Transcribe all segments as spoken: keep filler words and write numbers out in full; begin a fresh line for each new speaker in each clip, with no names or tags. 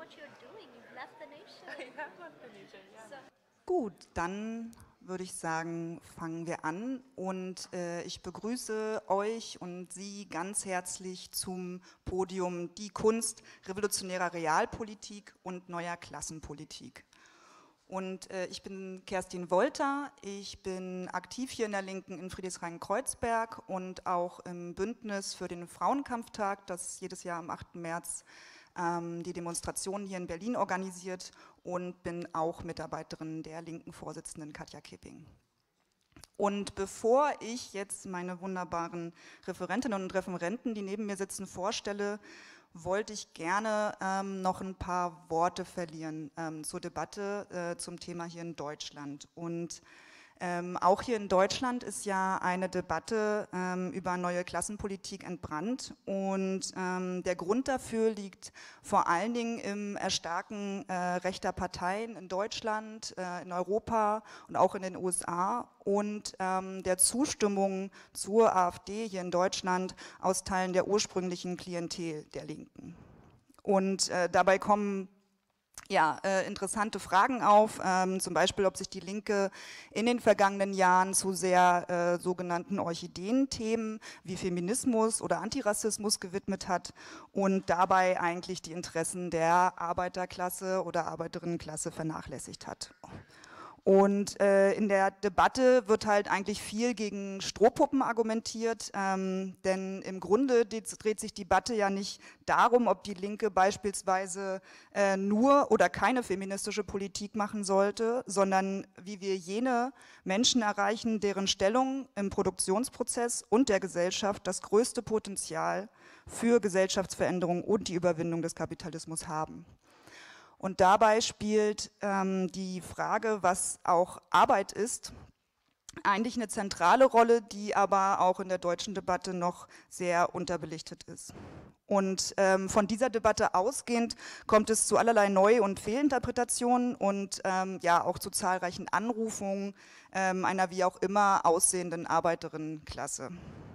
Gut, dann würde ich sagen, fangen wir an und äh, ich begrüße euch und Sie ganz herzlich zum Podium Die Kunst revolutionärer Realpolitik und neuer Klassenpolitik. Und äh, ich bin Kerstin Wolter, ich bin aktiv hier in der Linken in Friedrichshain-Kreuzberg und auch im Bündnis für den Frauenkampftag, das jedes Jahr am achten März ähm, die Demonstration hier in Berlin organisiert, und bin auch Mitarbeiterin der linken Vorsitzenden Katja Kipping. Und bevor ich jetzt meine wunderbaren Referentinnen und Referenten, die neben mir sitzen, vorstelle, wollte ich gerne ähm, noch ein paar Worte verlieren ähm, zur Debatte äh, zum Thema hier in Deutschland. Und ähm, auch hier in Deutschland ist ja eine Debatte ähm, über neue Klassenpolitik entbrannt, und ähm, der Grund dafür liegt vor allen Dingen im Erstarken äh, rechter Parteien in Deutschland, äh, in Europa und auch in den U S A und ähm, der Zustimmung zur AfD hier in Deutschland aus Teilen der ursprünglichen Klientel der Linken. Und äh, dabei kommen ja, äh, interessante Fragen auf, ähm, zum Beispiel, ob sich die Linke in den vergangenen Jahren zu sehr äh, sogenannten Orchideenthemen wie Feminismus oder Antirassismus gewidmet hat und dabei eigentlich die Interessen der Arbeiterklasse oder Arbeiterinnenklasse vernachlässigt hat. Und äh, in der Debatte wird halt eigentlich viel gegen Strohpuppen argumentiert, ähm, denn im Grunde dreht sich die Debatte ja nicht darum, ob die Linke beispielsweise äh, nur oder keine feministische Politik machen sollte, sondern wie wir jene Menschen erreichen, deren Stellung im Produktionsprozess und der Gesellschaft das größte Potenzial für Gesellschaftsveränderung und die Überwindung des Kapitalismus haben. Und dabei spielt ähm, die Frage, was auch Arbeit ist, eigentlich eine zentrale Rolle, die aber auch in der deutschen Debatte noch sehr unterbelichtet ist. Und ähm, von dieser Debatte ausgehend kommt es zu allerlei Neu- und Fehlinterpretationen und ähm, ja auch zu zahlreichen Anrufungen ähm, einer wie auch immer aussehenden Arbeiterinnenklasse.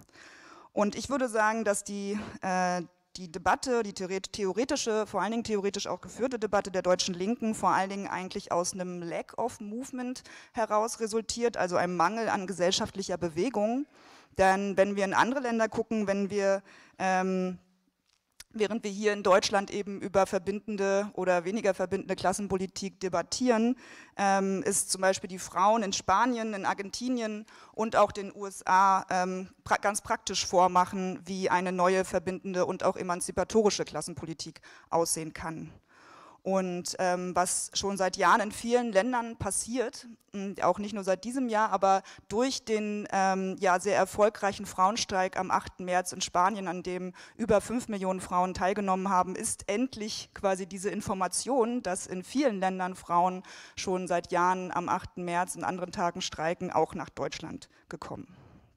Und ich würde sagen, dass die äh, Die Debatte, die theoretische, vor allen Dingen theoretisch auch geführte Debatte der deutschen Linken vor allen Dingen eigentlich aus einem Lack of Movement heraus resultiert, also einem Mangel an gesellschaftlicher Bewegung. Denn wenn wir in andere Länder gucken, wenn wir ähm, während wir hier in Deutschland eben über verbindende oder weniger verbindende Klassenpolitik debattieren, ähm, ist zum Beispiel die Frauen in Spanien, in Argentinien und auch den U S A ähm, pra ganz praktisch vormachen, wie eine neue verbindende und auch emanzipatorische Klassenpolitik aussehen kann. Und ähm, was schon seit Jahren in vielen Ländern passiert, auch nicht nur seit diesem Jahr, aber durch den ähm, ja, sehr erfolgreichen Frauenstreik am achten März in Spanien, an dem über fünf Millionen Frauen teilgenommen haben, ist endlich quasi diese Information, dass in vielen Ländern Frauen schon seit Jahren am achten März und anderen Tagen streiken, auch nach Deutschland gekommen.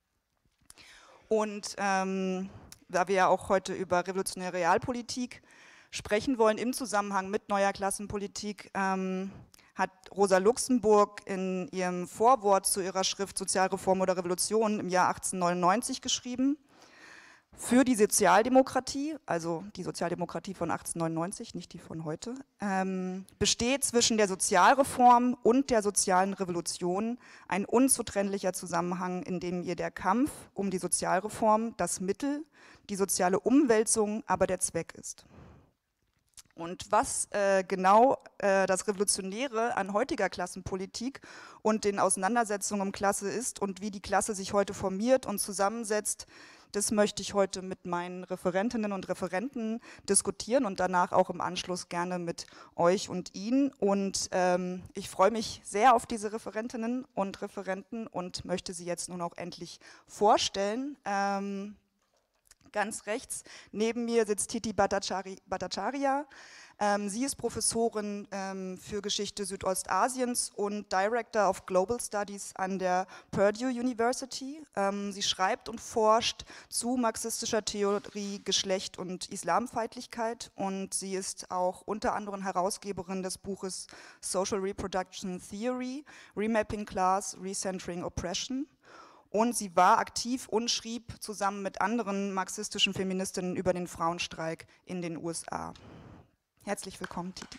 Und ähm, da wir ja auch heute über revolutionäre Realpolitik sprechen wollen im Zusammenhang mit neuer Klassenpolitik, ähm, hat Rosa Luxemburg in ihrem Vorwort zu ihrer Schrift Sozialreform oder Revolution im Jahr achtzehnhundertneunundneunzig geschrieben: Für die Sozialdemokratie, also die Sozialdemokratie von achtzehnhundertneunundneunzig, nicht die von heute, ähm, besteht zwischen der Sozialreform und der sozialen Revolution ein unzutrennlicher Zusammenhang, in dem ihr der Kampf um die Sozialreform das Mittel, die soziale Umwälzung aber der Zweck ist. Und was äh, genau äh, das Revolutionäre an heutiger Klassenpolitik und den Auseinandersetzungen um Klasse ist und wie die Klasse sich heute formiert und zusammensetzt, das möchte ich heute mit meinen Referentinnen und Referenten diskutieren und danach auch im Anschluss gerne mit euch und Ihnen. Und ähm, ich freue mich sehr auf diese Referentinnen und Referenten und möchte sie jetzt nun auch endlich vorstellen. Ähm, Ganz rechts neben mir sitzt Titi Bhattacharya. Ähm, sie ist Professorin ähm, für Geschichte Südostasiens und Director of Global Studies an der Purdue University. Ähm, sie schreibt und forscht zu marxistischer Theorie, Geschlecht und Islamfeindlichkeit, und sie ist auch unter anderem Herausgeberin des Buches Social Reproduction Theory, Remapping Class, Recentering Oppression. Und sie war aktiv und schrieb zusammen mit anderen marxistischen Feministinnen über den Frauenstreik in den U S A. Herzlich willkommen, Titi.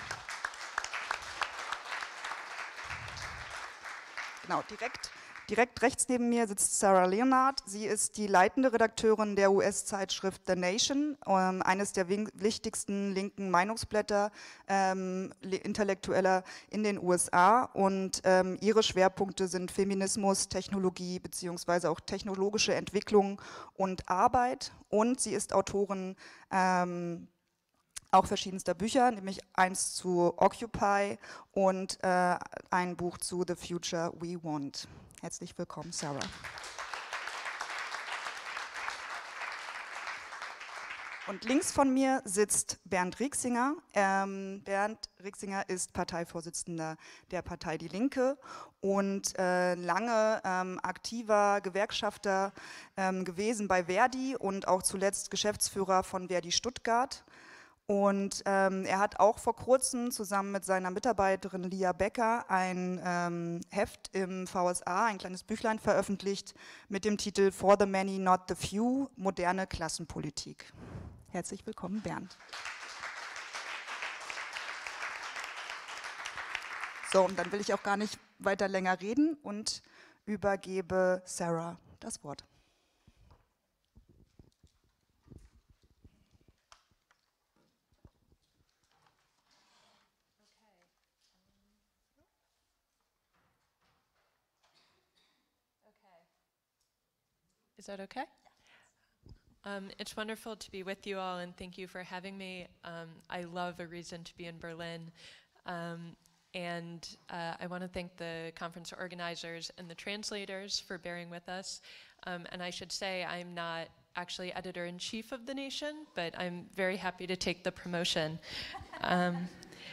Genau, direkt, direkt rechts neben mir sitzt Sarah Leonard. Sie ist die leitende Redakteurin der U S-Zeitschrift The Nation, ähm, eines der wichtigsten linken Meinungsblätter ähm, Intellektueller in den U S A. Und ähm, ihre Schwerpunkte sind Feminismus, Technologie beziehungsweise auch technologische Entwicklung und Arbeit. Und sie ist Autorin ähm, auch verschiedenster Bücher, nämlich eins zu Occupy und äh, ein Buch zu The Future We Want. Herzlich willkommen, Sarah. Und links von mir sitzt Bernd Rieksinger. Ähm, Bernd Rieksinger ist Parteivorsitzender der Partei Die Linke und äh, lange ähm, aktiver Gewerkschafter ähm, gewesen bei Verdi und auch zuletzt Geschäftsführer von Verdi Stuttgart. Und ähm, er hat auch vor kurzem zusammen mit seiner Mitarbeiterin Lia Becker ein ähm, Heft im V S A, ein kleines Büchlein veröffentlicht mit dem Titel For the Many, Not the Few, moderne Klassenpolitik. Herzlich willkommen, Bernd. So, und dann will ich auch gar nicht weiter länger reden und übergebe Sarah das Wort.
Is that okay? Um, it's wonderful to be with you all, and thank you for having me. Um, I love A Reason to be in Berlin. Um, and uh, I want to thank the conference organizers and the translators for bearing with us. Um, and I should say I'm not actually editor-in-chief of The Nation, but I'm very happy to take the promotion. um,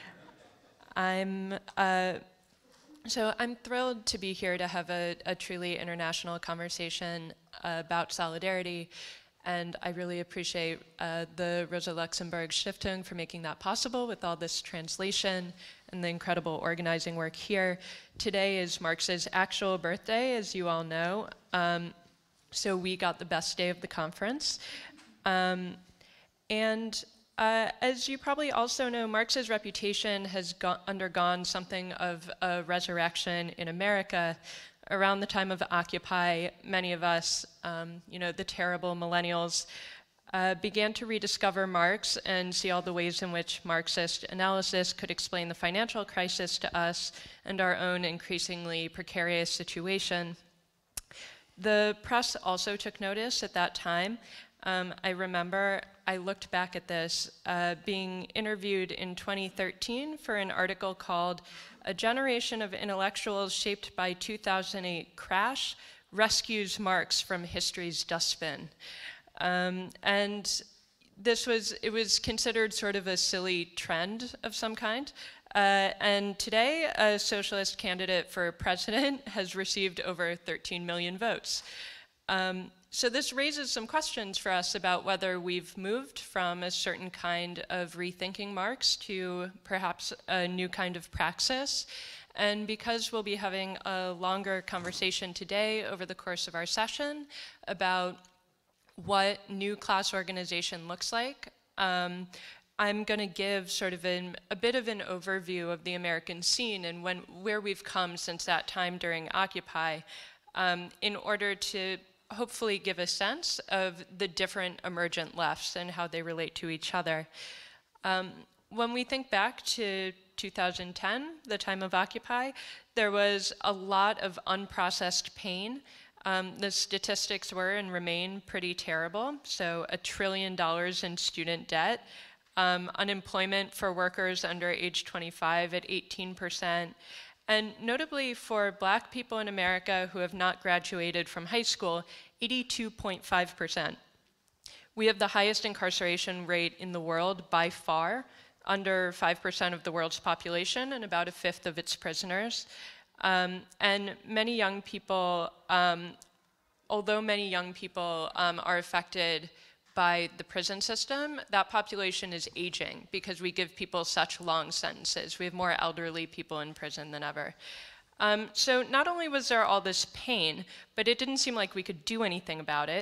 I'm... Uh, So I'm thrilled to be here to have a, a truly international conversation uh, about solidarity, and I really appreciate uh, the Rosa Luxemburg Stiftung for making that possible with all this translation and the incredible organizing work here. Today is Marx's actual birthday, as you all know, um, so we got the best day of the conference. Um, and Uh, as you probably also know, Marx's reputation has undergone something of a resurrection in America. Around the time of Occupy, many of us, um, you know, the terrible millennials, uh, began to rediscover Marx and see all the ways in which Marxist analysis could explain the financial crisis to us and our own increasingly precarious situation. The press also took notice at that time. Um, I remember I looked back at this, uh, being interviewed in twenty thirteen for an article called A Generation of Intellectuals Shaped by two thousand eight Crash Rescues Marx from History's Dustbin. Um, and this was, it was considered sort of a silly trend of some kind. Uh, and today, a socialist candidate for president has received over thirteen million votes. Um, So this raises some questions for us about whether we've moved from a certain kind of rethinking Marx to perhaps a new kind of praxis. And because we'll be having a longer conversation today over the course of our session about what new class organization looks like, um, I'm going to give sort of an, a bit of an overview of the American scene and when, where we've come since that time during Occupy, um, in order to hopefully give a sense of the different emergent lefts and how they relate to each other. Um, when we think back to two thousand ten, the time of Occupy, there was a lot of unprocessed pain. Um, the statistics were and remain pretty terrible. So a trillion dollars in student debt, um, unemployment for workers under age twenty-five at eighteen percent, and notably for Black people in America who have not graduated from high school, eighty-two point five percent. We have the highest incarceration rate in the world by far, under five percent of the world's population and about a fifth of its prisoners. Um, and many young people, um, although many young people um, are affected by the prison system, that population is aging because we give people such long sentences. We have more elderly people in prison than ever. Um, so not only was there all this pain, but it didn't seem like we could do anything about it.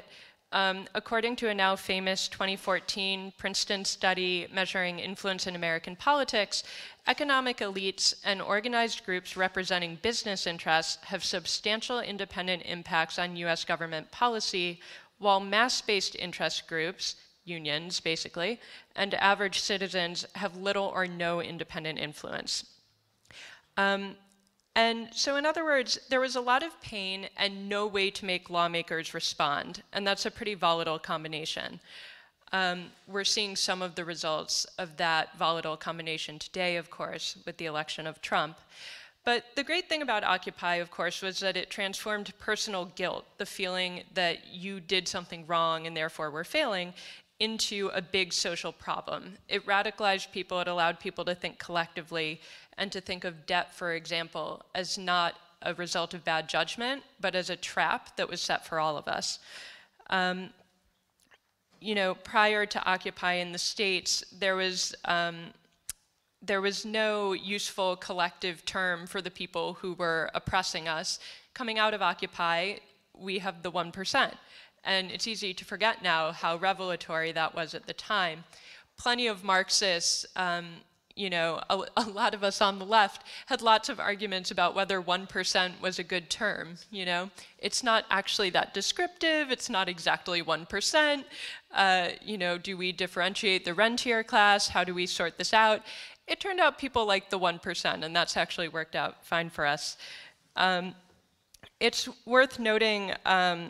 Um, according to a now famous twenty fourteen Princeton study measuring influence in American politics, economic elites and organized groups representing business interests have substantial independent impacts on U S government policy, while mass-based interest groups, unions basically, and average citizens have little or no independent influence. Um, And so in other words, there was a lot of pain and no way to make lawmakers respond, and that's a pretty volatile combination. Um, we're seeing some of the results of that volatile combination today, of course, with the election of Trump. But the great thing about Occupy, of course, was that it transformed personal guilt, the feeling that you did something wrong and therefore were failing, into a big social problem. It radicalized people, it allowed people to think collectively, and to think of debt, for example, as not a result of bad judgment, but as a trap that was set for all of us. Um, you know, prior to Occupy in the States, there was, um, there was no useful collective term for the people who were oppressing us. Coming out of Occupy, we have the one percent. And it's easy to forget now how revelatory that was at the time. Plenty of Marxists, um, you know, a, a lot of us on the left had lots of arguments about whether one percent was a good term, you know. It's not actually that descriptive, it's not exactly one percent. Uh, you know, do we differentiate the rentier class? How do we sort this out? It turned out people liked the one percent, and that's actually worked out fine for us. Um, it's worth noting um,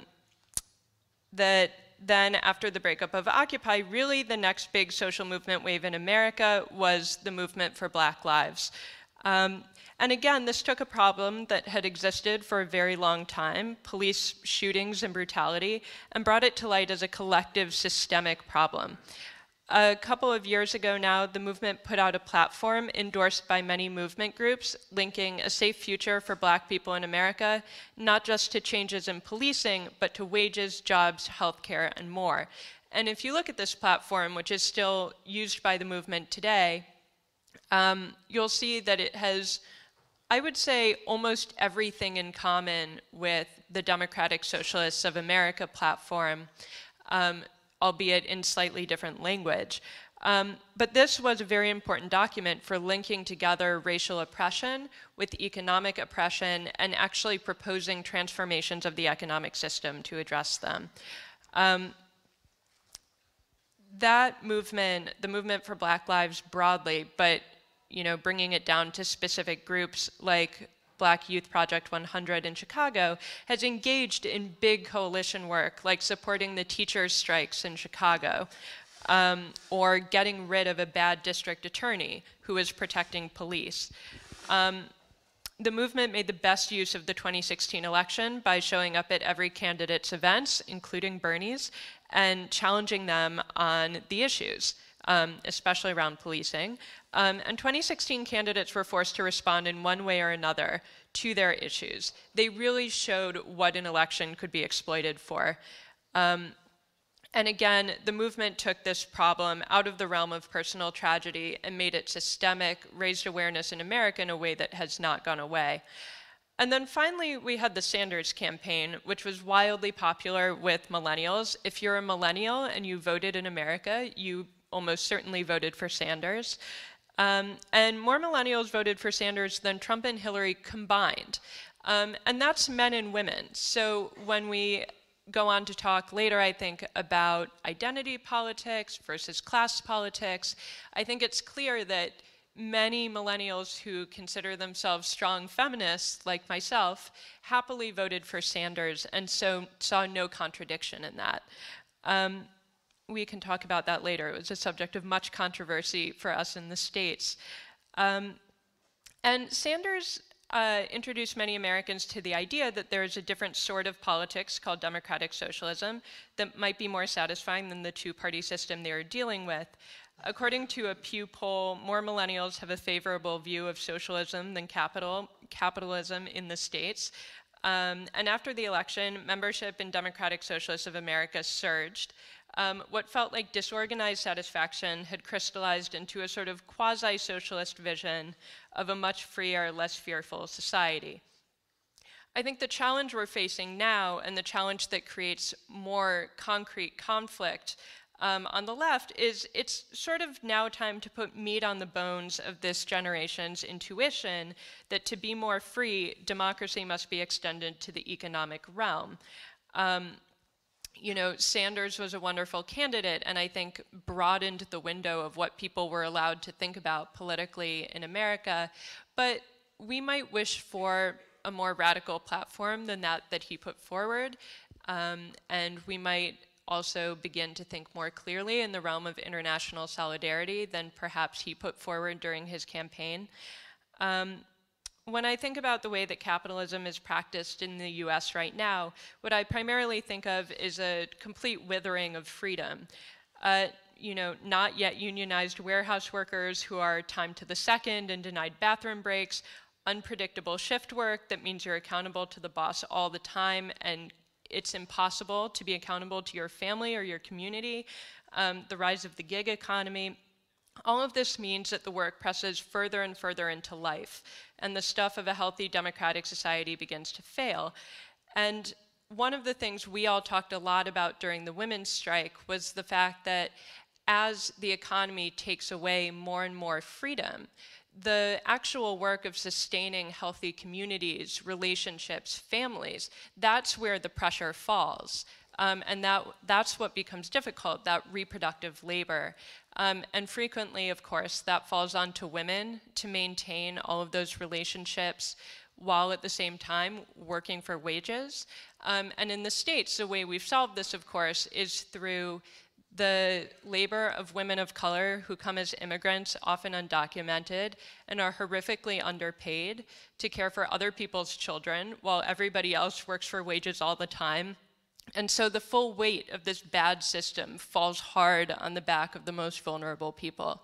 that then after the breakup of Occupy, really the next big social movement wave in America was the movement for Black Lives. Um, and again, this took a problem that had existed for a very long time, police shootings and brutality, and brought it to light as a collective systemic problem. A couple of years ago now, the movement put out a platform endorsed by many movement groups linking a safe future for Black people in America, not just to changes in policing, but to wages, jobs, healthcare, and more. And if you look at this platform, which is still used by the movement today, um, you'll see that it has, I would say, almost everything in common with the Democratic Socialists of America platform. Um, albeit in slightly different language. Um, but this was a very important document for linking together racial oppression with economic oppression and actually proposing transformations of the economic system to address them. Um, that movement, the movement for Black Lives broadly, but you know, bringing it down to specific groups like Black Youth Project one hundred in Chicago, has engaged in big coalition work, like supporting the teachers' strikes in Chicago, um, or getting rid of a bad district attorney who was protecting police. Um, the movement made the best use of the twenty sixteen election by showing up at every candidate's events, including Bernie's, and challenging them on the issues, um, especially around policing. Um, and twenty sixteen candidates were forced to respond in one way or another to their issues. They really showed what an election could be exploited for. Um, and again, the movement took this problem out of the realm of personal tragedy and made it systemic, raised awareness in America in a way that has not gone away. And then finally, we had the Sanders campaign, which was wildly popular with millennials. If you're a millennial and you voted in America, you almost certainly voted for Sanders. Um, and more millennials voted for Sanders than Trump and Hillary combined. Um, and that's men and women. So when we go on to talk later, I think, about identity politics versus class politics, I think it's clear that many millennials who consider themselves strong feminists, like myself, happily voted for Sanders and so saw no contradiction in that. Um, We can talk about that later. It was a subject of much controversy for us in the States. Um, and Sanders uh, introduced many Americans to the idea that there is a different sort of politics called democratic socialism that might be more satisfying than the two-party system they are dealing with. According to a Pew poll, more millennials have a favorable view of socialism than capital, capitalism in the States. Um, and after the election, membership in Democratic Socialists of America surged. Um, what felt like disorganized satisfaction had crystallized into a sort of quasi-socialist vision of a much freer, less fearful society. I think the challenge we're facing now, and the challenge that creates more concrete conflict um, on the left, is it's sort of now time to put meat on the bones of this generation's intuition that to be more free, democracy must be extended to the economic realm. Um, you know, Sanders was a wonderful candidate, and I think broadened the window of what people were allowed to think about politically in America, but we might wish for a more radical platform than that that he put forward, um, and we might also begin to think more clearly in the realm of international solidarity than perhaps he put forward during his campaign. Um, when I think about the way that capitalism is practiced in the U S right now, what I primarily think of is a complete withering of freedom. Uh, you know, not yet unionized warehouse workers who are timed to the second and denied bathroom breaks, unpredictable shift work that means you're accountable to the boss all the time and it's impossible to be accountable to your family or your community, um, the rise of the gig economy. All of this means that the work presses further and further into life, and the stuff of a healthy democratic society begins to fail. And one of the things we all talked a lot about during the women's strike was the fact that as the economy takes away more and more freedom, the actual work of sustaining healthy communities, relationships, families, that's where the pressure falls. Um, and that, that's what becomes difficult, that reproductive labor. Um, and frequently, of course, that falls onto women to maintain all of those relationships while at the same time working for wages. Um, and in the States, the way we've solved this, of course, is through the labor of women of color who come as immigrants, often undocumented, and are horrifically underpaid to care for other people's children while everybody else works for wages all the time. And so the full weight of this bad system falls hard on the back of the most vulnerable people.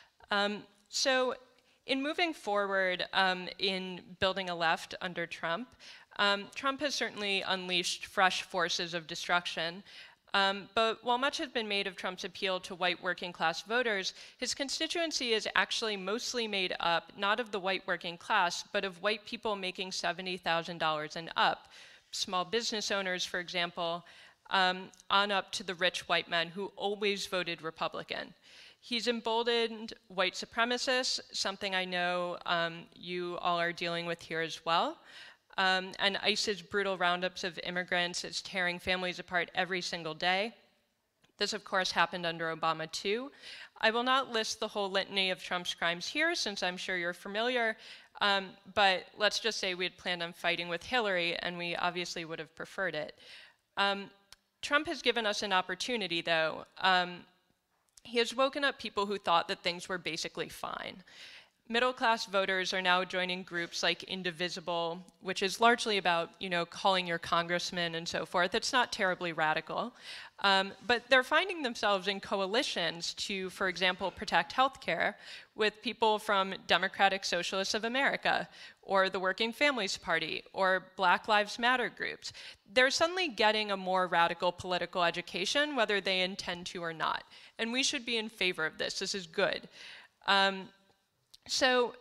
Um, so in moving forward um, in building a left under Trump, um, Trump has certainly unleashed fresh forces of destruction. Um, but while much has been made of Trump's appeal to white working class voters, his constituency is actually mostly made up not of the white working class, but of white people making seventy thousand dollars and up. Small business owners, for example, um, on up to the rich white men who always voted Republican. He's emboldened white supremacists, something I know um, you all are dealing with here as well. Um, and ICE's brutal roundups of immigrants is tearing families apart every single day. This, of course, happened under Obama, too. I will not list the whole litany of Trump's crimes here, since I'm sure you're familiar, um, but let's just say we had planned on fighting with Hillary, and we obviously would have preferred it. Um, Trump has given us an opportunity, though. Um, he has woken up people who thought that things were basically fine. Middle-class voters are now joining groups like Indivisible, which is largely about, you know, calling your congressman and so forth. It's not terribly radical. Um, but they're finding themselves in coalitions to, for example, protect healthcare with people from Democratic Socialists of America, or the Working Families Party, or Black Lives Matter groups. They're suddenly getting a more radical political education, whether they intend to or not. And we should be in favor of this. This is good. Um, So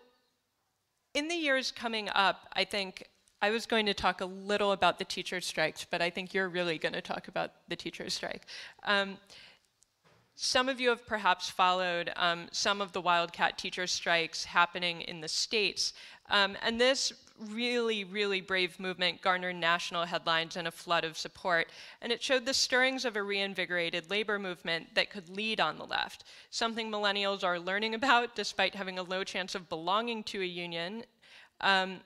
in the years coming up, I think I was going to talk a little about the teacher strikes, but I think you're really going to talk about the teacher strike. Um, some of you have perhaps followed um, some of the wildcat teacher strikes happening in the States. Um, and this really, really brave movement garnered national headlines and a flood of support. And it showed the stirrings of a reinvigorated labor movement that could lead on the left, something millennials are learning about despite having a low chance of belonging to a union. Um,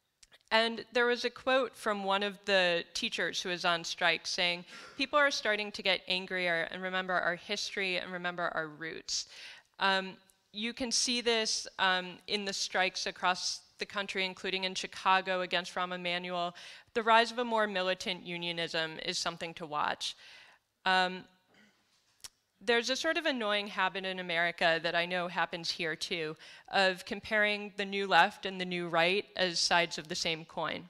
and there was a quote from one of the teachers who was on strike saying, "People are starting to get angrier and remember our history and remember our roots." Um, you can see this um, in the strikes across the country, including in Chicago against Rahm Emanuel. The rise of a more militant unionism is something to watch. Um, there's a sort of annoying habit in America that I know happens here too, of comparing the new left and the new right as sides of the same coin.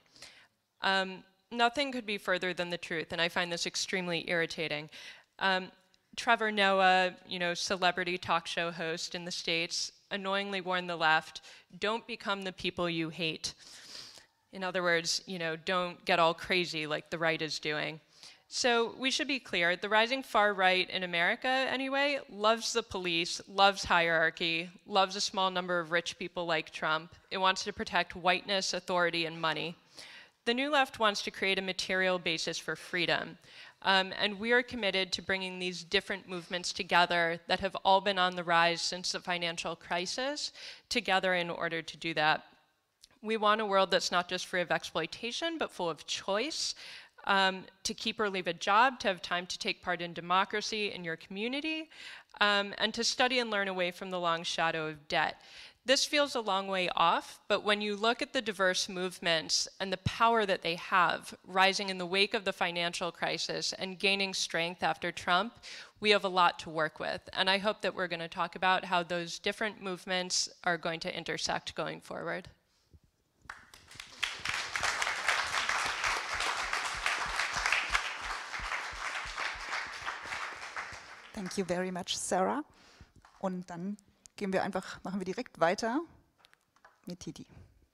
Um, nothing could be further than the truth, and I find this extremely irritating. Um, Trevor Noah, you know, celebrity talk show host in the States, annoyingly warned the left, "Don't become the people you hate." In other words, you know, don't get all crazy like the right is doing. So we should be clear, the rising far right in America anyway loves the police, loves hierarchy, loves a small number of rich people like Trump. It wants to protect whiteness, authority, and money. The New Left wants to create a material basis for freedom. Um, and we are committed to bringing these different movements together that have all been on the rise since the financial crisis together in order to do that. We want a world that's not just free of exploitation, but full of choice, um, to keep or leave a job, to have time to take part in democracy in your community, um, and to study and learn away from the long shadow of debt. This feels a long way off, but when you look at the diverse movements and the power that they have, rising in the wake of the financial crisis and gaining strength after Trump, we have a lot to work with. And I hope that we're going to talk about how those different movements are going to intersect going forward.
Thank you very much, Sarah. Und dann gehen wir einfach, machen wir direkt weiter mit Titi.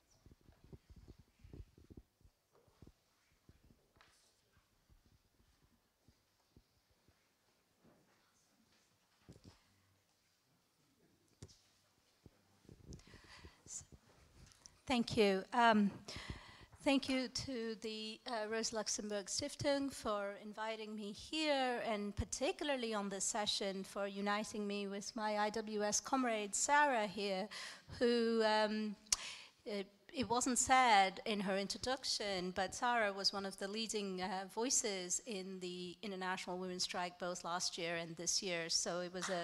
Thank you. Um, Thank you to the uh, Rosa Luxemburg Stiftung for inviting me here, and particularly on this session for uniting me with my I W S comrade Sarah here, who, um, it, it wasn't said in her introduction, but Sarah was one of the leading uh, voices in the International Women's Strike both last year and this year, so it was a...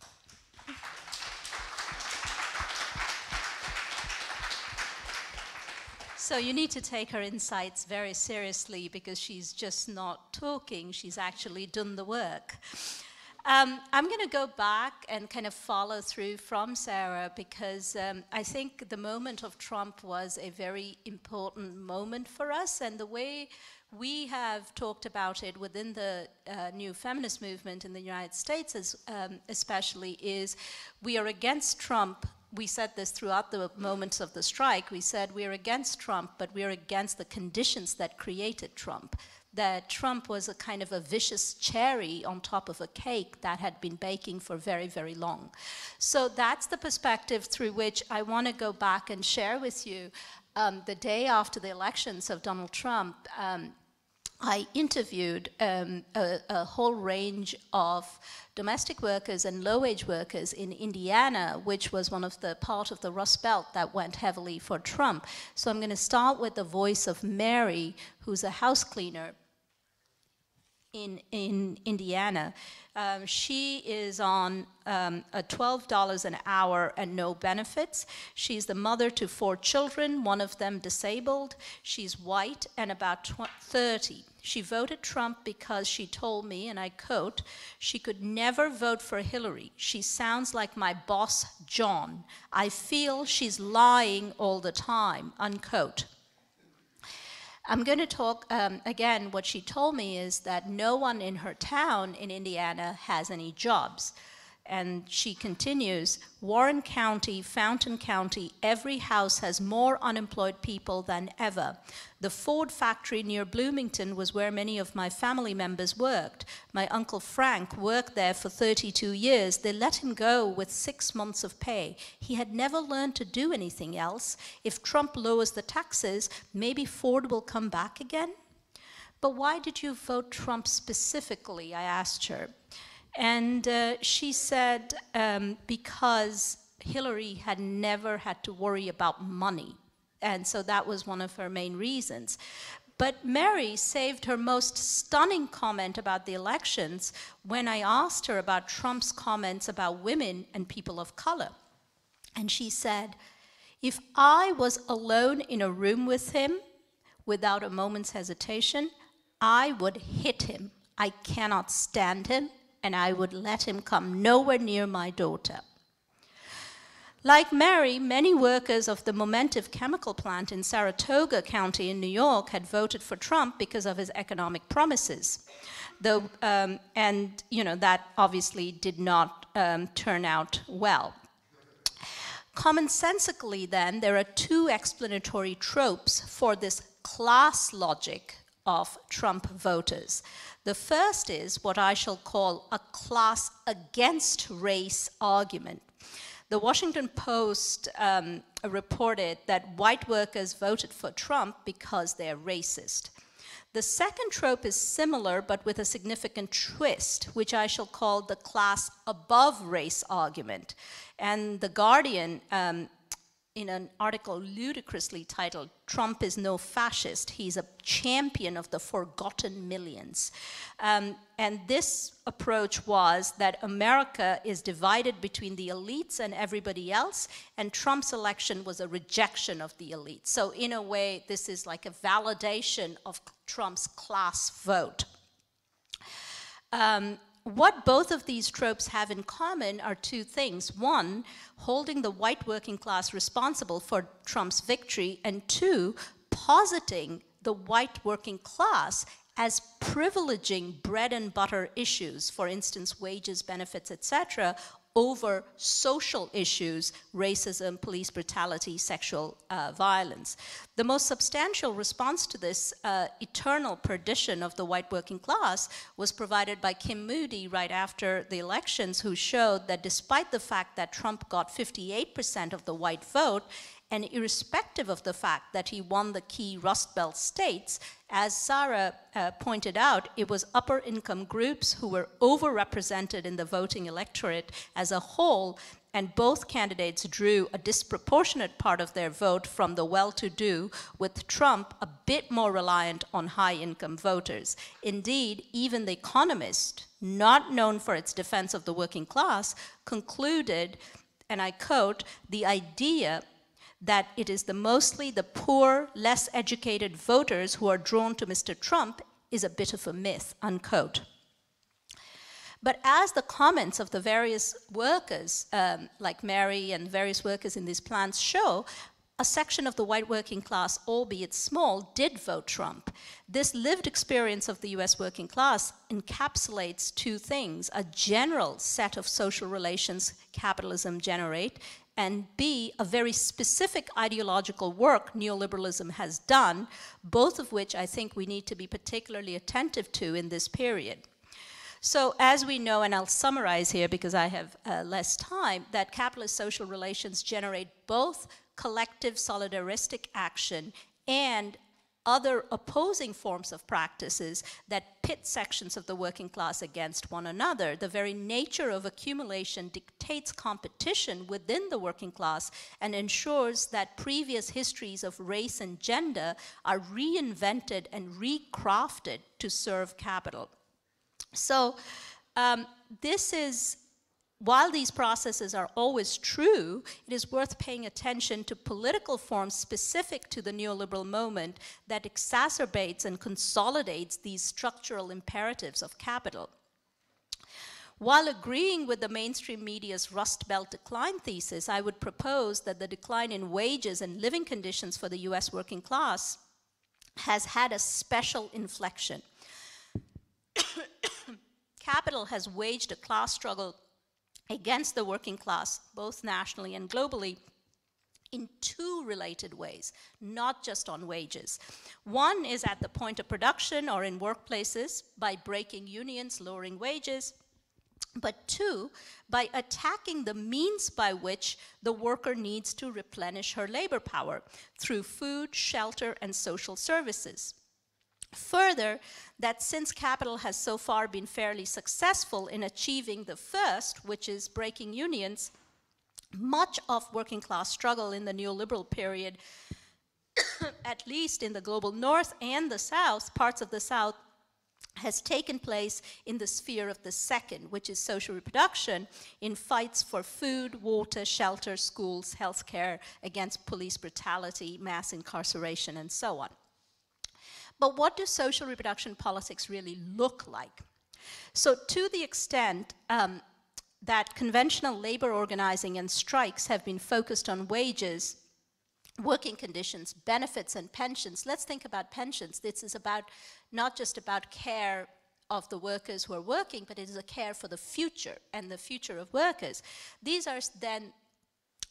So you need to take her insights very seriously, because she's just not talking, she's actually done the work. Um, I'm going to go back and kind of follow through from Sarah, because um, I think the moment of Trump was a very important moment for us, and the way we have talked about it within the uh, new feminist movement in the United States is, um, especially is we are against Trump. We said this throughout the moments of the strike. We said we're against Trump, but we're against the conditions that created Trump. That Trump was a kind of a vicious cherry on top of a cake that had been baking for very, very long. So that's the perspective through which I want to go back and share with you. Um, the day after the elections of Donald Trump, um, I interviewed um, a, a whole range of domestic workers and low-wage workers in Indiana, which was one of the part of the Rust Belt that went heavily for Trump. So I'm going to start with the voice of Mary, who's a house cleaner in, in Indiana. Um, she is on um, a twelve dollars an hour and no benefits. She's the mother to four children, one of them disabled. She's white and about thirty. She voted Trump because she told me, and I quote, she could never vote for Hillary. She sounds like my boss, John. I feel she's lying all the time, unquote. I'm going to talk, um, again, what she told me is that no one in her town in Indiana has any jobs. And she continues, Warren County, Fountain County, every house has more unemployed people than ever. The Ford factory near Bloomington was where many of my family members worked. My Uncle Frank worked there for thirty-two years. They let him go with six months of pay. He had never learned to do anything else. If Trump lowers the taxes, maybe Ford will come back again. But why did you vote Trump specifically? I asked her. And uh, she said, um, because Hillary had never had to worry about money. And so that was one of her main reasons. But Mary saved her most stunning comment about the elections when I asked her about Trump's comments about women and people of color. And she said, if I was alone in a room with him, without a moment's hesitation, I would hit him. I cannot stand him, and I would let him come nowhere near my daughter. Like Mary, many workers of the Momentive chemical plant in Saratoga County in New York had voted for Trump because of his economic promises. Though, um, and you know, that obviously did not um, turn out well. commonsensically then, there are two explanatory tropes for this class logic of Trump voters. The first is what I shall call a class against race argument. The Washington Post um, reported that white workers voted for Trump because they're racist. The second trope is similar, but with a significant twist, which I shall call the class above race argument. And The Guardian, um, in an article ludicrously titled, "Trump is no fascist, he's a champion of the forgotten millions." Um, and this approach was that America is divided between the elites and everybody else, and Trump's election was a rejection of the elites. So in a way, this is like a validation of Trump's class vote. Um, What both of these tropes have in common are two things. One, holding the white working class responsible for Trump's victory, and two, positing the white working class as privileging bread and butter issues, for instance, wages, benefits, et cetera, over social issues, racism, police brutality, sexual uh, violence. The most substantial response to this uh, eternal perdition of the white working class was provided by Kim Moody right after the elections, who showed that despite the fact that Trump got fifty-eight percent of the white vote, and irrespective of the fact that he won the key Rust Belt states, as Sarah uh, pointed out, it was upper income groups who were overrepresented in the voting electorate as a whole, and both candidates drew a disproportionate part of their vote from the well-to-do, with Trump a bit more reliant on high-income voters. Indeed, even The Economist, not known for its defense of the working class, concluded, and I quote, "The idea that it is the mostly the poor, less educated voters who are drawn to Mister Trump is a bit of a myth," unquote. But as the comments of the various workers, um, like Mary and various workers in these plants show, a section of the white working class, albeit small, did vote Trump. This lived experience of the U S working class encapsulates two things: a general set of social relations capitalism generate, and B, a very specific ideological work neoliberalism has done, both of which I think we need to be particularly attentive to in this period. So as we know, and I'll summarize here because I have uh, less time, that capitalist social relations generate both collective solidaristic action and other opposing forms of practices that pit sections of the working class against one another. The very nature of accumulation dictates competition within the working class and ensures that previous histories of race and gender are reinvented and recrafted to serve capital. So um, this is, while these processes are always true, it is worth paying attention to political forms specific to the neoliberal moment that exacerbates and consolidates these structural imperatives of capital. While agreeing with the mainstream media's Rust Belt decline thesis, I would propose that the decline in wages and living conditions for the U S working class has had a special inflection. Capital has waged a class struggle against the working class, both nationally and globally, in two related ways, not just on wages. One is at the point of production or in workplaces by breaking unions, lowering wages, but two, by attacking the means by which the worker needs to replenish her labor power through food, shelter, and social services. Further, that since capital has so far been fairly successful in achieving the first, which is breaking unions, much of working class struggle in the neoliberal period, at least in the global north and the south, parts of the south, has taken place in the sphere of the second, which is social reproduction, in fights for food, water, shelter, schools, healthcare, against police brutality, mass incarceration, and so on. But what do social reproduction politics really look like? So to the extent um, that conventional labor organizing and strikes have been focused on wages, working conditions, benefits, and pensions, let's think about pensions. This is about not just about care of the workers who are working, but it is a care for the future and the future of workers. These are then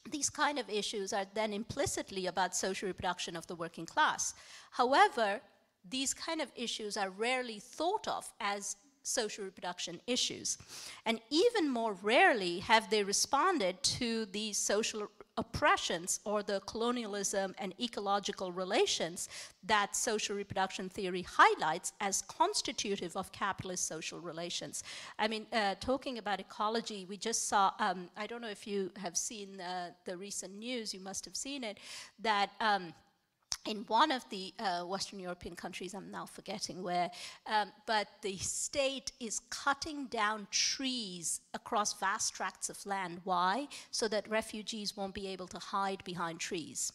these kind of issues are then implicitly about social reproduction of the working class. However, these kind of issues are rarely thought of as social reproduction issues. And even more rarely have they responded to these social oppressions or the colonialism and ecological relations that social reproduction theory highlights as constitutive of capitalist social relations. I mean, uh, talking about ecology, we just saw, um, I don't know if you have seen uh, the recent news, you must have seen it, that um, in one of the uh, Western European countries, I'm now forgetting where, um, but the state is cutting down trees across vast tracts of land. Why? So that refugees won't be able to hide behind trees.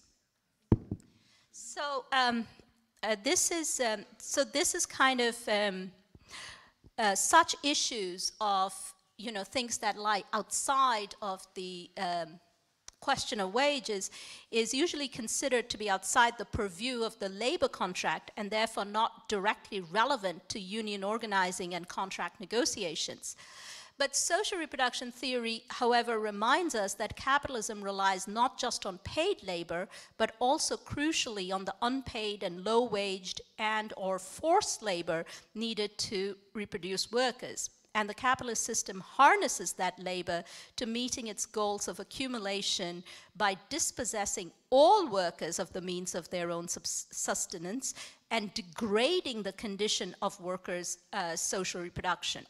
So um, uh, this is um, so this is kind of um, uh, such issues of, you know, things that lie outside of the um, question of wages is usually considered to be outside the purview of the labor contract and therefore not directly relevant to union organizing and contract negotiations. But social reproduction theory, however, reminds us that capitalism relies not just on paid labor, but also crucially on the unpaid and low-waged and or forced labor needed to reproduce workers. And the capitalist system harnesses that labor to meeting its goals of accumulation by dispossessing all workers of the means of their own sustenance and degrading the condition of workers' uh, social reproduction.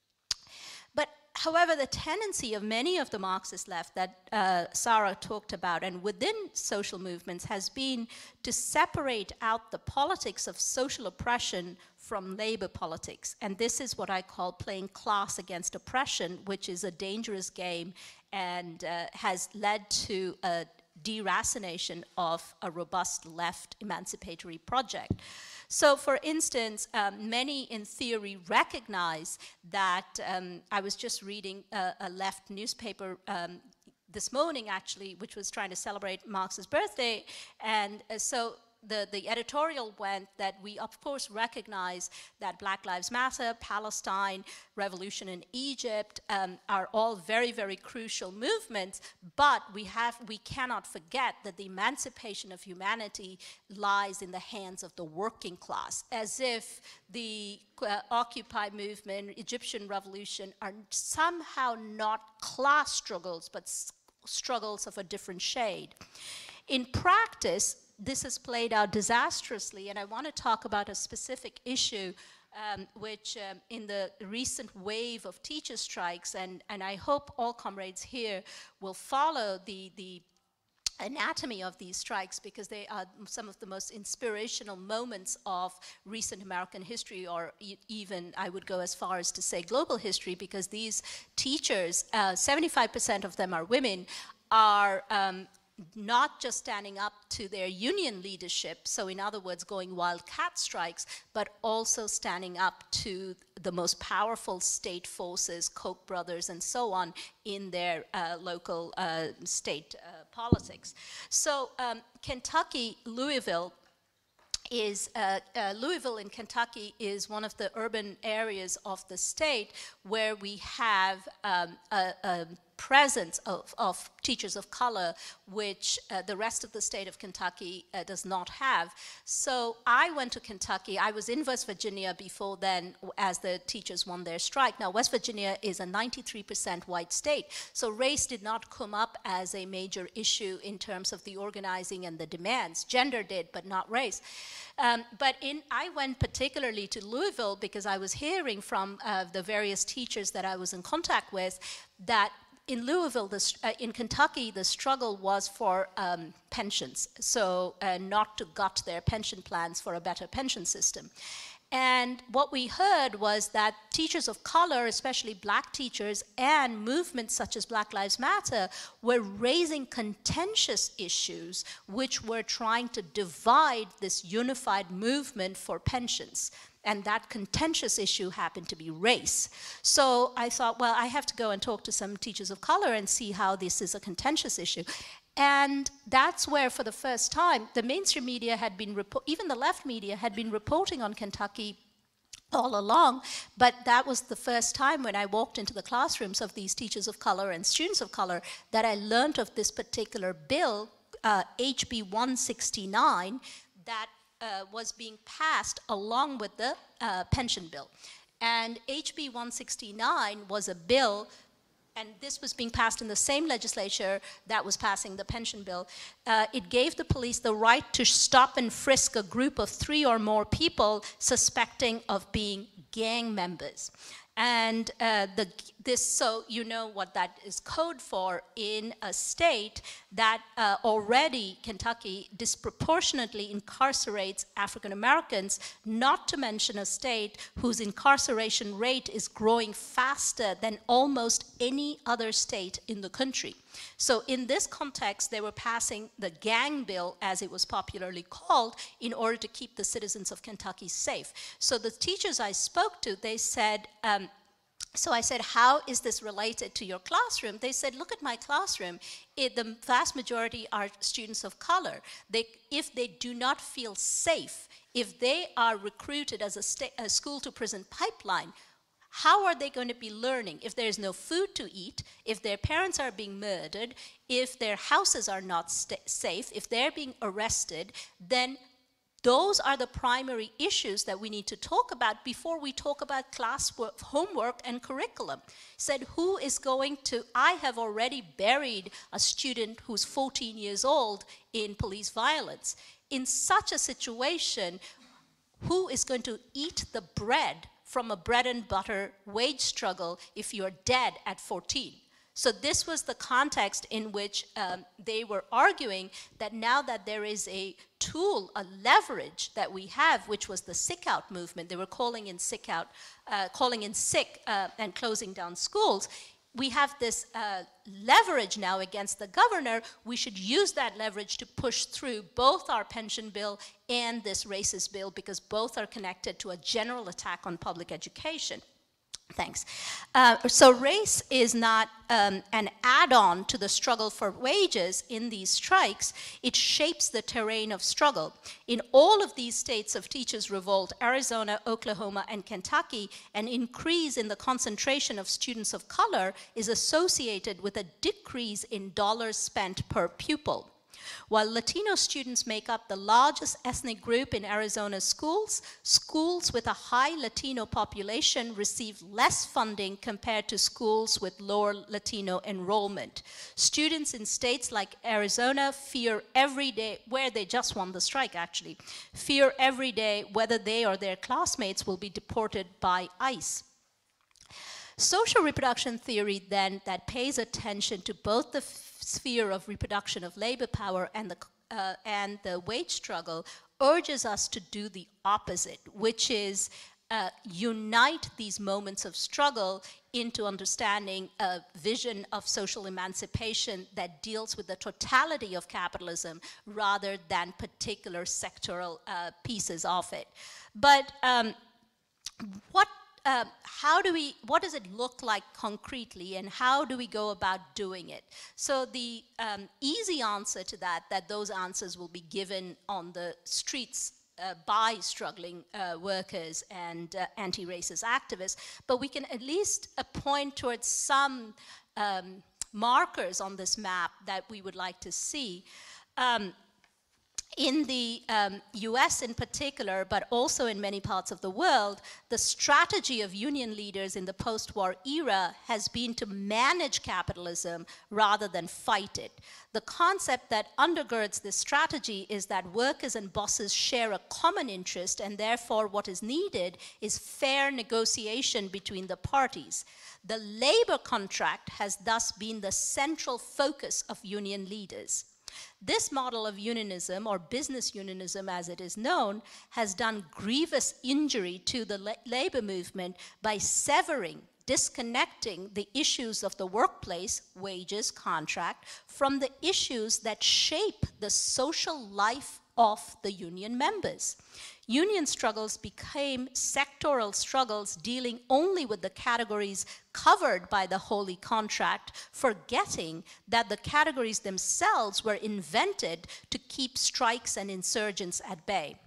But however, the tendency of many of the Marxist left that uh, Sarah talked about and within social movements has been to separate out the politics of social oppression from labor politics. And this is what I call playing class against oppression, which is a dangerous game and uh, has led to a deracination of a robust left emancipatory project. So for instance, um, many in theory recognize that, um, I was just reading a, a left newspaper um, this morning actually, which was trying to celebrate Marx's birthday, and uh, so The, the editorial went that we of course recognize that Black Lives Matter, Palestine, revolution in Egypt um, are all very, very crucial movements, but we, have, we cannot forget that the emancipation of humanity lies in the hands of the working class, as if the uh, Occupy movement, Egyptian revolution are somehow not class struggles, but struggles of a different shade. In practice, this has played out disastrously, and I want to talk about a specific issue um, which um, in the recent wave of teacher strikes, and, and I hope all comrades here will follow the, the anatomy of these strikes, because they are some of the most inspirational moments of recent American history, or e even I would go as far as to say global history, because these teachers, seventy-five percent uh, of them are women, are um, not just standing up to their union leadership, so in other words, going wildcat strikes, but also standing up to the most powerful state forces, Koch brothers and so on, in their uh, local uh, state uh, politics. So um, Kentucky, Louisville, is uh, uh, Louisville in Kentucky is one of the urban areas of the state where we have um, a, a presence of, of teachers of color, which uh, the rest of the state of Kentucky uh, does not have. So I went to Kentucky. I was in West Virginia before then as the teachers won their strike. Now, West Virginia is a ninety-three percent white state, so race did not come up as a major issue in terms of the organizing and the demands. Gender did, but not race. Um, but in, I went particularly to Louisville because I was hearing from uh, the various teachers that I was in contact with that in Louisville, the, uh, in Kentucky, the struggle was for um, pensions, so uh, not to gut their pension plans for a better pension system. And what we heard was that teachers of color, especially black teachers, and movements such as Black Lives Matter were raising contentious issues which were trying to divide this unified movement for pensions. And that contentious issue happened to be race. So I thought, well, I have to go and talk to some teachers of color and see how this is a contentious issue. And that's where, for the first time, the mainstream media had been, even the left media had been reporting on Kentucky all along, but that was the first time when I walked into the classrooms of these teachers of color and students of color that I learned of this particular bill, uh, H B one sixty-nine, that uh, was being passed along with the uh, pension bill. And H B one sixty-nine was a bill, and this was being passed in the same legislature that was passing the pension bill. Uh, it gave the police the right to stop and frisk a group of three or more people suspecting of being gang members. And uh, the, this, so you know what that is code for in a state that uh, already, Kentucky, disproportionately incarcerates African Americans, not to mention a state whose incarceration rate is growing faster than almost any other state in the country. So in this context, they were passing the gang bill, as it was popularly called, in order to keep the citizens of Kentucky safe. So the teachers I spoke to, they said, um, so I said, how is this related to your classroom? They said, look at my classroom. It, the vast majority are students of color. They, if they do not feel safe, if they are recruited as a, a school-to-prison pipeline, how are they going to be learning if there is no food to eat, if their parents are being murdered, if their houses are not safe, if they're being arrested? Then those are the primary issues that we need to talk about before we talk about classwork, homework, and curriculum. Said, who is going to, I have already buried a student who's fourteen years old in police violence. In such a situation, who is going to eat the bread from a bread and butter wage struggle if you're dead at fourteen? So this was the context in which um, they were arguing that now that there is a tool, a leverage that we have, which was the sick out movement, they were calling in sick out, uh, calling in sick uh, and closing down schools. We have this uh, leverage now against the governor. We should use that leverage to push through both our pension bill and this racist bill, because both are connected to a general attack on public education. Thanks. Uh, so race is not um, an add-on to the struggle for wages in these strikes. It shapes the terrain of struggle. In all of these states of teachers' revolt, Arizona, Oklahoma, and Kentucky, an increase in the concentration of students of color is associated with a decrease in dollars spent per pupil. While Latino students make up the largest ethnic group in Arizona's schools, schools with a high Latino population receive less funding compared to schools with lower Latino enrollment. Students in states like Arizona fear every day, where they just won the strike actually, fear every day whether they or their classmates will be deported by ICE. Social reproduction theory, then, that pays attention to both the sphere of reproduction of labor power and the, uh, and the wage struggle, urges us to do the opposite, which is uh, unite these moments of struggle into understanding a vision of social emancipation that deals with the totality of capitalism rather than particular sectoral uh, pieces of it. But um, what Uh, how do we, what does it look like concretely, and how do we go about doing it? So the um, easy answer to that, that those answers will be given on the streets uh, by struggling uh, workers and uh, anti-racist activists, but we can at least uh, point towards some um, markers on this map that we would like to see. Um, In the um, U S in particular, but also in many parts of the world, the strategy of union leaders in the post-war era has been to manage capitalism rather than fight it. The concept that undergirds this strategy is that workers and bosses share a common interest, and therefore what is needed is fair negotiation between the parties. The labor contract has thus been the central focus of union leaders. This model of unionism, or business unionism as it is known, has done grievous injury to the la labor movement by severing, disconnecting the issues of the workplace, wages, contract, from the issues that shape the social life of the union members. Union struggles became sectoral struggles dealing only with the categories covered by the Holy Contract, forgetting that the categories themselves were invented to keep strikes and insurgents at bay.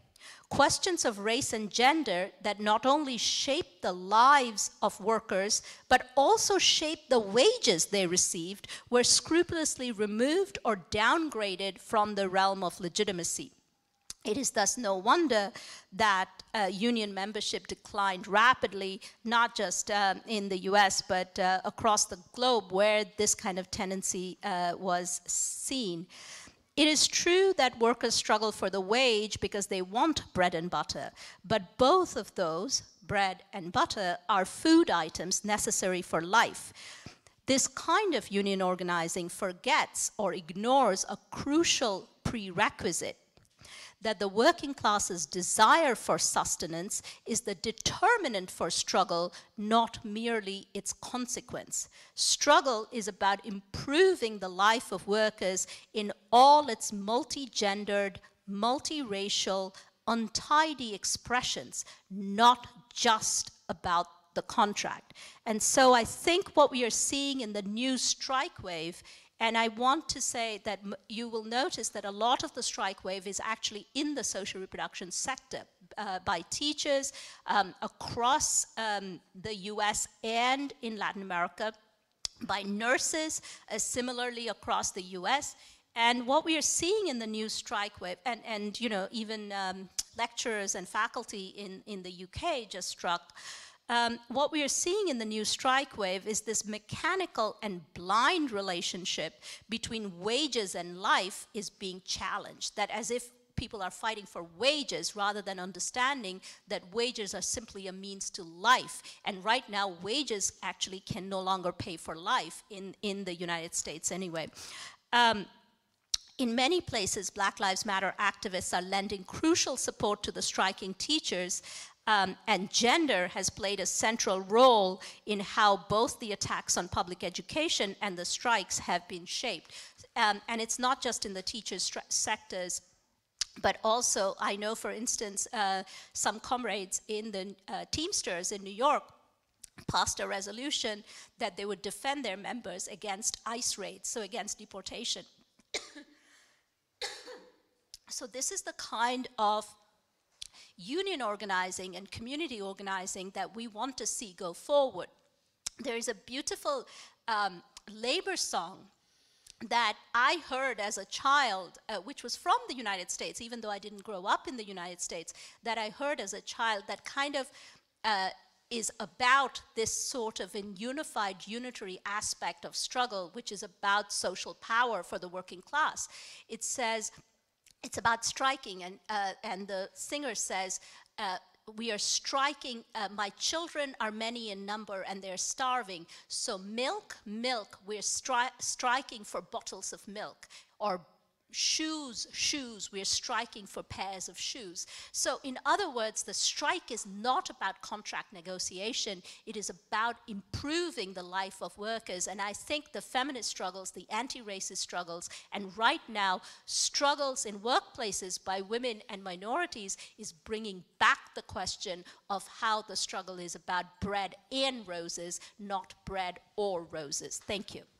questions of race and gender that not only shape the lives of workers, but also shape the wages they received, were scrupulously removed or downgraded from the realm of legitimacy. It is thus no wonder that uh, union membership declined rapidly, not just um, in the U S, but uh, across the globe where this kind of tendency uh, was seen. It is true that workers struggle for the wage because they want bread and butter, but both of those, bread and butter, are food items necessary for life. This kind of union organizing forgets or ignores a crucial prerequisite, that the working class's desire for sustenance is the determinant for struggle, not merely its consequence. Struggle is about improving the life of workers in all its multi-gendered, multiracial, untidy expressions, not just about the contract. And so I think what we are seeing in the new strike wave, and I want to say that you will notice that a lot of the strike wave is actually in the social reproduction sector, uh, by teachers um, across um, the U S and in Latin America, by nurses, uh, similarly across the U S. And what we are seeing in the new strike wave, and, and you know, even um, lecturers and faculty in, in the U K just struck, Um, what we are seeing in the new strike wave is this mechanical and blind relationship between wages and life is being challenged. That as if people are fighting for wages rather than understanding that wages are simply a means to life. And right now, wages actually can no longer pay for life in, in the United States anyway. Um, In many places, Black Lives Matter activists are lending crucial support to the striking teachers, um, and gender has played a central role in how both the attacks on public education and the strikes have been shaped. Um, and it's not just in the teachers' sectors, but also, I know, for instance, uh, some comrades in the uh, Teamsters in New York passed a resolution that they would defend their members against ICE raids, so against deportation. So this is the kind of union organizing and community organizing that we want to see go forward. There is a beautiful um, labor song that I heard as a child, uh, which was from the United States, even though I didn't grow up in the United States, that I heard as a child that kind of uh, is about this sort of a unified, unitary aspect of struggle, which is about social power for the working class. It says, it's about striking, and, uh, and the singer says, uh, we are striking, uh, my children are many in number and they're starving, so milk, milk, we're stri striking for bottles of milk, or shoes, shoes, we're striking for pairs of shoes. So in other words, the strike is not about contract negotiation, it is about improving the life of workers. And I think the feminist struggles, the anti-racist struggles, and right now struggles in workplaces by women and minorities is bringing back the question of how the struggle is about bread and roses, not bread or roses. Thank you.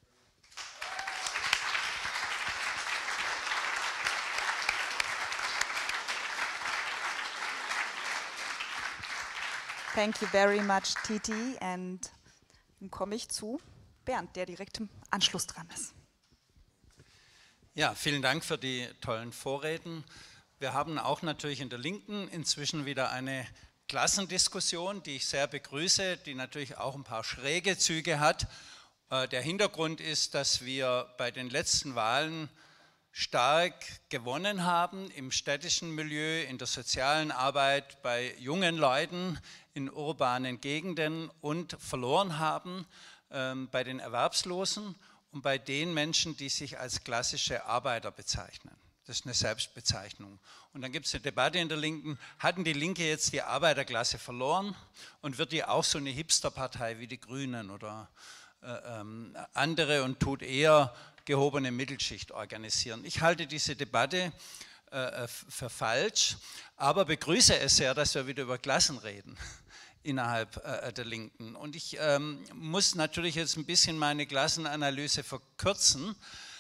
Thank you very much, Titi. Und dann komme ich zu Bernd, der direkt im Anschluss dran ist.
Ja, vielen Dank für die tollen Vorreden. Wir haben auch natürlich in der Linken inzwischen wieder eine Klassendiskussion, die ich sehr begrüße, die natürlich auch ein paar schräge Züge hat. Der Hintergrund ist, dass wir bei den letzten Wahlen stark gewonnen haben im städtischen Milieu, in der sozialen Arbeit, bei jungen Leuten in urbanen Gegenden und verloren haben ähm, bei den Erwerbslosen und bei den Menschen, die sich als klassische Arbeiter bezeichnen. Das ist eine Selbstbezeichnung. Und dann gibt es eine Debatte in der Linken, hatten die Linke jetzt die Arbeiterklasse verloren und wird die auch so eine Hipsterpartei wie die Grünen oder äh, ähm, andere und tut eher gehobene Mittelschicht organisieren. Ich halte diese Debatte äh, für falsch, aber begrüße es sehr, dass wir wieder über Klassen reden innerhalb äh, der Linken. Und ich ähm, muss natürlich jetzt ein bisschen meine Klassenanalyse verkürzen,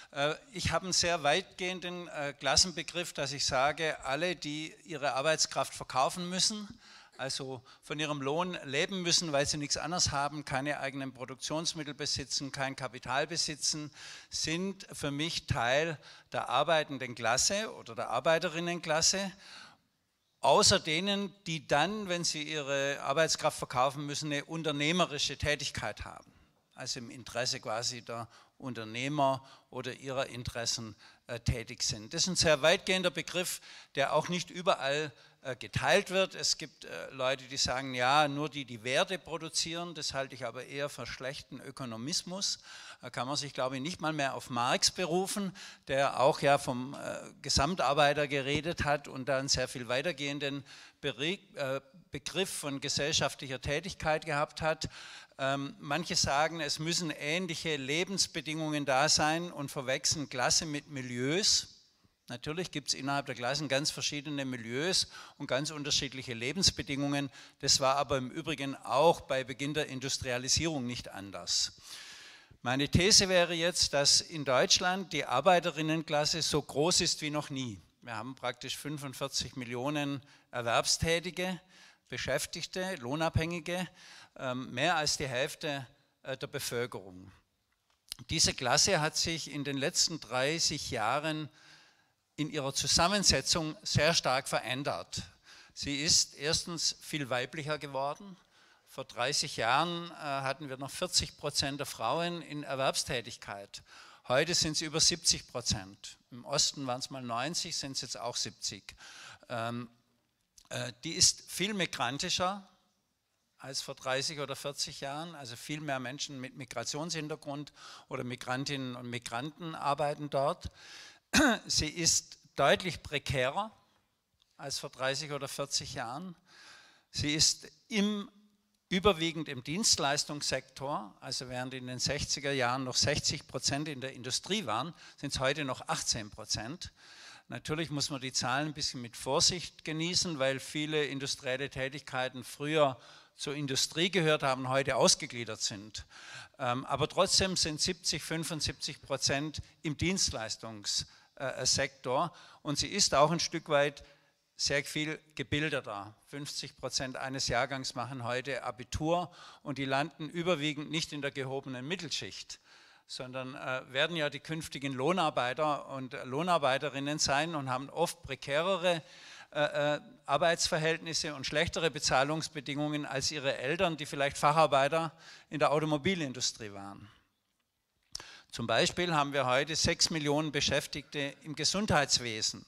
Ich habe einen sehr weitgehenden Klassenbegriff, dass ich sage, alle, die ihre Arbeitskraft verkaufen müssen, also von ihrem Lohn leben müssen, weil sie nichts anderes haben, keine eigenen Produktionsmittel besitzen, kein Kapital besitzen, sind für mich Teil der arbeitenden Klasse oder der Arbeiterinnenklasse, außer denen, die dann, wenn sie ihre Arbeitskraft verkaufen müssen, eine unternehmerische Tätigkeit haben, also im Interesse quasi der Unternehmer oder ihrer Interessen äh, tätig sind. Das ist ein sehr weitgehender Begriff, der auch nicht überall äh, geteilt wird. Es gibt äh, Leute, die sagen, ja, nur die, die Werte produzieren, das halte ich aber eher für schlechten Ökonomismus. Da kann man sich, glaube ich, nicht mal mehr auf Marx berufen, der auch ja vom äh, Gesamtarbeiter geredet hat und da einen sehr viel weitergehenden Be äh, Begriff von gesellschaftlicher Tätigkeit gehabt hat. Ähm, manche sagen, es müssen ähnliche Lebensbedingungen da sein und verwechseln Klasse mit Milieus. Natürlich gibt es innerhalb der Klassen ganz verschiedene Milieus und ganz unterschiedliche Lebensbedingungen. Das war aber im Übrigen auch bei Beginn der Industrialisierung nicht anders. Meine These wäre jetzt, dass in Deutschland die Arbeiterinnenklasse so groß ist wie noch nie. Wir haben praktisch fünfundvierzig Millionen Erwerbstätige, Beschäftigte, Lohnabhängige, mehr als die Hälfte der Bevölkerung. Diese Klasse hat sich in den letzten dreißig Jahren in ihrer Zusammensetzung sehr stark verändert. Sie ist erstens viel weiblicher geworden. Vor dreißig Jahren hatten wir noch vierzig Prozent der Frauen in Erwerbstätigkeit. Heute sind es über siebzig Prozent. Im Osten waren es mal neunzig, sind es jetzt auch siebzig. Die ist viel migrantischer als vor dreißig oder vierzig Jahren, also viel mehr Menschen mit Migrationshintergrund oder Migrantinnen und Migranten arbeiten dort. Sie ist deutlich prekärer als vor dreißig oder vierzig Jahren. Sie ist im, überwiegend im Dienstleistungssektor, also während in den sechziger Jahren noch sechzig Prozent in der Industrie waren, sind es heute noch achtzehn Prozent. Natürlich muss man die Zahlen ein bisschen mit Vorsicht genießen, weil viele industrielle Tätigkeiten früher zur Industrie gehört haben, heute ausgegliedert sind. Aber trotzdem sind siebzig, fünfundsiebzig Prozent im Dienstleistungssektor und sie ist auch ein Stück weit sehr viel gebildeter. fünfzig Prozent eines Jahrgangs machen heute Abitur und die landen überwiegend nicht in der gehobenen Mittelschicht, sondern äh, werden ja die künftigen Lohnarbeiter und Lohnarbeiterinnen sein und haben oft prekärere äh, äh, Arbeitsverhältnisse und schlechtere Bezahlungsbedingungen als ihre Eltern, die vielleicht Facharbeiter in der Automobilindustrie waren. Zum Beispiel haben wir heute sechs Millionen Beschäftigte im Gesundheitswesen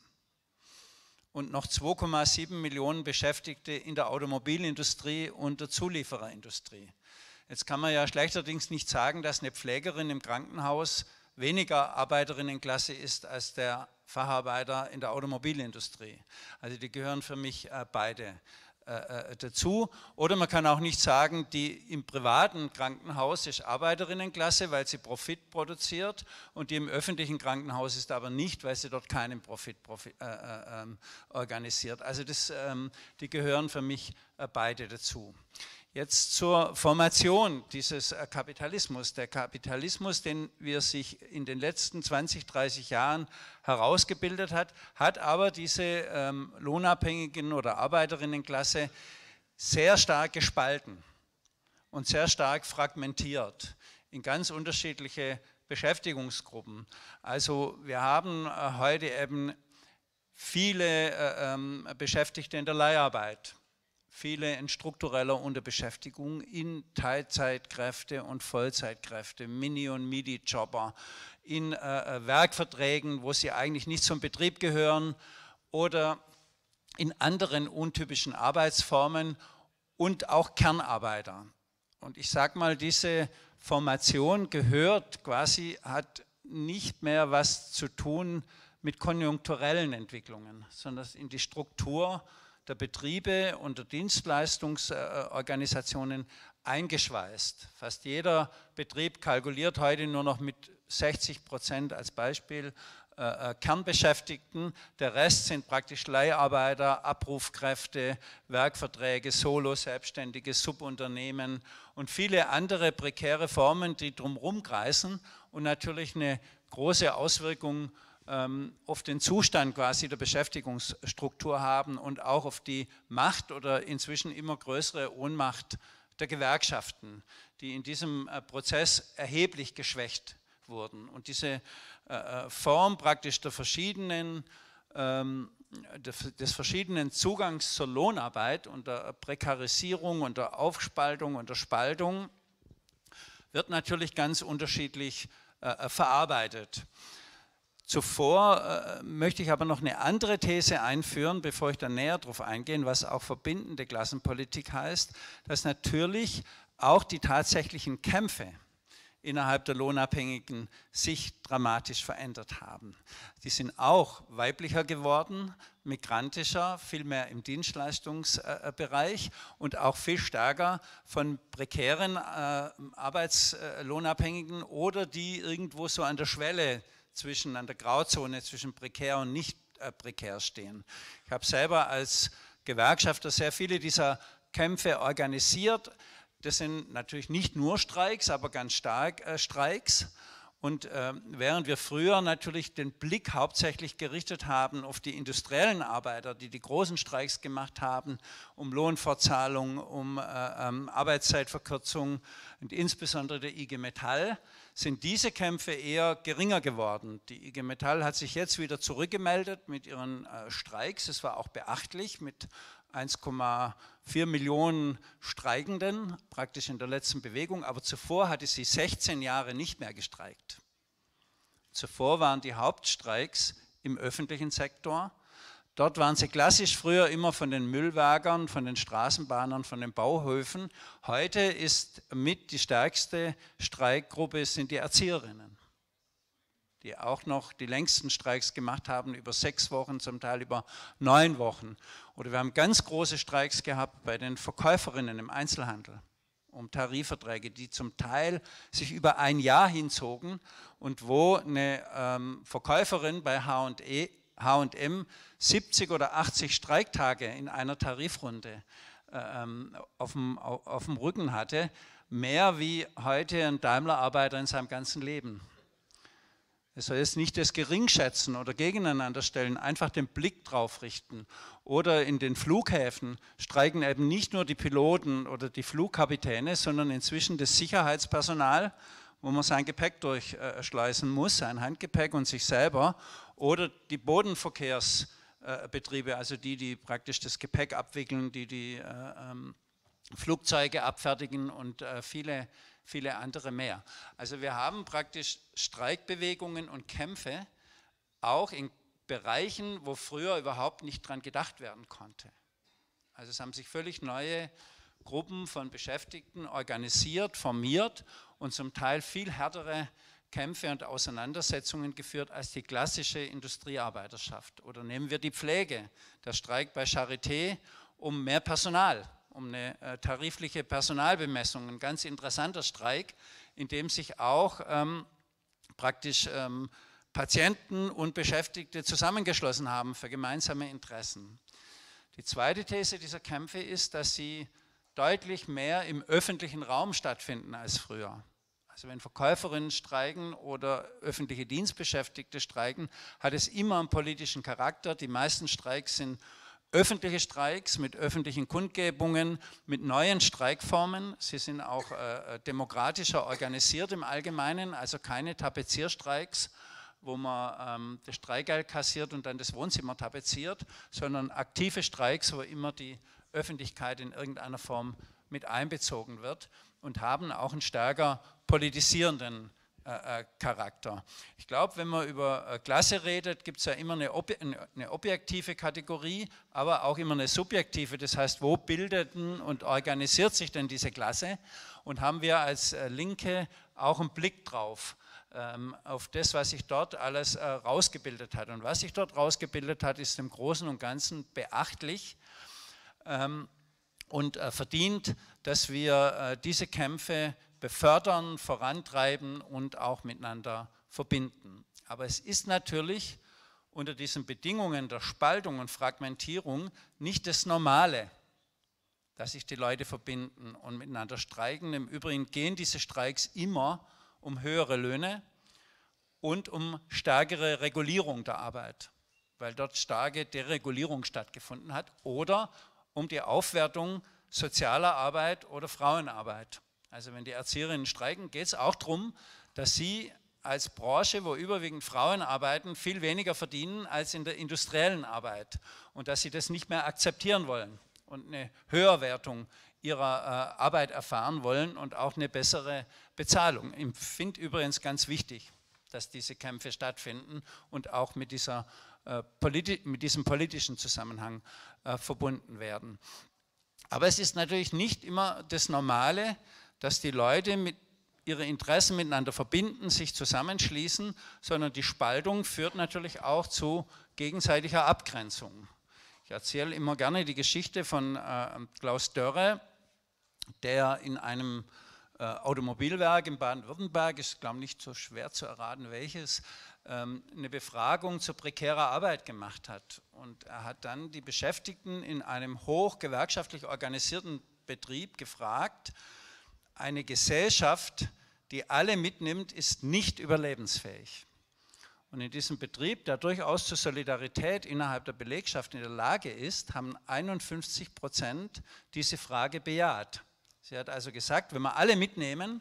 und noch zwei Komma sieben Millionen Beschäftigte in der Automobilindustrie und der Zuliefererindustrie. Jetzt kann man ja schlechterdings nicht sagen, dass eine Pflegerin im Krankenhaus weniger Arbeiterinnenklasse ist als der Facharbeiter in der Automobilindustrie. Also die gehören für mich äh, beide äh, dazu. Oder man kann auch nicht sagen, die im privaten Krankenhaus ist Arbeiterinnenklasse, weil sie Profit produziert und die im öffentlichen Krankenhaus ist aber nicht, weil sie dort keinen Profit, Profit äh, äh, organisiert. Also das, ähm, die gehören für mich äh, beide dazu. Jetzt zur Formation dieses Kapitalismus. Der Kapitalismus, den wir sich in den letzten zwanzig, dreißig Jahren herausgebildet hat, hat aber diese ähm, lohnabhängigen oder Arbeiterinnenklasse sehr stark gespalten und sehr stark fragmentiert in ganz unterschiedliche Beschäftigungsgruppen. Also wir haben äh, heute eben viele äh, ähm, Beschäftigte in der Leiharbeit, viele in struktureller Unterbeschäftigung, in Teilzeitkräfte und Vollzeitkräfte, Mini- und Midi-Jobber, in äh, Werkverträgen, wo sie eigentlich nicht zum Betrieb gehören oder in anderen untypischen Arbeitsformen und auch Kernarbeiter. Und ich sage mal, diese Formation gehört quasi, hat nicht mehr was zu tun mit konjunkturellen Entwicklungen, sondern in die Struktur der Betriebe und der Dienstleistungsorganisationen eingeschweißt. Fast jeder Betrieb kalkuliert heute nur noch mit sechzig Prozent als Beispiel äh, Kernbeschäftigten. Der Rest sind praktisch Leiharbeiter, Abrufkräfte, Werkverträge, Solo-Selbstständige, Subunternehmen und viele andere prekäre Formen, die drumherum kreisen und natürlich eine große Auswirkungen ähm, auf den Zustand quasi der Beschäftigungsstruktur haben und auch auf die Macht oder inzwischen immer größere Ohnmacht der Gewerkschaften, die in diesem äh, Prozess erheblich geschwächt wurden. Und diese äh, Form praktisch der verschiedenen, ähm, des verschiedenen Zugangs zur Lohnarbeit und der Prekarisierung und der Aufspaltung und der Spaltung wird natürlich ganz unterschiedlich äh, verarbeitet. Zuvor äh, möchte ich aber noch eine andere These einführen, bevor ich dann näher darauf eingehe, was auch verbindende Klassenpolitik heißt, dass natürlich auch die tatsächlichen Kämpfe innerhalb der Lohnabhängigen sich dramatisch verändert haben. Die sind auch weiblicher geworden, migrantischer, viel mehr im Dienstleistungsbereich und auch viel stärker von prekären äh, Arbeitslohnabhängigen oder die irgendwo so an der Schwelle zwischen, an der Grauzone zwischen prekär und nicht äh, prekär stehen. Ich habe selber als Gewerkschafter sehr viele dieser Kämpfe organisiert. Das sind natürlich nicht nur Streiks, aber ganz stark äh, Streiks. Und äh, während wir früher natürlich den Blick hauptsächlich gerichtet haben auf die industriellen Arbeiter, die die großen Streiks gemacht haben, um Lohnfortzahlung, um äh, ähm, Arbeitszeitverkürzung und insbesondere der I G Metall, sind diese Kämpfe eher geringer geworden. Die I G Metall hat sich jetzt wieder zurückgemeldet mit ihren äh, Streiks. Es war auch beachtlich mit eins Komma vier Millionen Streikenden, praktisch in der letzten Bewegung, aber zuvor hatte sie sechzehn Jahre nicht mehr gestreikt. Zuvor waren die Hauptstreiks im öffentlichen Sektor. Dort waren sie klassisch früher immer von den Müllwagern, von den Straßenbahnern, von den Bauhöfen. Heute ist mit die stärkste Streikgruppe sind die Erzieherinnen, die auch noch die längsten Streiks gemacht haben, über sechs Wochen, zum Teil über neun Wochen. Oder wir haben ganz große Streiks gehabt bei den Verkäuferinnen im Einzelhandel um Tarifverträge, die zum Teil sich über ein Jahr hinzogen und wo eine ähm, Verkäuferin bei H und M siebzig oder achtzig Streiktage in einer Tarifrunde ähm, auf dem, auf dem Rücken hatte, mehr wie heute ein Daimler-Arbeiter in seinem ganzen Leben. Es soll jetzt nicht das Geringschätzen oder gegeneinander stellen, einfach den Blick drauf richten. Oder in den Flughäfen streiken eben nicht nur die Piloten oder die Flugkapitäne, sondern inzwischen das Sicherheitspersonal, wo man sein Gepäck durchschleusen muss, sein Handgepäck und sich selber. Oder die Bodenverkehrsbetriebe, also die, die praktisch das Gepäck abwickeln, die die ähm, Flugzeuge abfertigen und äh, viele viele andere mehr. Also wir haben praktisch Streikbewegungen und Kämpfe auch in Bereichen, wo früher überhaupt nicht dran gedacht werden konnte. Also es haben sich völlig neue Gruppen von Beschäftigten organisiert, formiert und zum Teil viel härtere Kämpfe und Auseinandersetzungen geführt als die klassische Industriearbeiterschaft. Oder nehmen wir die Pflege, der Streik bei Charité um mehr Personal, um eine äh, tarifliche Personalbemessung, ein ganz interessanter Streik, in dem sich auch ähm, praktisch ähm, Patienten und Beschäftigte zusammengeschlossen haben für gemeinsame Interessen. Die zweite These dieser Kämpfe ist, dass sie deutlich mehr im öffentlichen Raum stattfinden als früher. Also wenn Verkäuferinnen streiken oder öffentliche Dienstbeschäftigte streiken, hat es immer einen politischen Charakter. Die meisten Streiks sind öffentliche Streiks mit öffentlichen Kundgebungen, mit neuen Streikformen. Sie sind auch äh, demokratischer organisiert im Allgemeinen, also keine Tapezierstreiks, wo man ähm, das Streikgeld kassiert und dann das Wohnzimmer tapeziert, sondern aktive Streiks, wo immer die Öffentlichkeit in irgendeiner Form mit einbezogen wird und haben auch einen stärker politisierenden Äh, Charakter. Ich glaube, wenn man über äh, Klasse redet, gibt es ja immer eine, Ob eine objektive Kategorie, aber auch immer eine subjektive. Das heißt, wo bildet und organisiert sich denn diese Klasse? Und haben wir als äh, Linke auch einen Blick drauf, ähm, auf das, was sich dort alles äh, rausgebildet hat. Und was sich dort rausgebildet hat, ist im Großen und Ganzen beachtlich ähm, und äh, verdient, dass wir äh, diese Kämpfe befördern, vorantreiben und auch miteinander verbinden. Aber es ist natürlich unter diesen Bedingungen der Spaltung und Fragmentierung nicht das Normale, dass sich die Leute verbinden und miteinander streiken. Im Übrigen gehen diese Streiks immer um höhere Löhne, und um stärkere Regulierung der Arbeit, weil dort starke Deregulierung stattgefunden hat, oder um die Aufwertung sozialer Arbeit oder Frauenarbeit. Also wenn die Erzieherinnen streiken, geht es auch darum, dass sie als Branche, wo überwiegend Frauen arbeiten, viel weniger verdienen als in der industriellen Arbeit und dass sie das nicht mehr akzeptieren wollen und eine Höherwertung ihrer äh, Arbeit erfahren wollen und auch eine bessere Bezahlung. Ich finde übrigens ganz wichtig, dass diese Kämpfe stattfinden und auch mit, dieser, äh, politi mit diesem politischen Zusammenhang äh, verbunden werden. Aber es ist natürlich nicht immer das Normale, dass die Leute mit ihre Interessen miteinander verbinden, sich zusammenschließen, sondern die Spaltung führt natürlich auch zu gegenseitiger Abgrenzung. Ich erzähle immer gerne die Geschichte von äh, Klaus Dörre, der in einem äh, Automobilwerk in Baden-Württemberg, ist glaube ich nicht so schwer zu erraten welches, ähm, eine Befragung zu prekärer Arbeit gemacht hat. Und er hat dann die Beschäftigten in einem hoch gewerkschaftlich organisierten Betrieb gefragt: Eine Gesellschaft, die alle mitnimmt, ist nicht überlebensfähig. Und in diesem Betrieb, der durchaus zur Solidarität innerhalb der Belegschaft in der Lage ist, haben einundfünfzig Prozent diese Frage bejaht. Sie hat also gesagt, wenn wir alle mitnehmen,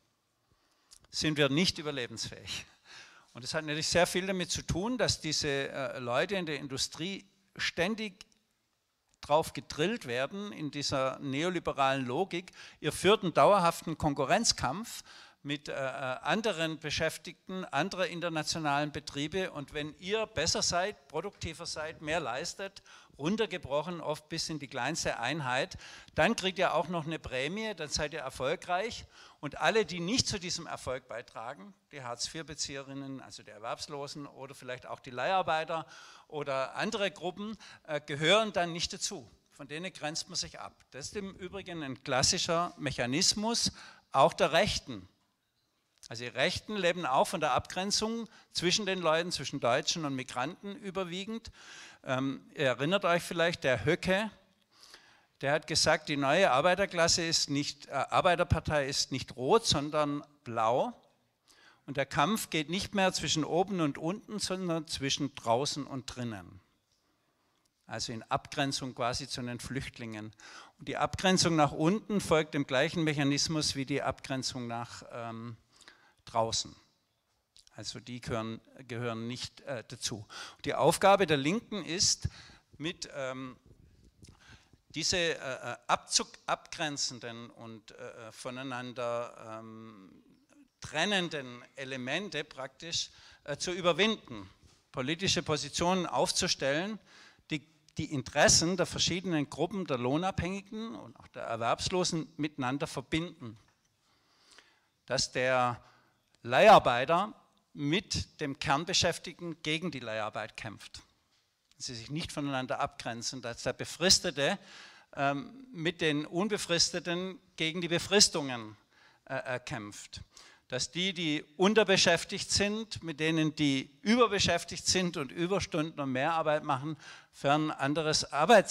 sind wir nicht überlebensfähig. Und das hat natürlich sehr viel damit zu tun, dass diese äh, Leute in der Industrie ständig drauf gedrillt werden in dieser neoliberalen Logik. Ihr führt einen dauerhaften Konkurrenzkampf mit äh, anderen Beschäftigten, anderer internationalen Betriebe, und wenn ihr besser seid, produktiver seid, mehr leistet, runtergebrochen oft bis in die kleinste Einheit, dann kriegt ihr auch noch eine Prämie, dann seid ihr erfolgreich, und alle, die nicht zu diesem Erfolg beitragen, die Hartz vier Bezieherinnen, also die Erwerbslosen oder vielleicht auch die Leiharbeiter oder andere Gruppen, äh, gehören dann nicht dazu. Von denen grenzt man sich ab. Das ist im Übrigen ein klassischer Mechanismus auch der Rechten. Also die Rechten leben auch von der Abgrenzung zwischen den Leuten, zwischen Deutschen und Migranten überwiegend. Ähm, ihr erinnert euch vielleicht, der Höcke, der hat gesagt, die neue Arbeiterklasse ist nicht, äh, Arbeiterpartei ist nicht rot, sondern blau. Und der Kampf geht nicht mehr zwischen oben und unten, sondern zwischen draußen und drinnen. Also in Abgrenzung quasi zu den Flüchtlingen. Und die Abgrenzung nach unten folgt dem gleichen Mechanismus wie die Abgrenzung nach ähm, draußen. Also die gehören, gehören nicht äh, dazu. Die Aufgabe der Linken ist, mit ähm, diese äh, abzug, abgrenzenden und äh, voneinander ähm, trennenden Elemente praktisch äh, zu überwinden, politische Positionen aufzustellen, die die Interessen der verschiedenen Gruppen der Lohnabhängigen und auch der Erwerbslosen miteinander verbinden. Dass der Leiharbeiter mit dem Kernbeschäftigten gegen die Leiharbeit kämpft. Dass sie sich nicht voneinander abgrenzen, dass der Befristete ähm, mit den Unbefristeten gegen die Befristungen äh, kämpft. Dass die, die unterbeschäftigt sind, mit denen, die überbeschäftigt sind und Überstunden und Mehrarbeit machen, für ein anderes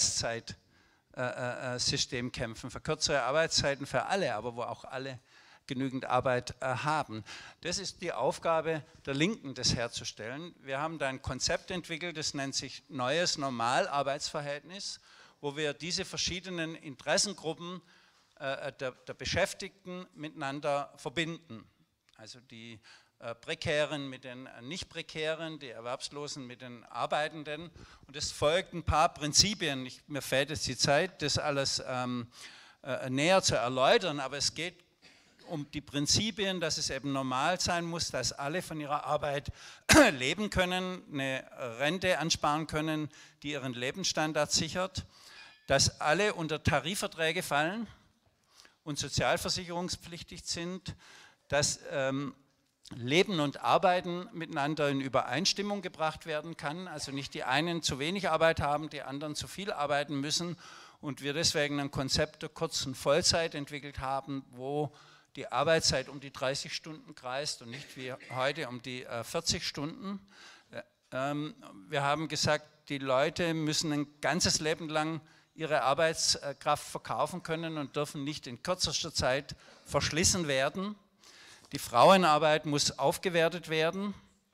Arbeitszeitsystem kämpfen, für kürzere Arbeitszeiten für alle, aber wo auch alle genügend Arbeit äh, haben. Das ist die Aufgabe der Linken, das herzustellen. Wir haben da ein Konzept entwickelt, das nennt sich Neues Normalarbeitsverhältnis, wo wir diese verschiedenen Interessengruppen äh, der, der Beschäftigten miteinander verbinden. Also die äh, Prekären mit den äh, Nicht-Prekären, die Erwerbslosen mit den Arbeitenden. Und es folgt ein paar Prinzipien. Ich, mir fehlt jetzt die Zeit, das alles ähm, äh, näher zu erläutern, aber es geht um die Prinzipien, dass es eben normal sein muss, dass alle von ihrer Arbeit leben können, eine Rente ansparen können, die ihren Lebensstandard sichert, dass alle unter Tarifverträge fallen und sozialversicherungspflichtig sind, dass ähm, Leben und Arbeiten miteinander in Übereinstimmung gebracht werden kann, also nicht die einen zu wenig Arbeit haben, die anderen zu viel arbeiten müssen, und wir deswegen ein Konzept der kurzen Vollzeit entwickelt haben, wo die Arbeitszeit um die dreißig Stunden kreist und nicht wie heute um die äh, vierzig Stunden. Ähm, wir haben gesagt, die Leute müssen ein ganzes Leben lang ihre Arbeitskraft verkaufen können und dürfen nicht in kürzester Zeit verschlissen werden. Die Frauenarbeit muss aufgewertet werden.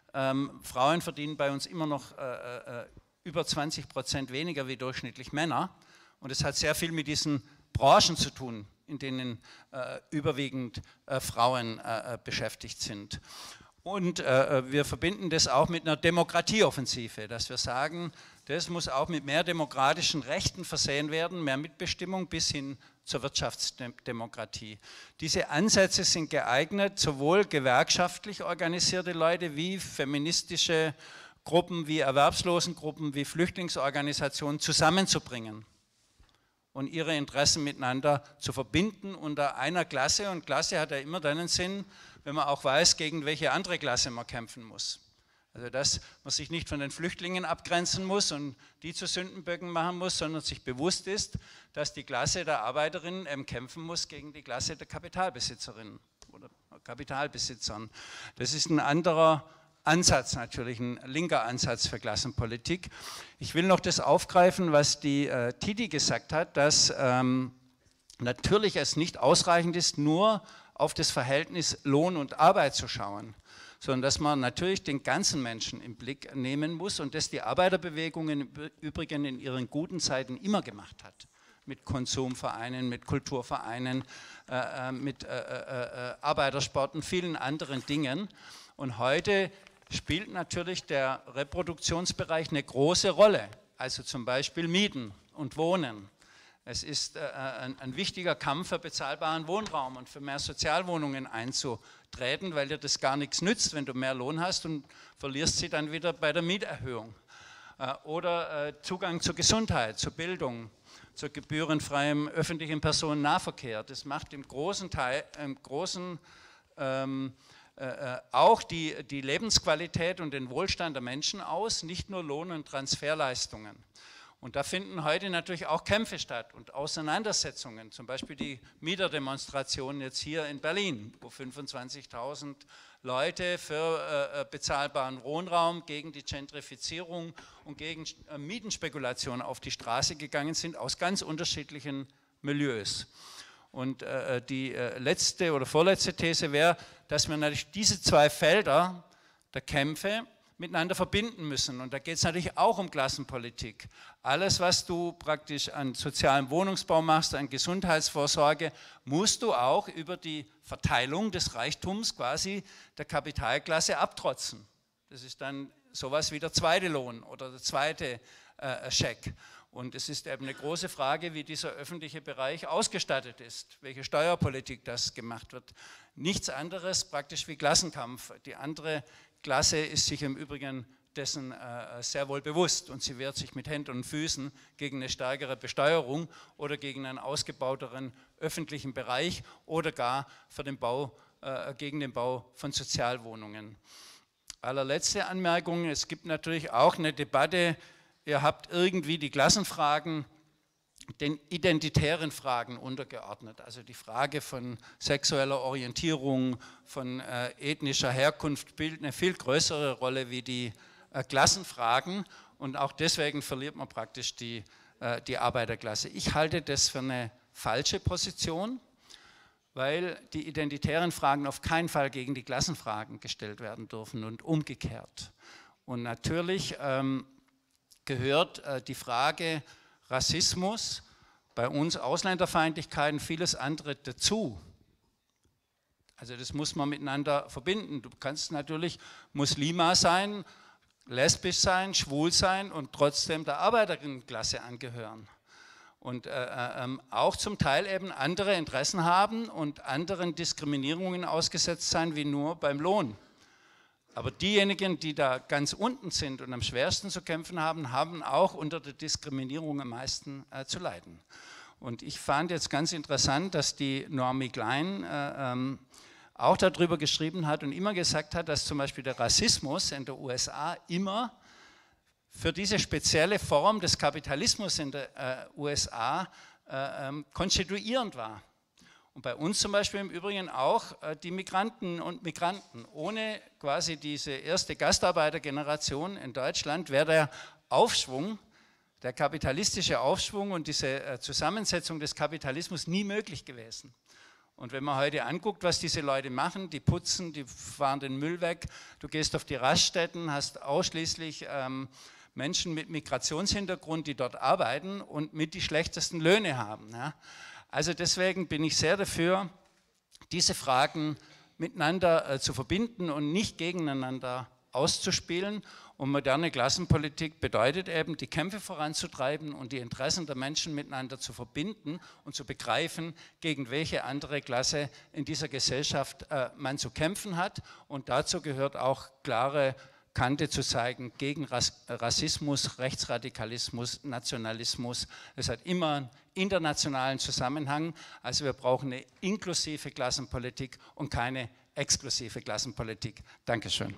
Ähm, Frauen verdienen bei uns immer noch äh, äh, über zwanzig Prozent weniger wie durchschnittlich Männer. Und es hat sehr viel mit diesen Branchen zu tun, in denen äh, überwiegend äh, Frauen äh, beschäftigt sind. Und äh, wir verbinden das auch mit einer Demokratieoffensive, dass wir sagen, das muss auch mit mehr demokratischen Rechten versehen werden, mehr Mitbestimmung bis hin zur Wirtschaftsdemokratie. Diese Ansätze sind geeignet, sowohl gewerkschaftlich organisierte Leute wie feministische Gruppen, wie Erwerbslosengruppen, wie Flüchtlingsorganisationen zusammenzubringen und ihre Interessen miteinander zu verbinden unter einer Klasse. Und Klasse hat ja immer dann einen Sinn, wenn man auch weiß, gegen welche andere Klasse man kämpfen muss. Also dass man sich nicht von den Flüchtlingen abgrenzen muss und die zu Sündenböcken machen muss, sondern sich bewusst ist, dass die Klasse der Arbeiterinnen eben kämpfen muss gegen die Klasse der Kapitalbesitzerinnen oder Kapitalbesitzern. Das ist ein anderer Ansatz natürlich, ein linker Ansatz für Klassenpolitik. Ich will noch das aufgreifen, was die äh, Titi gesagt hat, dass ähm, natürlich es nicht ausreichend ist, nur auf das Verhältnis Lohn und Arbeit zu schauen, sondern dass man natürlich den ganzen Menschen im Blick nehmen muss und das die Arbeiterbewegung im Übrigen in ihren guten Zeiten immer gemacht hat. Mit Konsumvereinen, mit Kulturvereinen, äh, mit äh, äh, Arbeitersport und vielen anderen Dingen. Und heute spielt natürlich der Reproduktionsbereich eine große Rolle, also zum Beispiel Mieten und Wohnen. Es ist äh, ein, ein wichtiger Kampf für bezahlbaren Wohnraum und für mehr Sozialwohnungen einzutreten, weil dir das gar nichts nützt, wenn du mehr Lohn hast und verlierst sie dann wieder bei der Mieterhöhung. Äh, oder äh, Zugang zur Gesundheit, zur Bildung, zu gebührenfreiem öffentlichen Personennahverkehr. Das macht im großen Teil, im großen ähm, äh, auch die, die Lebensqualität und den Wohlstand der Menschen aus, nicht nur Lohn- und Transferleistungen. Und da finden heute natürlich auch Kämpfe statt und Auseinandersetzungen, zum Beispiel die Mieterdemonstration jetzt hier in Berlin, wo fünfundzwanzigtausend Leute für äh, bezahlbaren Wohnraum gegen die Gentrifizierung und gegen äh, Mietenspekulation auf die Straße gegangen sind, aus ganz unterschiedlichen Milieus. Und äh, die äh, letzte oder vorletzte These wäre, dass wir natürlich diese zwei Felder der Kämpfe miteinander verbinden müssen. Und da geht es natürlich auch um Klassenpolitik. Alles, was du praktisch an sozialem Wohnungsbau machst, an Gesundheitsvorsorge, musst du auch über die Verteilung des Reichtums quasi der Kapitalklasse abtrotzen. Das ist dann sowas wie der zweite Lohn oder der zweite äh, Scheck. Und es ist eben eine große Frage, wie dieser öffentliche Bereich ausgestattet ist, welche Steuerpolitik das gemacht wird. Nichts anderes praktisch wie Klassenkampf. Die andere Klasse ist sich im Übrigen dessen äh, sehr wohl bewusst und sie wehrt sich mit Händen und Füßen gegen eine stärkere Besteuerung oder gegen einen ausgebauteren öffentlichen Bereich oder gar für den Bau, äh, gegen den Bau von Sozialwohnungen. Allerletzte Anmerkung, es gibt natürlich auch eine Debatte, ihr habt irgendwie die Klassenfragen den identitären Fragen untergeordnet, also die Frage von sexueller Orientierung, von äh, ethnischer Herkunft spielt eine viel größere Rolle wie die äh, Klassenfragen und auch deswegen verliert man praktisch die, äh, die Arbeiterklasse. Ich halte das für eine falsche Position, weil die identitären Fragen auf keinen Fall gegen die Klassenfragen gestellt werden dürfen und umgekehrt. Und natürlich ähm, gehört äh, die Frage Rassismus, bei uns Ausländerfeindlichkeit und vieles andere dazu. Also das muss man miteinander verbinden. Du kannst natürlich Muslima sein, lesbisch sein, schwul sein und trotzdem der Arbeiterinnenklasse angehören. Und äh, äh, auch zum Teil eben andere Interessen haben und anderen Diskriminierungen ausgesetzt sein wie nur beim Lohn. Aber diejenigen, die da ganz unten sind und am schwersten zu kämpfen haben, haben auch unter der Diskriminierung am meisten äh, zu leiden. Und ich fand jetzt ganz interessant, dass die Naomi Klein äh, ähm, auch darüber geschrieben hat und immer gesagt hat, dass zum Beispiel der Rassismus in der U S A immer für diese spezielle Form des Kapitalismus in der äh, U S A äh, ähm, konstituierend war. Und bei uns zum Beispiel im Übrigen auch äh, die Migranten und Migranten. Ohne quasi diese erste Gastarbeitergeneration in Deutschland wäre der Aufschwung, der kapitalistische Aufschwung und diese äh, Zusammensetzung des Kapitalismus nie möglich gewesen. Und wenn man heute anguckt, was diese Leute machen, die putzen, die fahren den Müll weg, du gehst auf die Raststätten, hast ausschließlich ähm, Menschen mit Migrationshintergrund, die dort arbeiten und mit die schlechtesten Löhne haben. Ja. Also deswegen bin ich sehr dafür, diese Fragen miteinander äh, zu verbinden und nicht gegeneinander auszuspielen. Und moderne Klassenpolitik bedeutet eben, die Kämpfe voranzutreiben und die Interessen der Menschen miteinander zu verbinden und zu begreifen, gegen welche andere Klasse in dieser Gesellschaft äh, man zu kämpfen hat. Und dazu gehört auch klare Kante zu zeigen gegen Rass Rassismus, Rechtsradikalismus, Nationalismus. Es hat immer einen internationalen Zusammenhang. Also wir brauchen eine inklusive Klassenpolitik und keine exklusive Klassenpolitik. Dankeschön.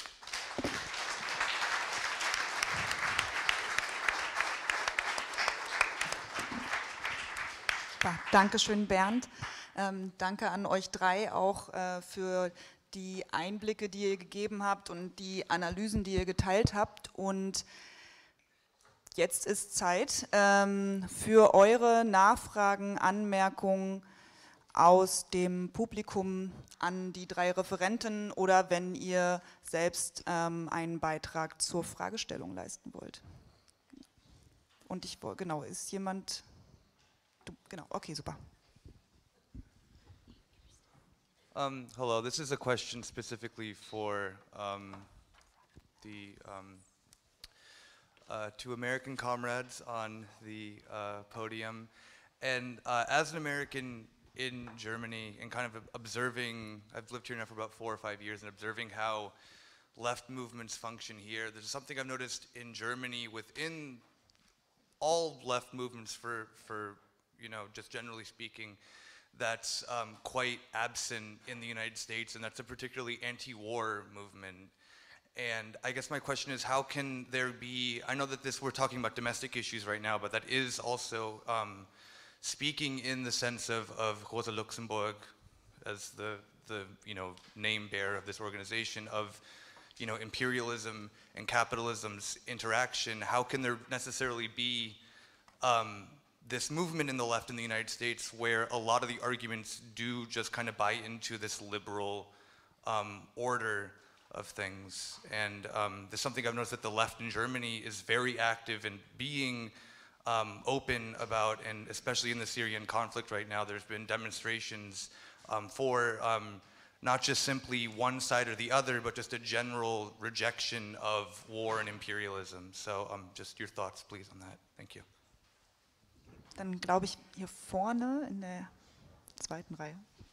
Ja, Dankeschön, Bernd. Ähm, danke an euch drei auch äh, für die Einblicke, die ihr gegeben habt und die Analysen, die ihr geteilt habt. Und jetzt ist Zeit ähm, für eure Nachfragen, Anmerkungen aus dem Publikum an die drei Referenten oder wenn ihr selbst ähm, einen Beitrag zur Fragestellung leisten wollt. Und ich wollte, genau, ist jemand, du, genau, okay, super.
Um, hello, this is a question specifically for um, the um, uh, two American comrades on the uh, podium. And uh, as an American in Germany and kind of observing, I've lived here now for about four or five years and observing how left movements function here, there's something I've noticed in Germany within all left movements for, for you know, just generally speaking, that's um, quite absent in the United States, and that's a particularly anti-war movement. And I guess my question is, how can there be, I know that this, we're talking about domestic issues right now, but that is also um, speaking in the sense of, of Rosa Luxemburg as the, the you know, name bearer of this organization, of you know, imperialism and capitalism's interaction. How can there necessarily be um, this movement in the left in the United States where a lot of the arguments do just kind of buy into this liberal um, order of things? And um, there's something I've noticed that the left in Germany is very active in being um, open about, and especially in the Syrian conflict right now, there's been demonstrations um, for um, not just simply one side or the other, but just a general rejection of war and imperialism. So um, just your thoughts, please, on that. Thank you.
Dann glaube ich hier vorne in der zweiten Reihe.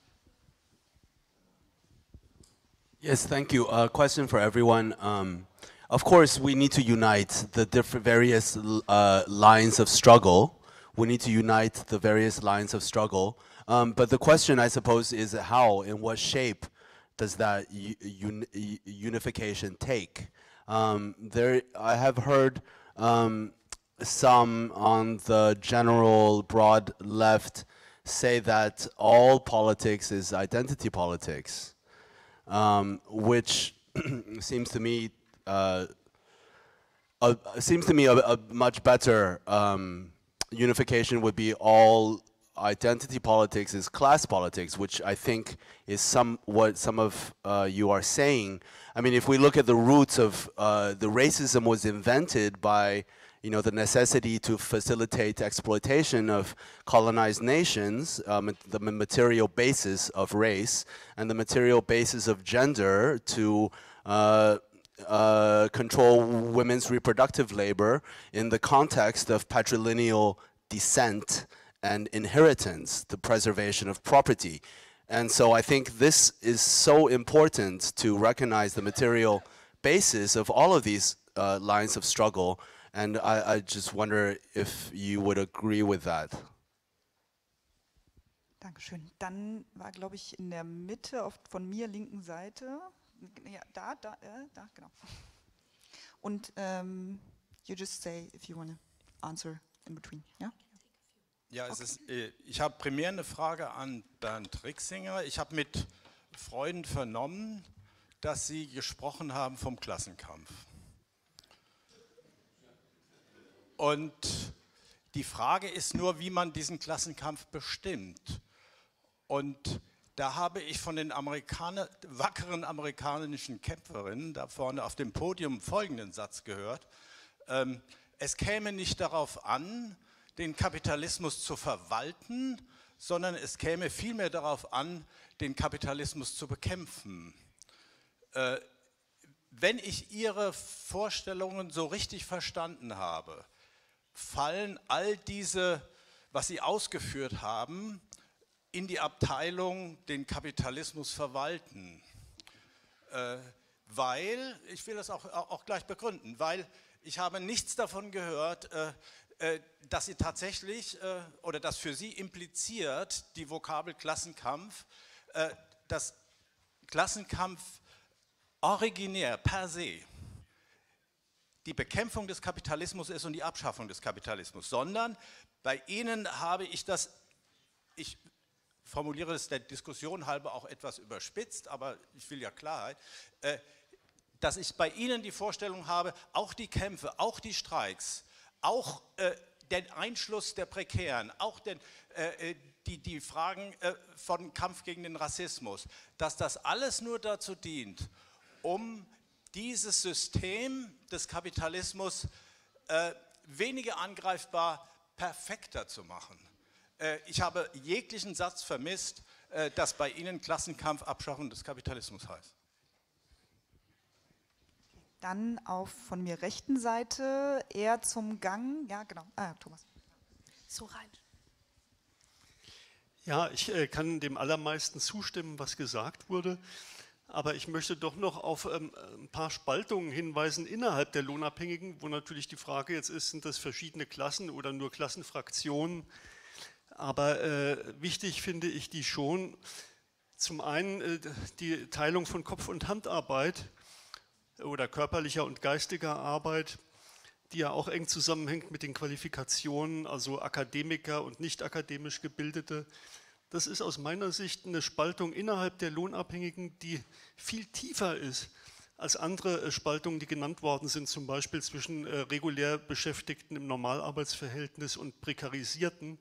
Yes, thank you. A uh, question for everyone. Um, of course, we need to unite the different various uh, lines of struggle. We need to unite the various lines of struggle. Um, but the question, I suppose, is how, in what shape does that un unification take? Um, there, I have heard um, some on the general broad left say that all politics is identity politics, um, which seems to me uh, uh, seems to me a, a much better um, unification would be all identity politics is class politics, which I think is some what some of uh, you are saying. I mean, if we look at the roots of uh, the racism was invented by you know, the necessity to facilitate exploitation of colonized nations, um, the material basis of race, and the material basis of gender to uh, uh, control women's reproductive labor in the context of patrilineal descent and inheritance, the preservation of property. And so I think this is so important to recognize the material basis of all of these uh, lines of struggle. And I, I just wonder if you would agree with that.
Dankeschön. Dann war, glaube ich, in der Mitte auf, von mir linken Seite, ja, da, da, äh, da, genau. Und um, you just say if you want to answer in between, ja?
Ja, es ist, ich habe primär eine Frage an Bernd Rixinger. Ich habe mit Freuden vernommen, dass Sie gesprochen haben vom Klassenkampf. Und die Frage ist nur, wie man diesen Klassenkampf bestimmt. Und da habe ich von den Amerikaner, wackeren amerikanischen Kämpferinnen da vorne auf dem Podium folgenden Satz gehört. Ähm, es käme nicht darauf an, den Kapitalismus zu verwalten, sondern es käme vielmehr darauf an, den Kapitalismus zu bekämpfen. Äh, wenn ich Ihre Vorstellungen so richtig verstanden habe, fallen all diese, was Sie ausgeführt haben, in die Abteilung den Kapitalismus verwalten. Äh, weil, ich will das auch, auch gleich begründen, weil ich habe nichts davon gehört, äh, äh, dass Sie tatsächlich, äh, oder dass für Sie impliziert die Vokabel Klassenkampf, äh, dass Klassenkampf originär per se die Bekämpfung des Kapitalismus ist und die Abschaffung des Kapitalismus, sondern bei Ihnen habe ich das, ich formuliere es der Diskussion halber auch etwas überspitzt, aber ich will ja Klarheit, äh, dass ich bei Ihnen die Vorstellung habe, auch die Kämpfe, auch die Streiks, auch äh, den Einschluss der Prekären, auch den, äh, die, die Fragen äh, von Kampf gegen den Rassismus, dass das alles nur dazu dient, um dieses System des Kapitalismus äh, weniger angreifbar, perfekter zu machen. Äh, ich habe jeglichen Satz vermisst, äh, dass bei Ihnen Klassenkampf Abschaffung des Kapitalismus heißt.
Dann auf von mir rechten Seite, eher zum Gang. Ja, genau. Ah, Thomas.
So rein.
Ja, ich äh, kann dem allermeisten zustimmen, was gesagt wurde. Aber ich möchte doch noch auf ähm, ein paar Spaltungen hinweisen innerhalb der Lohnabhängigen, wo natürlich die Frage jetzt ist, sind das verschiedene Klassen oder nur Klassenfraktionen? Aber äh, wichtig finde ich die schon. Zum einen äh, die Teilung von Kopf- und Handarbeit oder körperlicher und geistiger Arbeit, die ja auch eng zusammenhängt mit den Qualifikationen, also Akademiker und nicht akademisch Gebildete. Das ist aus meiner Sicht eine Spaltung innerhalb der Lohnabhängigen, die viel tiefer ist als andere Spaltungen, die genannt worden sind, zum Beispiel zwischen äh, regulär Beschäftigten im Normalarbeitsverhältnis und Prekarisierten.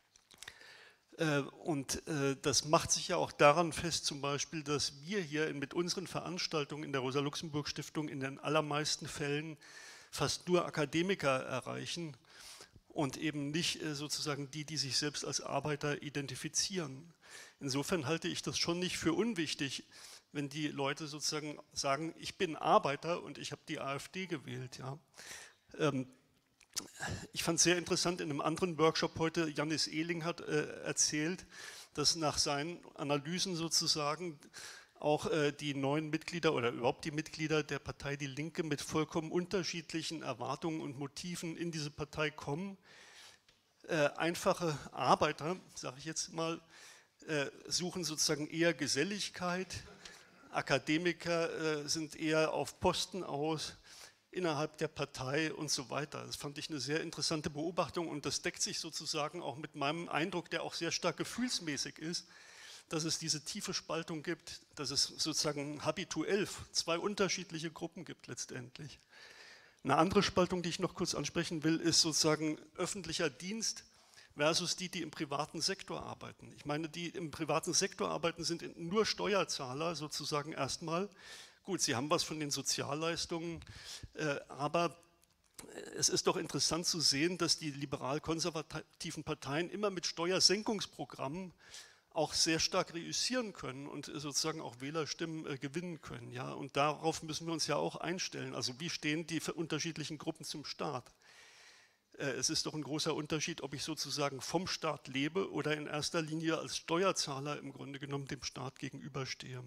Äh, und äh, das macht sich ja auch daran fest, zum Beispiel, dass wir hier mit unseren Veranstaltungen in der Rosa-Luxemburg-Stiftung in den allermeisten Fällen fast nur Akademiker erreichen und eben nicht äh, sozusagen die, die sich selbst als Arbeiter identifizieren. Insofern halte ich das schon nicht für unwichtig, wenn die Leute sozusagen sagen, ich bin Arbeiter und ich habe die AfD gewählt. Ja. Ähm, ich fand es sehr interessant, in einem anderen Workshop heute, Jannis Ehling hat äh, erzählt, dass nach seinen Analysen sozusagen auch äh, die neuen Mitglieder oder überhaupt die Mitglieder der Partei Die Linke mit vollkommen unterschiedlichen Erwartungen und Motiven in diese Partei kommen. Äh, einfache Arbeiter, sage ich jetzt mal, äh, suchen sozusagen eher Geselligkeit. Akademiker äh, sind eher auf Posten aus, innerhalb der Partei und so weiter. Das fand ich eine sehr interessante Beobachtung und das deckt sich sozusagen auch mit meinem Eindruck, der auch sehr stark gefühlsmäßig ist, dass es diese tiefe Spaltung gibt, dass es sozusagen habituell zwei unterschiedliche Gruppen gibt letztendlich. Eine andere Spaltung, die ich noch kurz ansprechen will, ist sozusagen öffentlicher Dienst versus die, die im privaten Sektor arbeiten. Ich meine, die im privaten Sektor arbeiten, sind nur Steuerzahler sozusagen erstmal. Gut, sie haben was von den Sozialleistungen, äh, aber es ist doch interessant zu sehen, dass die liberal-konservativen Parteien immer mit Steuersenkungsprogrammen auch sehr stark reüssieren können und sozusagen auch Wählerstimmen äh, gewinnen können. Ja? Und darauf müssen wir uns ja auch einstellen. Also wie stehen die unterschiedlichen Gruppen zum Staat? Äh, es ist doch ein großer Unterschied, ob ich sozusagen vom Staat lebe oder in erster Linie als Steuerzahler im Grunde genommen dem Staat gegenüberstehe.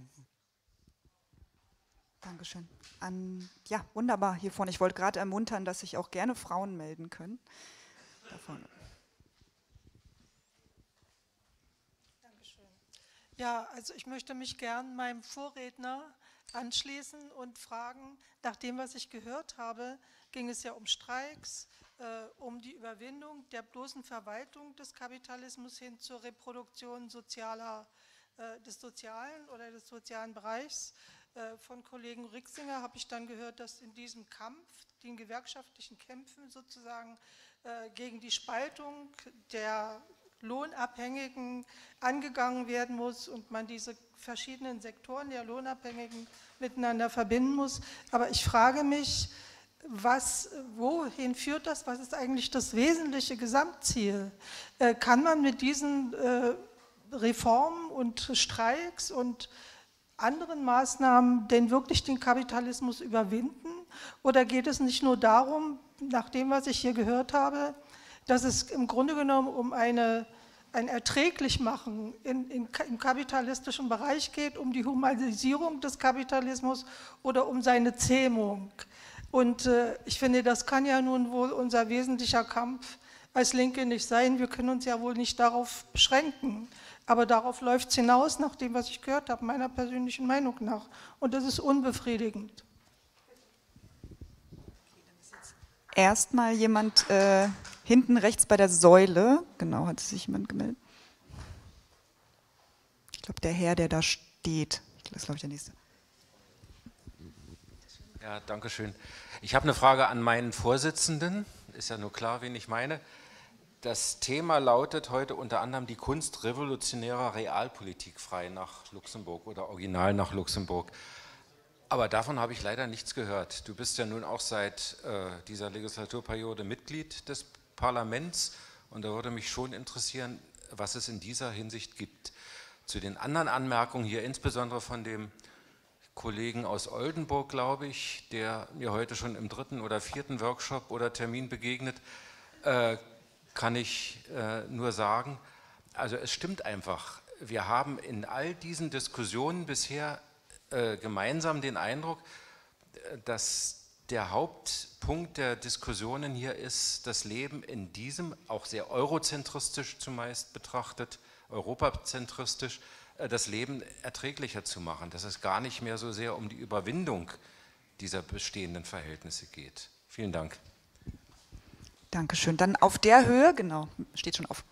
Dankeschön. An, ja, wunderbar hier vorne. Ich wollte gerade ermuntern, dass sich auch gerne Frauen melden können. Da vorne.
Ja, also ich möchte mich gern meinem Vorredner anschließen und fragen, nach dem, was ich gehört habe, ging es ja um Streiks, äh, um die Überwindung der bloßen Verwaltung des Kapitalismus hin zur Reproduktion sozialer, äh, des sozialen oder des sozialen Bereichs. Äh, von Kollegen Rixinger habe ich dann gehört, dass in diesem Kampf, den gewerkschaftlichen Kämpfen sozusagen äh, gegen die Spaltung der Lohnabhängigen angegangen werden muss und man diese verschiedenen Sektoren der Lohnabhängigen miteinander verbinden muss. Aber ich frage mich, was, wohin führt das? Was ist eigentlich das wesentliche Gesamtziel? Äh, kann man mit diesen äh, Reformen und Streiks und anderen Maßnahmen denn wirklich den Kapitalismus überwinden? Oder geht es nicht nur darum, nach dem, was ich hier gehört habe, dass es im Grunde genommen um eine, ein Erträglichmachen in, in, im kapitalistischen Bereich geht, um die Humanisierung des Kapitalismus oder um seine Zähmung? Und äh, ich finde, das kann ja nun wohl unser wesentlicher Kampf als Linke nicht sein. Wir können uns ja wohl nicht darauf beschränken. Aber darauf läuft es hinaus, nach dem, was ich gehört habe, meiner persönlichen Meinung nach. Und das ist unbefriedigend.
Erstmal jemand äh, hinten rechts bei der Säule. Genau, hat sich jemand gemeldet? Ich glaube, der Herr, der da steht. Das ist, glaube ich, der Nächste.
Ja, danke schön. Ich habe eine Frage an meinen Vorsitzenden. Ist ja nur klar, wen ich meine. Das Thema lautet heute unter anderem die Kunst revolutionärer Realpolitik frei nach Luxemburg oder original nach Luxemburg. Aber davon habe ich leider nichts gehört. Du bist ja nun auch seit äh, dieser Legislaturperiode Mitglied des Parlaments und da würde mich schon interessieren, was es in dieser Hinsicht gibt. Zu den anderen Anmerkungen hier, insbesondere von dem Kollegen aus Oldenburg, glaube ich, der mir heute schon im dritten oder vierten Workshop oder Termin begegnet, äh, kann ich äh, nur sagen, also es stimmt einfach, wir haben in all diesen Diskussionen bisher äh, gemeinsam den Eindruck, dass der Hauptpunkt der Diskussionen hier ist, das Leben in diesem, auch sehr eurozentristisch zumeist betrachtet, europazentristisch, äh, das Leben erträglicher zu machen, dass es gar nicht mehr so sehr um die Überwindung dieser bestehenden Verhältnisse geht. Vielen Dank.
Dankeschön. Dann auf der Höhe, genau, steht schon auf.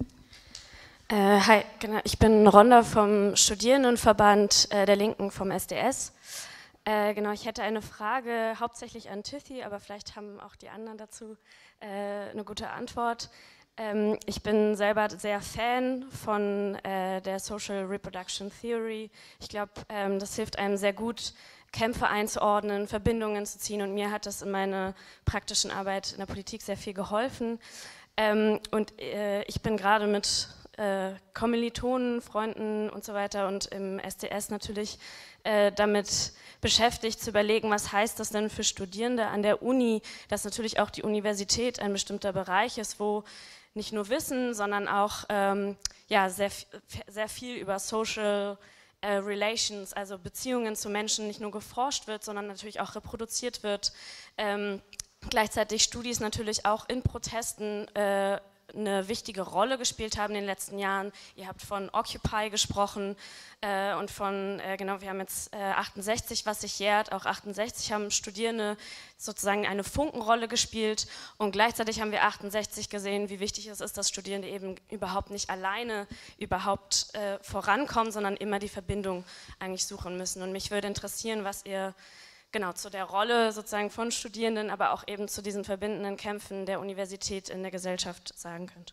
Äh, hi, genau. Ich bin Ronda vom Studierendenverband äh, der Linken vom S D S. Äh, genau, ich hätte eine Frage hauptsächlich an Tithi, aber vielleicht haben auch die anderen dazu äh, eine gute Antwort. Ähm, ich bin selber sehr Fan von äh, der Social Reproduction Theory. Ich glaube, ähm, das hilft einem sehr gut, Kämpfe einzuordnen, Verbindungen zu ziehen und mir hat das in meiner praktischen Arbeit in der Politik sehr viel geholfen. Ähm, und äh, ich bin gerade mit äh, Kommilitonen, Freunden und so weiter und im S D S natürlich äh, damit beschäftigt, zu überlegen, was heißt das denn für Studierende an der Uni, dass natürlich auch die Universität ein bestimmter Bereich ist, wo nicht nur Wissen, sondern auch ähm, ja, sehr, sehr viel über Social Uh, Relations, also Beziehungen zu Menschen, nicht nur geforscht wird, sondern natürlich auch reproduziert wird. Ähm, gleichzeitig Studis natürlich auch in Protesten äh, eine wichtige Rolle gespielt haben in den letzten Jahren. Ihr habt von Occupy gesprochen äh, und von, äh, genau, wir haben jetzt äh, achtundsechzig, was sich jährt, auch achtundsechzig haben Studierende sozusagen eine Funkenrolle gespielt und gleichzeitig haben wir achtundsechzig gesehen, wie wichtig es ist, dass Studierende eben überhaupt nicht alleine überhaupt äh, vorankommen, sondern immer die Verbindung eigentlich suchen müssen. Und mich würde interessieren, was ihr genau zu der Rolle sozusagen von Studierenden, aber auch eben zu diesen verbindenden Kämpfen der Universität in der Gesellschaft sagen könnt.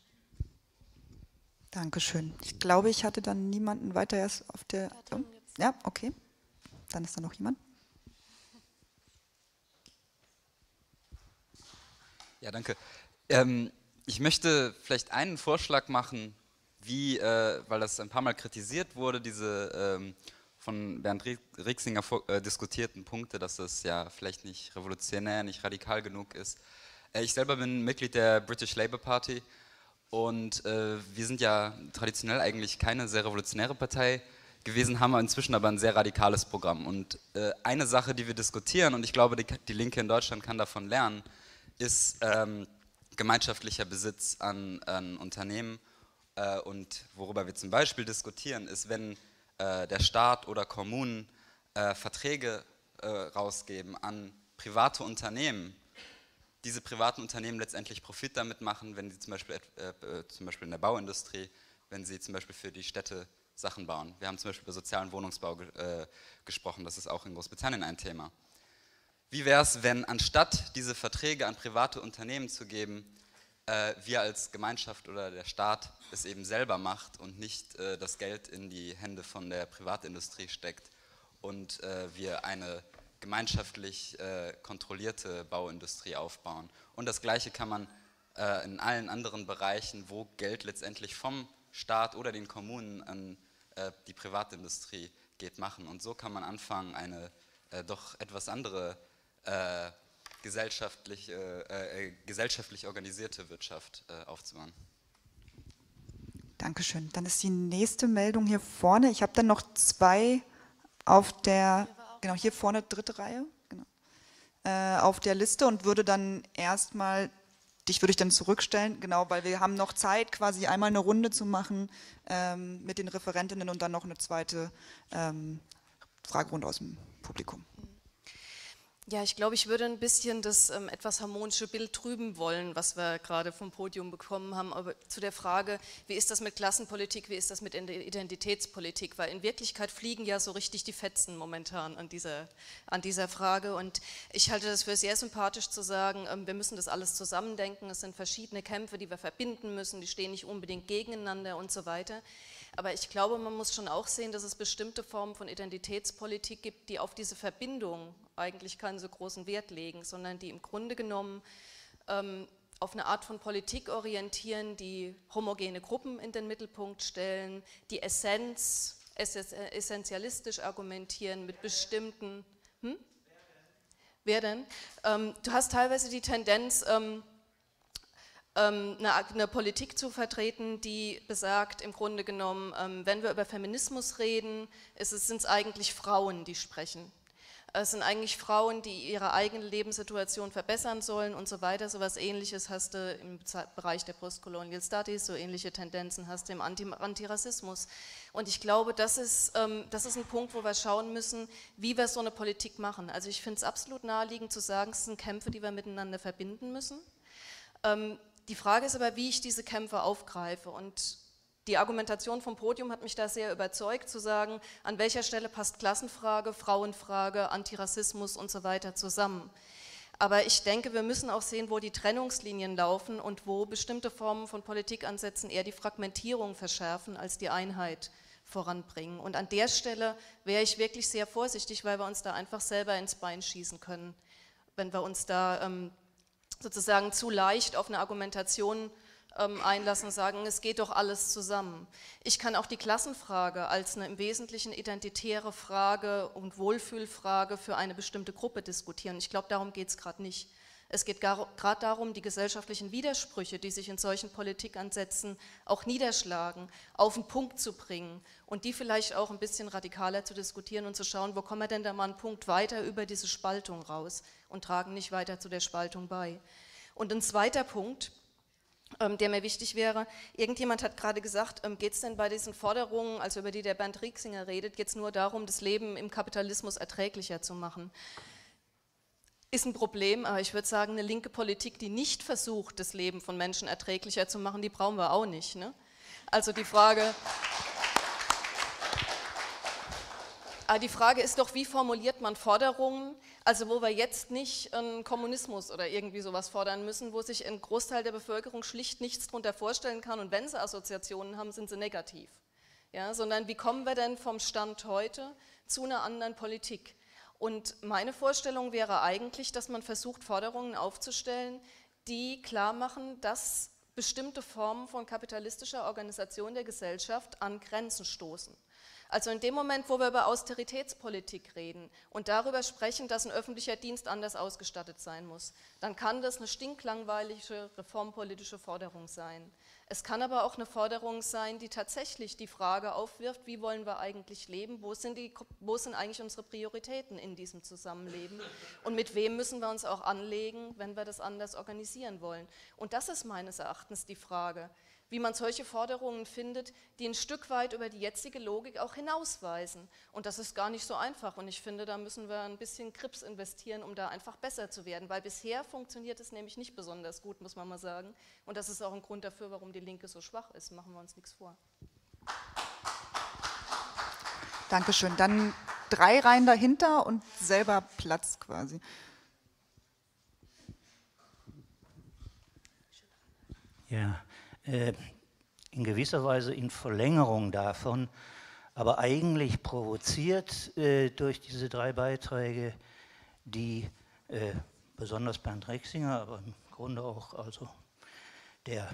Dankeschön. Ich glaube, ich hatte dann niemanden weiter erst auf der... Oh. Ja, okay. Dann ist da noch jemand.
Ja, danke. Ähm, ich möchte vielleicht einen Vorschlag machen, wie, äh, weil das ein paar Mal kritisiert wurde, diese ähm, von Bernd Rixinger äh, diskutierten Punkte, dass das ja vielleicht nicht revolutionär, nicht radikal genug ist. Äh, ich selber bin Mitglied der British Labour Party und äh, wir sind ja traditionell eigentlich keine sehr revolutionäre Partei gewesen, haben wir inzwischen aber ein sehr radikales Programm. Und äh, eine Sache, die wir diskutieren, und ich glaube, die, die Linke in Deutschland kann davon lernen, ist ähm, gemeinschaftlicher Besitz an, an Unternehmen. Äh, und worüber wir zum Beispiel diskutieren, ist, wenn äh, der Staat oder Kommunen äh, Verträge äh, rausgeben an private Unternehmen, diese privaten Unternehmen letztendlich Profit damit machen, wenn sie zum Beispiel, äh, äh, zum Beispiel in der Bauindustrie, wenn sie zum Beispiel für die Städte Sachen bauen. Wir haben zum Beispiel über sozialen Wohnungsbau ge äh, gesprochen, das ist auch in Großbritannien ein Thema. Wie wäre es, wenn anstatt diese Verträge an private Unternehmen zu geben, äh, wir als Gemeinschaft oder der Staat es eben selber macht und nicht äh, das Geld in die Hände von der Privatindustrie steckt und äh, wir eine gemeinschaftlich äh, kontrollierte Bauindustrie aufbauen. Und das Gleiche kann man äh, in allen anderen Bereichen, wo Geld letztendlich vom Staat oder den Kommunen an äh, die Privatindustrie geht, machen. Und so kann man anfangen, eine äh, doch etwas andere äh, gesellschaftlich, äh, äh, gesellschaftlich organisierte Wirtschaft äh, aufzubauen.
Dankeschön. Dann ist die nächste Meldung hier vorne. Ich habe dann noch zwei auf der, genau hier vorne, dritte Reihe, genau, äh, auf der Liste und würde dann erstmal, dich würde ich dann zurückstellen, genau, weil wir haben noch Zeit, quasi einmal eine Runde zu machen ähm, mit den Referentinnen und dann noch eine zweite ähm, Fragerunde aus dem Publikum.
Ja, ich glaube, ich würde ein bisschen das ähm, etwas harmonische Bild trüben wollen, was wir gerade vom Podium bekommen haben, aber zu der Frage, wie ist das mit Klassenpolitik, wie ist das mit Identitätspolitik, weil in Wirklichkeit fliegen ja so richtig die Fetzen momentan an dieser, an dieser Frage und ich halte das für sehr sympathisch zu sagen, ähm, wir müssen das alles zusammendenken, es sind verschiedene Kämpfe, die wir verbinden müssen, die stehen nicht unbedingt gegeneinander und so weiter. Aber ich glaube, man muss schon auch sehen, dass es bestimmte Formen von Identitätspolitik gibt, die auf diese Verbindung eigentlich keinen so großen Wert legen, sondern die im Grunde genommen ähm, auf eine Art von Politik orientieren, die homogene Gruppen in den Mittelpunkt stellen, die Essenz, essentialistisch argumentieren mit bestimmten... Hm? Wer denn? Ähm, du hast teilweise die Tendenz... Ähm, Eine, eine Politik zu vertreten, die besagt, im Grunde genommen, wenn wir über Feminismus reden, sind es eigentlich Frauen, die sprechen. Es sind eigentlich Frauen, die ihre eigene Lebenssituation verbessern sollen und so weiter. So etwas Ähnliches hast du im Bereich der Postcolonial Studies, so ähnliche Tendenzen hast du im Antirassismus. Und ich glaube, das ist, das ist ein Punkt, wo wir schauen müssen, wie wir so eine Politik machen. Also ich finde es absolut naheliegend zu sagen, es sind Kämpfe, die wir miteinander verbinden müssen. Die Frage ist aber, wie ich diese Kämpfe aufgreife und die Argumentation vom Podium hat mich da sehr überzeugt, zu sagen, an welcher Stelle passt Klassenfrage, Frauenfrage, Antirassismus und so weiter zusammen. Aber ich denke, wir müssen auch sehen, wo die Trennungslinien laufen und wo bestimmte Formen von Politikansätzen eher die Fragmentierung verschärfen, als die Einheit voranbringen. Und an der Stelle wäre ich wirklich sehr vorsichtig, weil wir uns da einfach selber ins Bein schießen können, wenn wir uns da... Ähm, sozusagen zu leicht auf eine Argumentation ähm, einlassen und sagen, es geht doch alles zusammen. Ich kann auch die Klassenfrage als eine im Wesentlichen identitäre Frage und Wohlfühlfrage für eine bestimmte Gruppe diskutieren. Ich glaube, darum geht es gerade nicht. Es geht gerade darum, die gesellschaftlichen Widersprüche, die sich in solchen Politikansätzen auch niederschlagen, auf den Punkt zu bringen und die vielleicht auch ein bisschen radikaler zu diskutieren und zu schauen, wo kommen wir denn da mal einen Punkt weiter über diese Spaltung raus und tragen nicht weiter zu der Spaltung bei. Und ein zweiter Punkt, ähm, der mir wichtig wäre, irgendjemand hat gerade gesagt, ähm, geht es denn bei diesen Forderungen, also über die der Bernd Rieksinger redet, geht es nur darum, das Leben im Kapitalismus erträglicher zu machen. Ist ein Problem, aber ich würde sagen, eine linke Politik, die nicht versucht, das Leben von Menschen erträglicher zu machen, die brauchen wir auch nicht. Ne? Also die Frage, die Frage ist doch, wie formuliert man Forderungen, also wo wir jetzt nicht einen Kommunismus oder irgendwie sowas fordern müssen, wo sich ein Großteil der Bevölkerung schlicht nichts darunter vorstellen kann und wenn sie Assoziationen haben, sind sie negativ. Ja, sondern wie kommen wir denn vom Stand heute zu einer anderen Politik? Und meine Vorstellung wäre eigentlich, dass man versucht, Forderungen aufzustellen, die klar machen, dass bestimmte Formen von kapitalistischer Organisation der Gesellschaft an Grenzen stoßen. Also in dem Moment, wo wir über Austeritätspolitik reden und darüber sprechen, dass ein öffentlicher Dienst anders ausgestattet sein muss, dann kann das eine stinklangweilige reformpolitische Forderung sein. Es kann aber auch eine Forderung sein, die tatsächlich die Frage aufwirft, wie wollen wir eigentlich leben, wo sind, die, wo sind eigentlich unsere Prioritäten in diesem Zusammenleben und mit wem müssen wir uns auch anlegen, wenn wir das anders organisieren wollen. Und das ist meines Erachtens die Frage, wie man solche Forderungen findet, die ein Stück weit über die jetzige Logik auch hinausweisen. Und das ist gar nicht so einfach. Und ich finde, da müssen wir ein bisschen Grips investieren, um da einfach besser zu werden. Weil bisher funktioniert es nämlich nicht besonders gut, muss man mal sagen. Und das ist auch ein Grund dafür, warum die Linke so schwach ist. Machen wir uns nichts vor.
Dankeschön. Dann drei Reihen dahinter und selber Platz quasi.
Ja, äh, in gewisser Weise in Verlängerung davon, aber eigentlich provoziert äh, durch diese drei Beiträge, die äh, besonders Bernd Rixinger, aber im Grunde auch also der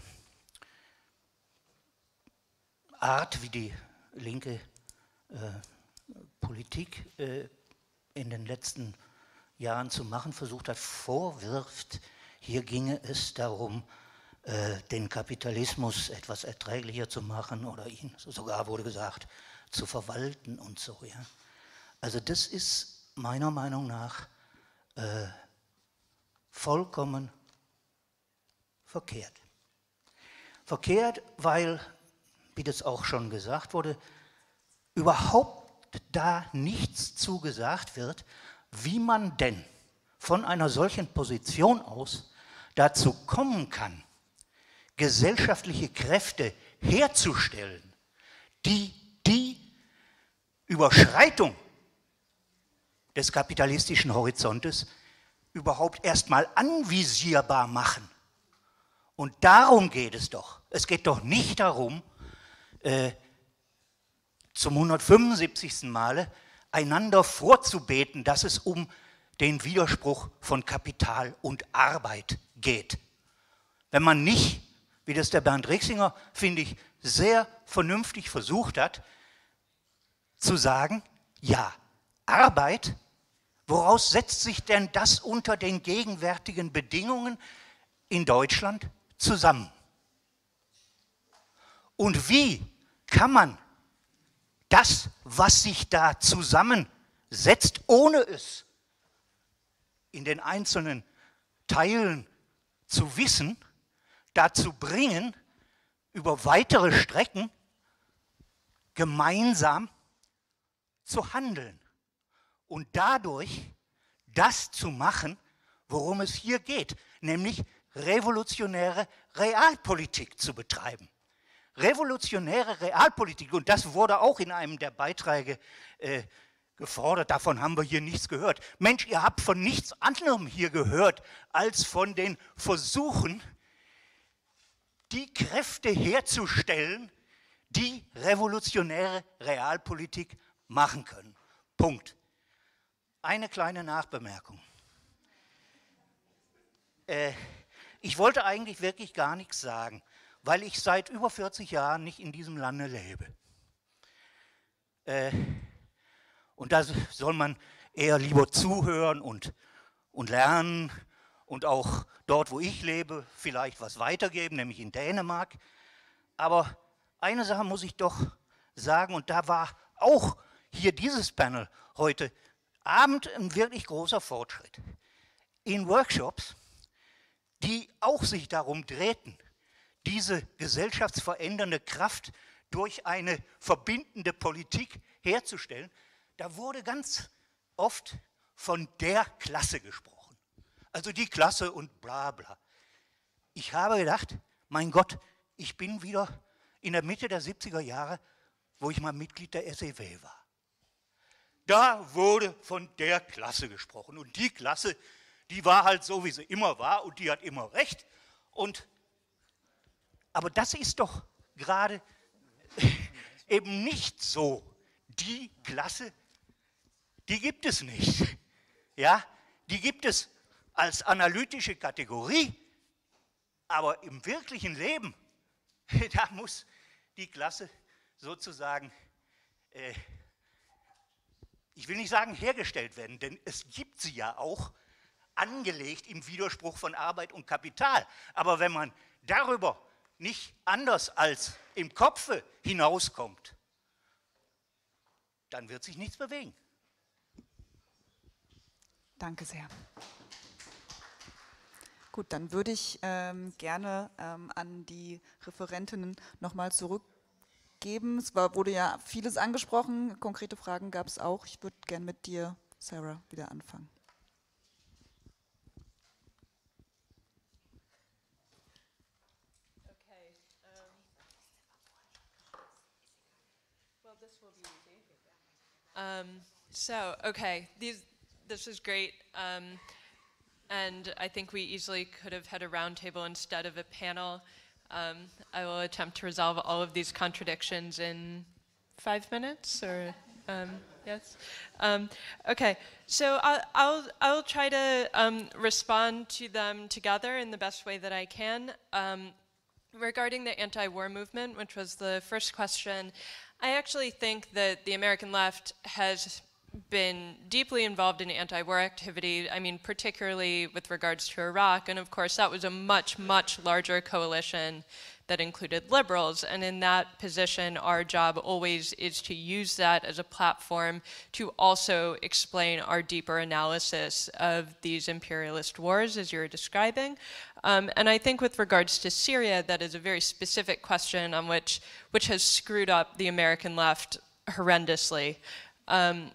Art, wie die linke äh, Politik äh, in den letzten Jahren zu machen versucht hat, vorwirft, hier ginge es darum, äh, den Kapitalismus etwas erträglicher zu machen oder ihn, sogar wurde gesagt, zu verwalten und so. Ja. Also das ist meiner Meinung nach äh, vollkommen verkehrt. Verkehrt, weil, wie das auch schon gesagt wurde, überhaupt da nichts zugesagt wird, wie man denn von einer solchen Position aus dazu kommen kann, gesellschaftliche Kräfte herzustellen, die die Überschreitung des kapitalistischen Horizontes überhaupt erstmal anvisierbar machen. Und darum geht es doch. Es geht doch nicht darum, äh, zum hundertfünfundsiebzigsten Male einander vorzubeten, dass es um den Widerspruch von Kapital und Arbeit geht. Wenn man nicht, wie das der Bernd Rixinger, finde ich, sehr vernünftig versucht hat, zu sagen, ja, Arbeit, woraus setzt sich denn das unter den gegenwärtigen Bedingungen in Deutschland zusammen? Und wie kann man das, was sich da zusammensetzt, ohne es in den einzelnen Teilen zu wissen, dazu bringen, über weitere Strecken gemeinsam zu handeln und dadurch das zu machen, worum es hier geht, nämlich revolutionäre Realpolitik zu betreiben. Revolutionäre Realpolitik, und das wurde auch in einem der Beiträge äh, gefordert, davon haben wir hier nichts gehört. Mensch, ihr habt von nichts anderem hier gehört, als von den Versuchen, die Kräfte herzustellen, die revolutionäre Realpolitik machen können. Punkt. Eine kleine Nachbemerkung. Äh, ich wollte eigentlich wirklich gar nichts sagen, weil ich seit über vierzig Jahren nicht in diesem Lande lebe. Äh, und da soll man eher lieber zuhören und, und lernen und auch dort, wo ich lebe, vielleicht was weitergeben, nämlich in Dänemark. Aber eine Sache muss ich doch sagen, und da war auch hier dieses Panel heute Abend ein wirklich großer Fortschritt. In Workshops, die auch sich darum drehten, diese gesellschaftsverändernde Kraft durch eine verbindende Politik herzustellen, da wurde ganz oft von der Klasse gesprochen. Also die Klasse und bla bla. Ich habe gedacht, mein Gott, ich bin wieder in der Mitte der siebziger Jahre, wo ich mal Mitglied der S E W war. Da wurde von der Klasse gesprochen. Und die Klasse, die war halt so, wie sie immer war, und die hat immer recht. Und aber das ist doch gerade eben nicht so. Die Klasse, die gibt es nicht. Ja, die gibt es als analytische Kategorie, aber im wirklichen Leben, da muss die Klasse sozusagen, äh, ich will nicht sagen hergestellt werden, denn es gibt sie ja auch, angelegt im Widerspruch von Arbeit und Kapital. Aber wenn man darüber nicht anders als im Kopfe hinauskommt, dann wird sich nichts bewegen.
Danke sehr. Gut, dann würde ich ähm, gerne ähm, an die Referentinnen nochmal zurückgeben. Es war, wurde ja vieles angesprochen, konkrete Fragen gab es auch. Ich würde gerne mit dir, Sarah, wieder anfangen.
Um, so, okay, these, this is great, um, and I think we easily could have had a roundtable instead of a panel. Um, I will attempt to resolve all of these contradictions in five minutes, or um, yes. Um, okay, so I'll, I'll I'll try to um, respond to them together in the best way that I can. Um, regarding the anti-war movement, which was the first question, I actually think that the American left has been deeply involved in anti-war activity, I mean, particularly with regards to Iraq, and of course that was a much, much larger coalition that included liberals, and in that position our job always is to use that as a platform to also explain our deeper analysis of these imperialist wars as you're describing. Um, and I think with regards to Syria, that is a very specific question on which, which has screwed up the American left horrendously. Um,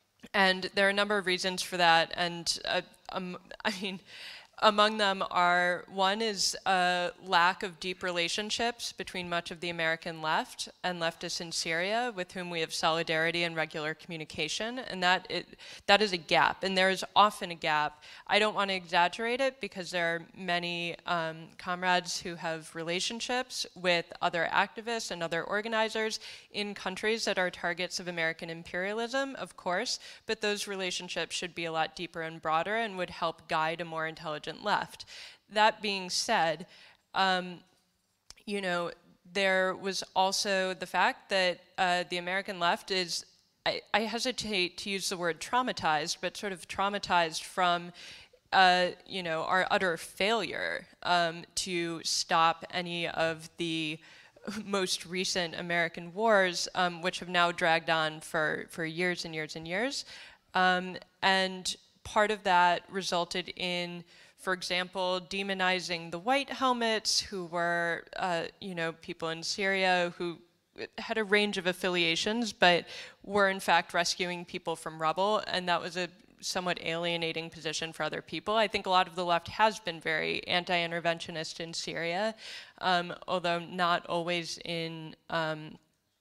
And there are a number of reasons for that, and uh, um, I mean, among them are, one is a lack of deep relationships between much of the American left and leftists in Syria, with whom we have solidarity and regular communication, and that it, that is a gap, and there is often a gap. I don't want to exaggerate it, because there are many um, comrades who have relationships with other activists and other organizers in countries that are targets of American imperialism, of course, but those relationships should be a lot deeper and broader and would help guide a more intelligent left. That being said, um, you know, there was also the fact that uh, the American left is, I, I hesitate to use the word traumatized, but sort of traumatized from, uh, you know, our utter failure um, to stop any of the most recent American wars, um, which have now dragged on for, for years and years and years. Um, and part of that resulted in, for example, demonizing the white helmets, who were, uh, you know, people in Syria who had a range of affiliations, but were in fact rescuing people from rubble, and that was a somewhat alienating position for other people. I think a lot of the left has been very anti-interventionist in Syria, um, although not always in, um,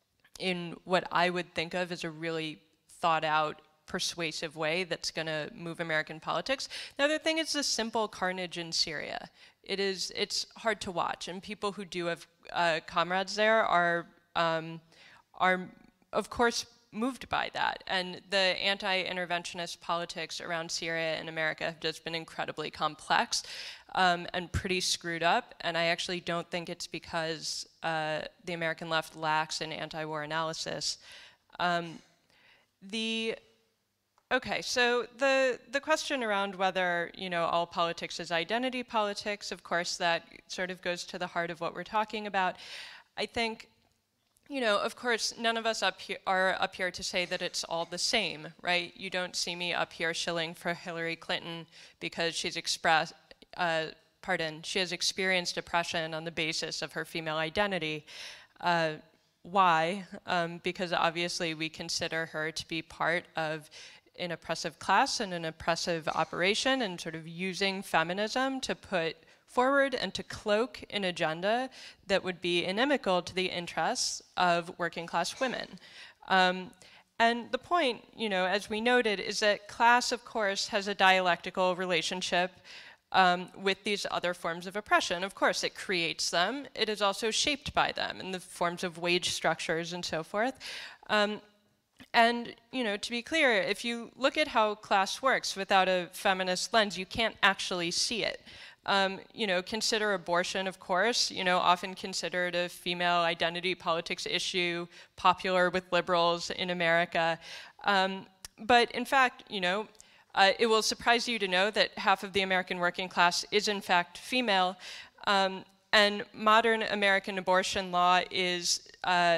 in what I would think of as a really thought out, persuasive way that's going to move American politics. The other thing is the simple carnage in Syria. It is, it's hard to watch, and people who do have uh, comrades there are, um, are of course moved by that. And the anti-interventionist politics around Syria in America have just been incredibly complex um, and pretty screwed up. And I actually don't think it's because uh, the American left lacks an anti-war analysis. Um, the Okay, so the, the question around whether, you know, all politics is identity politics, of course, that sort of goes to the heart of what we're talking about. I think, you know, of course, none of us up here are up here to say that it's all the same, right? You don't see me up here shilling for Hillary Clinton because she's expressed, uh, pardon, she has experienced oppression on the basis of her female identity. Uh, why? Um, because obviously we consider her to be part of an oppressive class and an oppressive operation, and sort of using feminism to put forward and to cloak an agenda that would be inimical to the interests of working class women. Um, and the point, you know, as we noted, is that class, of course, has a dialectical relationship um, with these other forms of oppression. Of course, it creates them. It is also shaped by them in the forms of wage structures and so forth. Um, And, you know, to be clear, if you look at how class works without a feminist lens, you can't actually see it. Um, you know, consider abortion, of course, you know, often considered a female identity politics issue, popular with liberals in America. Um, but in fact, you know, uh, it will surprise you to know that half of the American working class is in fact female. Um, and modern American abortion law is uh,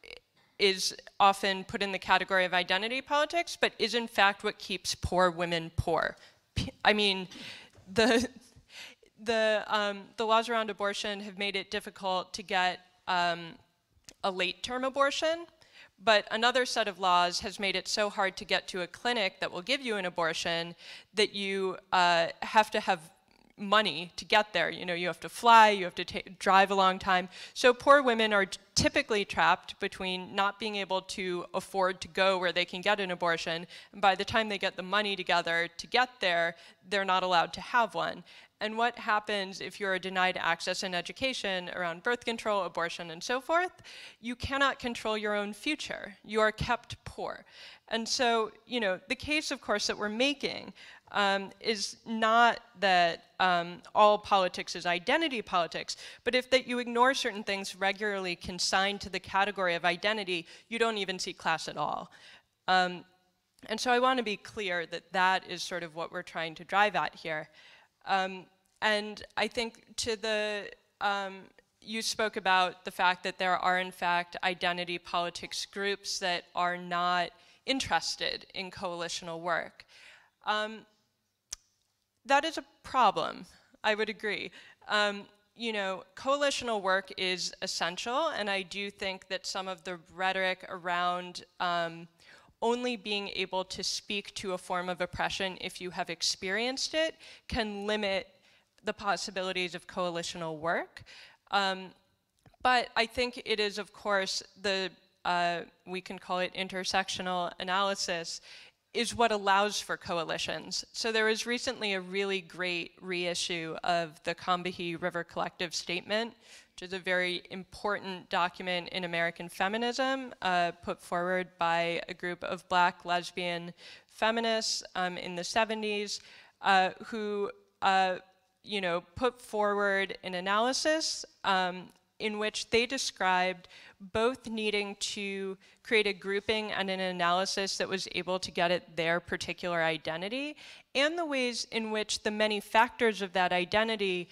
is often put in the category of identity politics, but is in fact what keeps poor women poor. I mean, the, the, um, the laws around abortion have made it difficult to get um, a late-term abortion, but another set of laws has made it so hard to get to a clinic that will give you an abortion that you uh, have to have money to get there. You know, you have to fly, you have to ta drive a long time. So poor women are typically trapped between not being able to afford to go where they can get an abortion, and by the time they get the money together to get there, they're not allowed to have one. and what happens if you're denied access and education around birth control, abortion, and so forth. You cannot control your own future. You are kept poor. And so, you know, the case, of course, that we're making um, is not that um, all politics is identity politics, but if that you ignore certain things regularly consigned to the category of identity, you don't even see class at all. Um, and so I want to be clear that that is sort of what we're trying to drive at here. Um, and I think to the, um, you spoke about the fact that there are in fact identity politics groups that are not interested in coalitional work. Um, that is a problem, I would agree. Um, you know, coalitional work is essential, and I do think that some of the rhetoric around um, only being able to speak to a form of oppression if you have experienced it can limit the possibilities of coalitional work. Um, but I think it is, of course, the, uh, we can call it intersectional analysis, is what allows for coalitions. So there was recently a really great reissue of the Combahee River Collective Statement, which is a very important document in American feminism, uh, put forward by a group of Black lesbian feminists um, in the seventies, uh, who uh, you know, put forward an analysis um, in which they described both needing to create a grouping and an analysis that was able to get at their particular identity, and the ways in which the many factors of that identity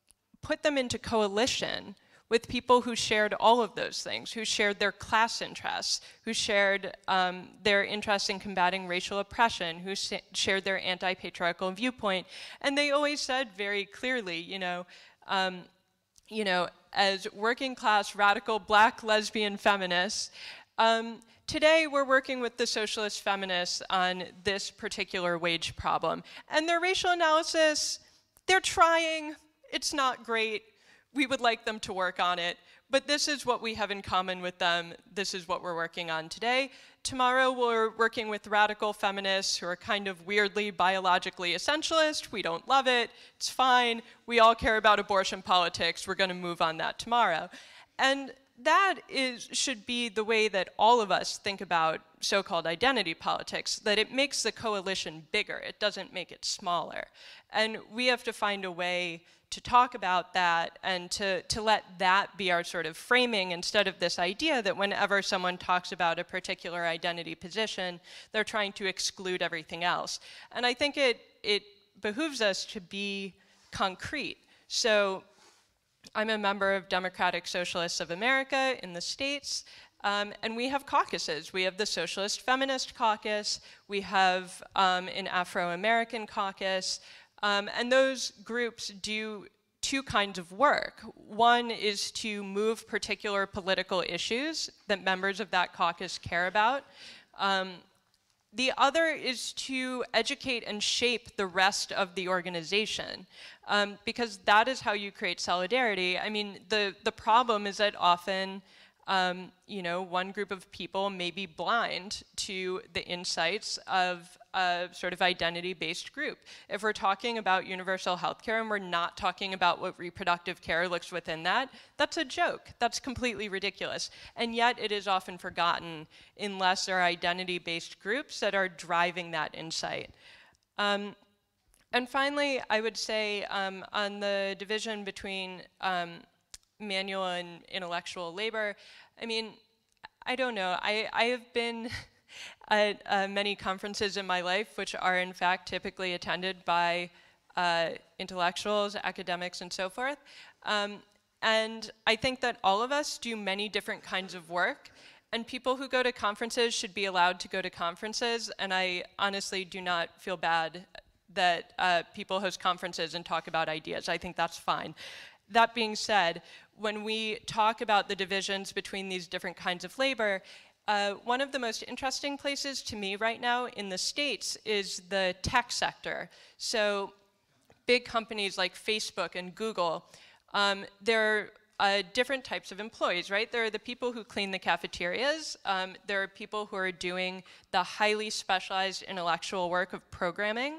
put them into coalition with people who shared all of those things, who shared their class interests, who shared um, their interest in combating racial oppression, who shared their anti-patriarchal viewpoint. And they always said very clearly, you know, um, you know, as working class, radical, Black, lesbian feminists, um, today we're working with the socialist feminists on this particular wage problem. And their racial analysis, they're trying, it's not great. We would like them to work on it, but this is what we have in common with them. This is what we're working on today. Tomorrow we're working with radical feminists who are kind of weirdly biologically essentialist. We don't love it, it's fine. We all care about abortion politics. We're gonna move on that tomorrow. And that is, should be the way that all of us think about so-called identity politics, that it makes the coalition bigger, it doesn't make it smaller. And we have to find a way to talk about that and to, to let that be our sort of framing, instead of this idea that whenever someone talks about a particular identity position, they're trying to exclude everything else. And I think it, it behooves us to be concrete. So I'm a member of Democratic Socialists of America in the States, um, and we have caucuses. We have the Socialist Feminist Caucus, we have um, an Afro-American caucus, Um, and those groups do two kinds of work. One is to move particular political issues that members of that caucus care about. Um, the other is to educate and shape the rest of the organization, um, because that is how you create solidarity. I mean, the, the problem is that often Um, you know, one group of people may be blind to the insights of a sort of identity-based group. If we're talking about universal health care and we're not talking about what reproductive care looks within that, that's a joke. That's completely ridiculous. And yet it is often forgotten unless there are identity-based groups that are driving that insight. Um, and finally, I would say um, on the division between um, manual and intellectual labor, I mean, I don't know. I, I have been at uh, many conferences in my life, which are in fact typically attended by uh, intellectuals, academics, and so forth. Um, and I think that all of us do many different kinds of work, and people who go to conferences should be allowed to go to conferences, and I honestly do not feel bad that uh, people host conferences and talk about ideas. I think that's fine. That being said, when we talk about the divisions between these different kinds of labor, uh, one of the most interesting places to me right now in the States is the tech sector. So big companies like Facebook and Google, um, they're uh, different types of employees, right? There are the people who clean the cafeterias. Um, there are people who are doing the highly specialized intellectual work of programming.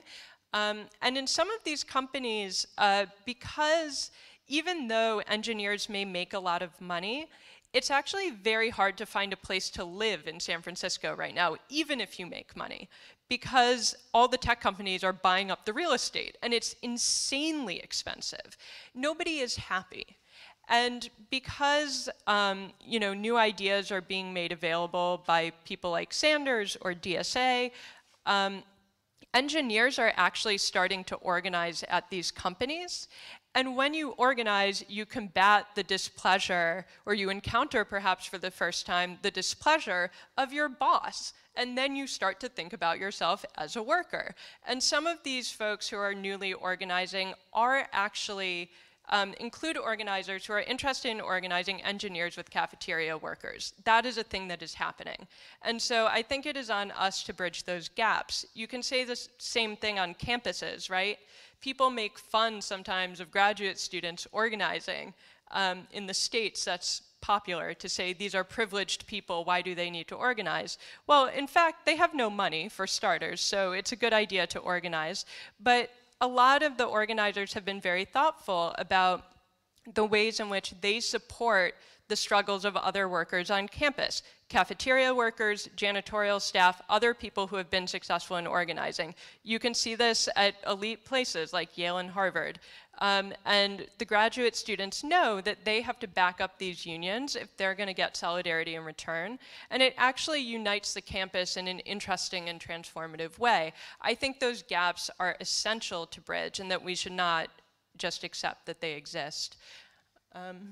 Um, and in some of these companies, uh, because even though engineers may make a lot of money, it's actually very hard to find a place to live in San Francisco right now, even if you make money, because all the tech companies are buying up the real estate, and it's insanely expensive. Nobody is happy. And because um, you know, new ideas are being made available by people like Sanders or D S A, um, engineers are actually starting to organize at these companies. And when you organize, you combat the displeasure, or you encounter perhaps for the first time the displeasure of your boss. And then you start to think about yourself as a worker. And some of these folks who are newly organizing are actually, um, include organizers who are interested in organizing engineers with cafeteria workers. That is a thing that is happening. And so I think it is on us to bridge those gaps. You can say the same thing on campuses, right? People make fun sometimes of graduate students organizing. Um, in the States, that's popular to say these are privileged people, why do they need to organize? Well, in fact, they have no money for starters, so it's a good idea to organize. But a lot of the organizers have been very thoughtful about the ways in which they support the struggles of other workers on campus. Cafeteria workers, janitorial staff, other people who have been successful in organizing. You can see this at elite places like Yale and Harvard. Um, and the graduate students know that they have to back up these unions if they're going to get solidarity in return. And it actually unites the campus in an interesting and transformative way. I think those gaps are essential to bridge, and that we should not just accept that they exist. Um,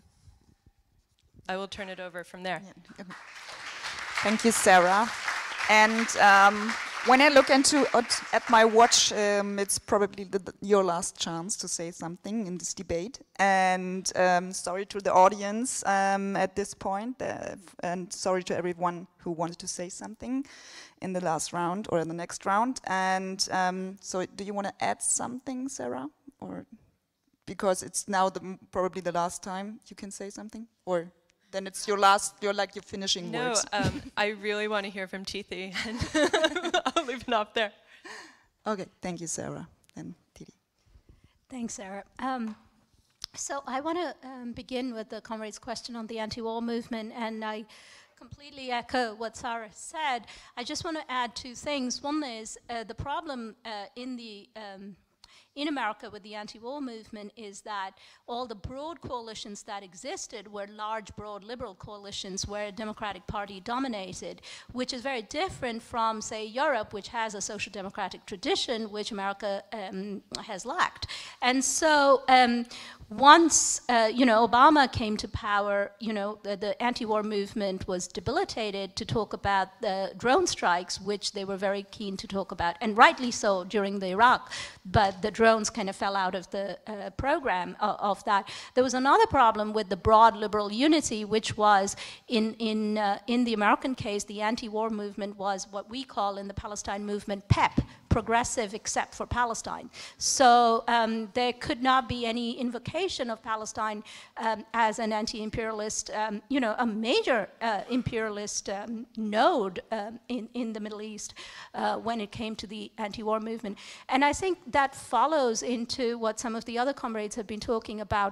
I will turn it over from there.
Yeah. Thank you, Sarah. And um, when I look into at, at my watch, um, it's probably the, the, your last chance to say something in this debate. And um, sorry to the audience um, at this point, uh, and sorry to everyone who wanted to say something in the last round or in the next round. And um, so, do you want to add something, Sarah, or because it's now the, probably the last time you can say something, or? Then it's your last, you're like your finishing
no,
words.
No, um, I really want to hear from Tithi, and I'll leave it off there.
Okay, thank you, Sarah and Tithi.
Thanks, Sarah. Um, so I want to um, begin with the comrade's question on the anti-war movement, and I completely echo what Sarah said. I just want to add two things. One is uh, the problem uh, in the um, in America with the anti-war movement is that all the broad coalitions that existed were large, broad liberal coalitions where a Democratic Party dominated, which is very different from, say, Europe, which has a social democratic tradition, which America um, has lacked. And so um, once, uh, you know, Obama came to power, you know, the, the anti-war movement was debilitated to talk about the drone strikes, which they were very keen to talk about, and rightly so during the Iraq, but the drones kind of fell out of the uh, program of, of that. There was another problem with the broad liberal unity, which was in, in, uh, in the American case, the anti-war movement was what we call in the Palestine movement PEP, progressive except for Palestine. So um, there could not be any invocation of Palestine um, as an anti-imperialist, um, you know, a major uh, imperialist um, node um, in, in the Middle East uh, when it came to the anti-war movement. And I think that follows into what some of the other comrades have been talking about,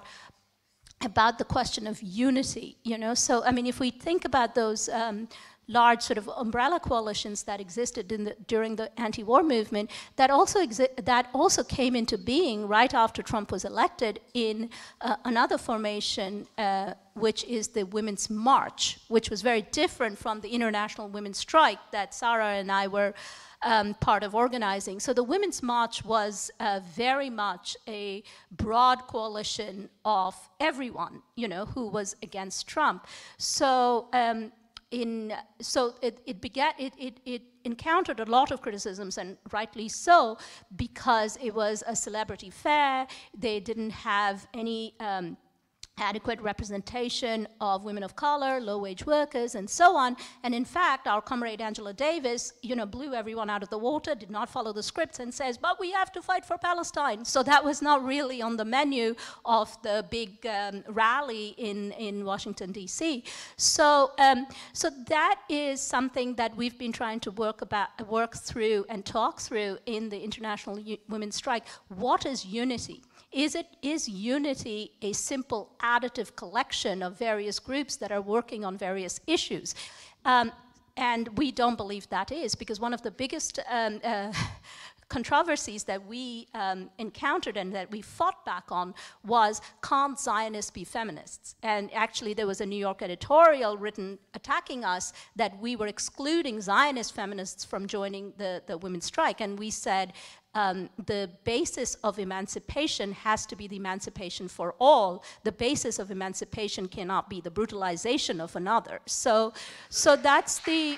about the question of unity, you know. So, I mean, if we think about those um, large sort of umbrella coalitions that existed in the, during the anti-war movement, that also exi that also came into being right after Trump was elected in uh, another formation, uh, which is the Women's March, which was very different from the International Women's Strike that Sarah and I were Um, part of organizing. So the Women's March was uh, very much a broad coalition of everyone, you know, who was against Trump. So um, in so it it began it, it it encountered a lot of criticisms, and rightly so, because it was a celebrity fair. They didn't have any Um, adequate representation of women of color, low-wage workers, and so on. And in fact, our comrade Angela Davis, you know, blew everyone out of the water, did not follow the scripts, and says, but we have to fight for Palestine. So that was not really on the menu of the big um, rally in, in Washington, D C. So, um, so that is something that we've been trying to work, about, work through and talk through in the International U- Women's Strike. What is unity? Is it, is unity a simple additive collection of various groups that are working on various issues? Um, and we don't believe that is, because one of the biggest um, uh, controversies that we um, encountered and that we fought back on was, can't Zionists be feminists? And actually there was a New York editorial written attacking us that we were excluding Zionist feminists from joining the, the women's strike. And we said, Um, the basis of emancipation has to be the emancipation for all. The basis of emancipation cannot be the brutalization of another. So, so that's the,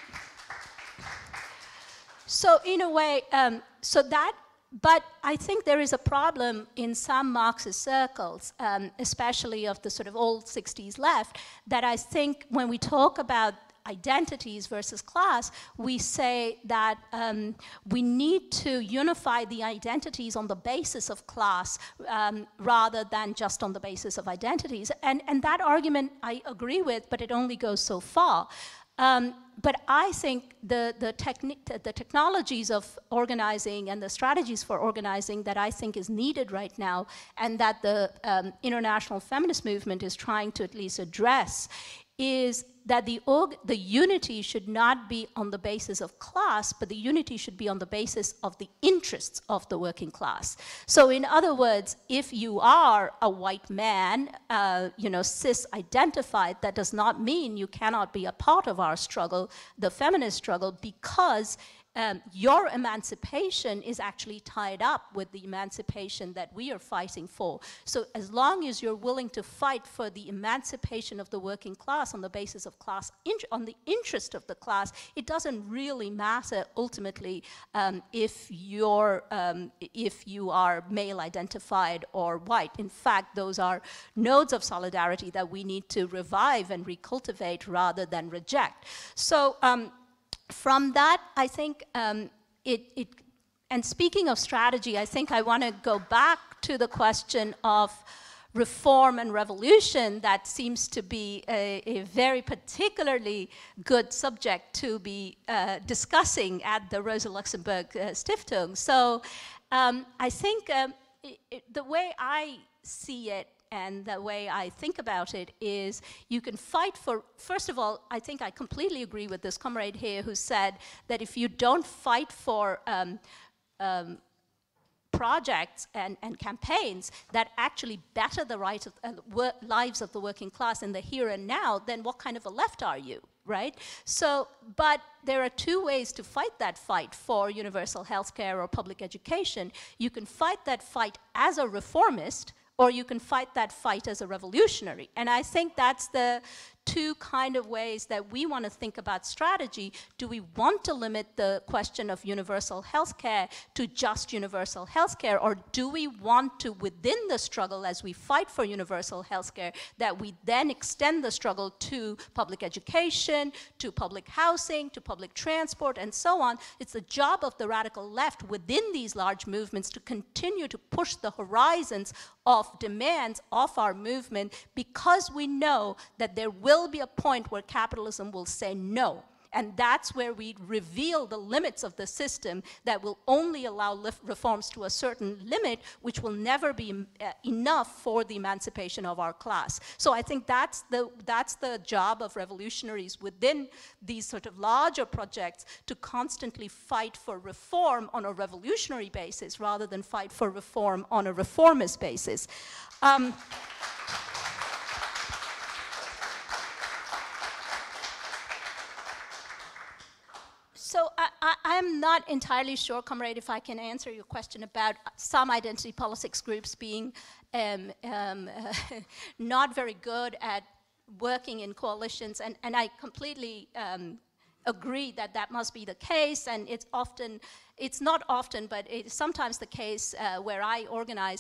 so in a way, um, so that, but I think there is a problem in some Marxist circles, um, especially of the sort of old sixties left, that I think when we talk about identities versus class, we say that um, we need to unify the identities on the basis of class um, rather than just on the basis of identities. And, and that argument I agree with, but it only goes so far. Um, but I think the, the, techni- the technologies of organizing and the strategies for organizing that I think is needed right now, and that the um, international feminist movement is trying to at least address, is that the, org- the unity should not be on the basis of class, but the unity should be on the basis of the interests of the working class. So in other words, if you are a white man, uh, you know, cis-identified, that does not mean you cannot be a part of our struggle, the feminist struggle, because Um, your emancipation is actually tied up with the emancipation that we are fighting for. So as long as you're willing to fight for the emancipation of the working class on the basis of class, on the interest of the class, it doesn't really matter ultimately um, if, you're, um, if you are male identified or white. In fact, those are nodes of solidarity that we need to revive and recultivate rather than reject. So. Um, From that, I think um, it, it, and speaking of strategy, I think I want to go back to the question of reform and revolution that seems to be a, a very particularly good subject to be uh, discussing at the Rosa Luxemburg uh, Stiftung. So um, I think um, it, it, the way I see it, and the way I think about it is, you can fight for, first of all, I think I completely agree with this comrade here who said that if you don't fight for um, um, projects and, and campaigns that actually better the rights of, uh, lives of the working class in the here and now, then what kind of a left are you, right? So, but there are two ways to fight that fight for universal health care or public education. You can fight that fight as a reformist, or you can fight that fight as a revolutionary. And I think that's the two kind of ways that we want to think about strategy. Do we want to limit the question of universal health care to just universal health care, or do we want to, within the struggle as we fight for universal health care, that we then extend the struggle to public education, to public housing, to public transport, and so on? It's the job of the radical left within these large movements to continue to push the horizons of demands of our movement, because we know that there will be a point where capitalism will say no. And that's where we reveal the limits of the system that will only allow reforms to a certain limit, which will never be uh, enough for the emancipation of our class. So I think that's the, that's the job of revolutionaries within these sort of larger projects, to constantly fight for reform on a revolutionary basis rather than fight for reform on a reformist basis. Um, So I, I, I'm not entirely sure, comrade, if I can answer your question about some identity politics groups being um, um, uh, not very good at working in coalitions, and, and I completely um, agree that that must be the case, and it's often, it's not often, but it's sometimes the case uh, where I organize.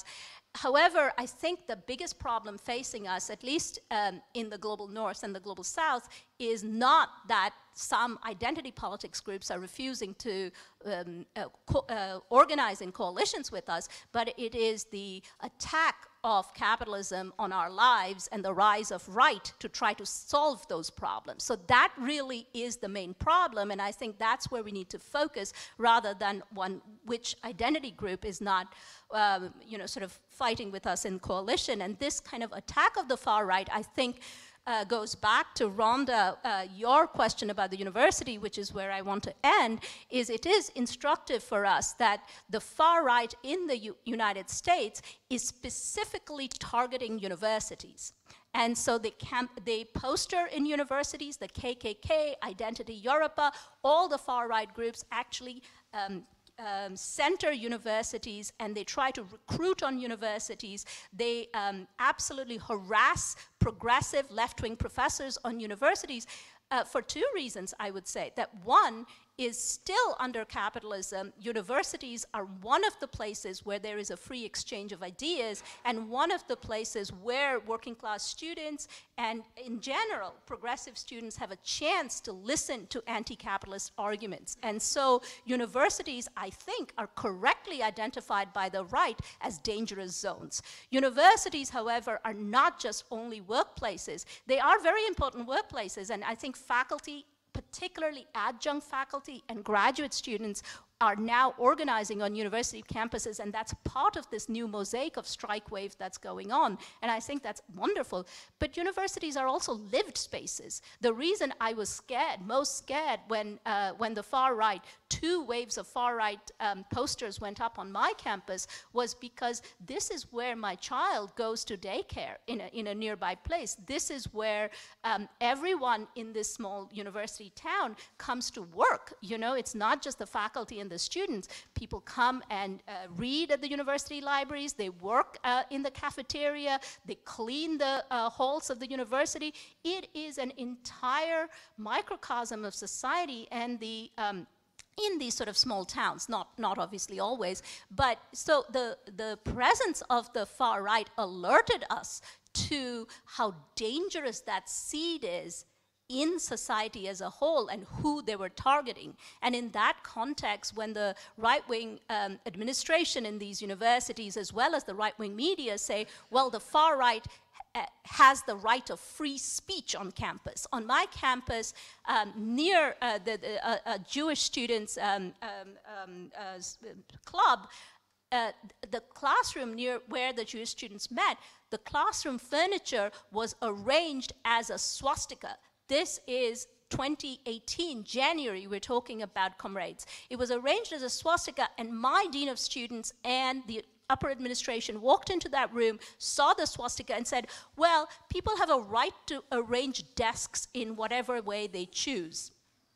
However, I think the biggest problem facing us, at least um, in the global north and the global south, is not that some identity politics groups are refusing to um, uh, co uh, organize in coalitions with us, but it is the attack of capitalism on our lives and the rise of right to try to solve those problems. So that really is the main problem, and I think that's where we need to focus rather than one which identity group is not um, you know, sort of fighting with us in coalition. And this kind of attack of the far right, I think, Uh, goes back to Rhonda, uh, your question about the university, which is where I want to end, is it is instructive for us that the far right in the U United States is specifically targeting universities. And so they, camp they poster in universities, the K K K, Identity Europa, all the far right groups actually um, Um, center universities, and they try to recruit on universities. They um, absolutely harass progressive left-wing professors on universities uh, for two reasons, I would say. That one is still under capitalism, universities are one of the places where there is a free exchange of ideas, and one of the places where working class students and in general progressive students have a chance to listen to anti-capitalist arguments. And so universities, I think, are correctly identified by the right as dangerous zones. Universities, however, are not just only workplaces. They are very important workplaces, and I think faculty, particularly adjunct faculty and graduate students, are now organizing on university campuses, and that's part of this new mosaic of strike wave that's going on, and I think that's wonderful. But universities are also lived spaces. The reason I was scared, most scared, when, uh, when the far right, two waves of far right um, posters went up on my campus, was because this is where my child goes to daycare in a, in a nearby place. This is where um, everyone in this small university town comes to work. You know, it's not just the faculty and the students. People come and uh, read at the university libraries, they work uh, in the cafeteria, they clean the uh, halls of the university. It is an entire microcosm of society, and the um, in these sort of small towns, not, not obviously always, but so the, the presence of the far right alerted us to how dangerous that seed is in society as a whole and who they were targeting. And in that context, when the right-wing um, administration in these universities, as well as the right-wing media, say, well, the far right uh, has the right of free speech on campus. On my campus, um, near uh, the, the uh, uh, Jewish students' um, um, um, uh, club, Uh, the classroom near where the Jewish students met, the classroom furniture was arranged as a swastika. This is twenty eighteen, January, we're talking about, comrades. It was arranged as a swastika, and my dean of students and the upper administration walked into that room, saw the swastika, and said, well, people have a right to arrange desks in whatever way they choose.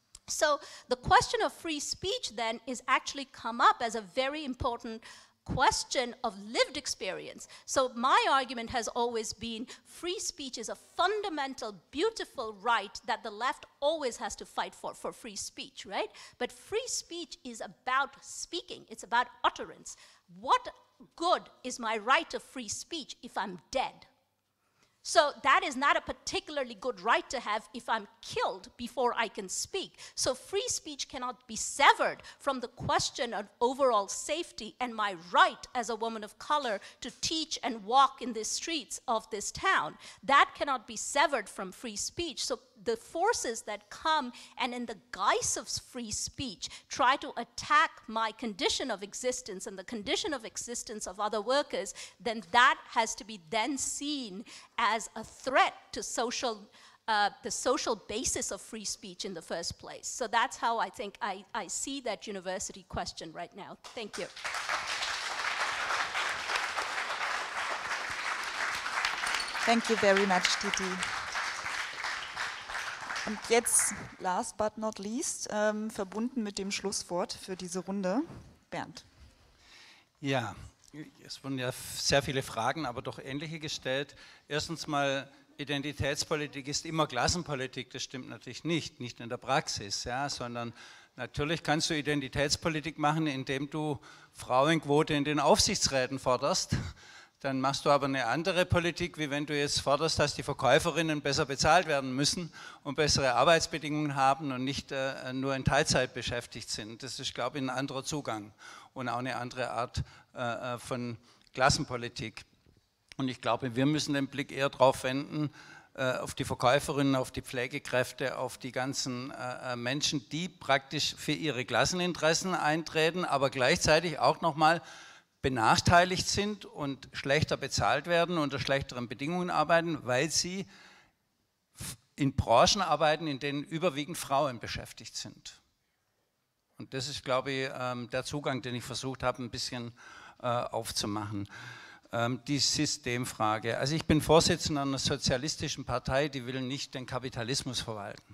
So the question of free speech then is actually come up as a very important question of lived experience. So my argument has always been free speech is a fundamental, beautiful right that the left always has to fight for, for free speech, right? But free speech is about speaking, it's about utterance. What good is my right of free speech if I'm dead? So that is not a particularly good right to have if I'm killed before I can speak. So free speech cannot be severed from the question of overall safety and my right as a woman of color to teach and walk in the streets of this town. That cannot be severed from free speech. So the forces that come and in the guise of free speech try to attack my condition of existence and the condition of existence of other workers, then that has to be then seen as a threat to social, uh, the social basis of free speech in the first place. So that's how I think I, I see that university question right now. Thank you.
Thank you very much, Titi. Und jetzt, last but not least, ähm, verbunden mit dem Schlusswort für diese Runde, Bernd.
Ja, es wurden ja sehr viele Fragen, aber doch ähnliche gestellt. Erstens mal, Identitätspolitik ist immer Klassenpolitik, das stimmt natürlich nicht, nicht in der Praxis, ja, sondern natürlich kannst du Identitätspolitik machen, indem du Frauenquote in den Aufsichtsräten forderst. dann machst du aber eine andere Politik, wie wenn du jetzt forderst, dass die Verkäuferinnen besser bezahlt werden müssen und bessere Arbeitsbedingungen haben und nicht äh, nur in Teilzeit beschäftigt sind. Das ist, glaube ich, ein anderer Zugang und auch eine andere Art äh, von Klassenpolitik. Und ich glaube, wir müssen den Blick eher darauf wenden, äh, auf die Verkäuferinnen, auf die Pflegekräfte, auf die ganzen äh, Menschen, die praktisch für ihre Klasseninteressen eintreten, aber gleichzeitig auch nochmal benachteiligt sind und schlechter bezahlt werden, unter schlechteren Bedingungen arbeiten, weil sie in Branchen arbeiten, in denen überwiegend Frauen beschäftigt sind. Und das ist, glaube ich, der Zugang, den ich versucht habe, ein bisschen aufzumachen. Die Systemfrage. Also ich bin Vorsitzender einer sozialistischen Partei, die will nicht den Kapitalismus verwalten.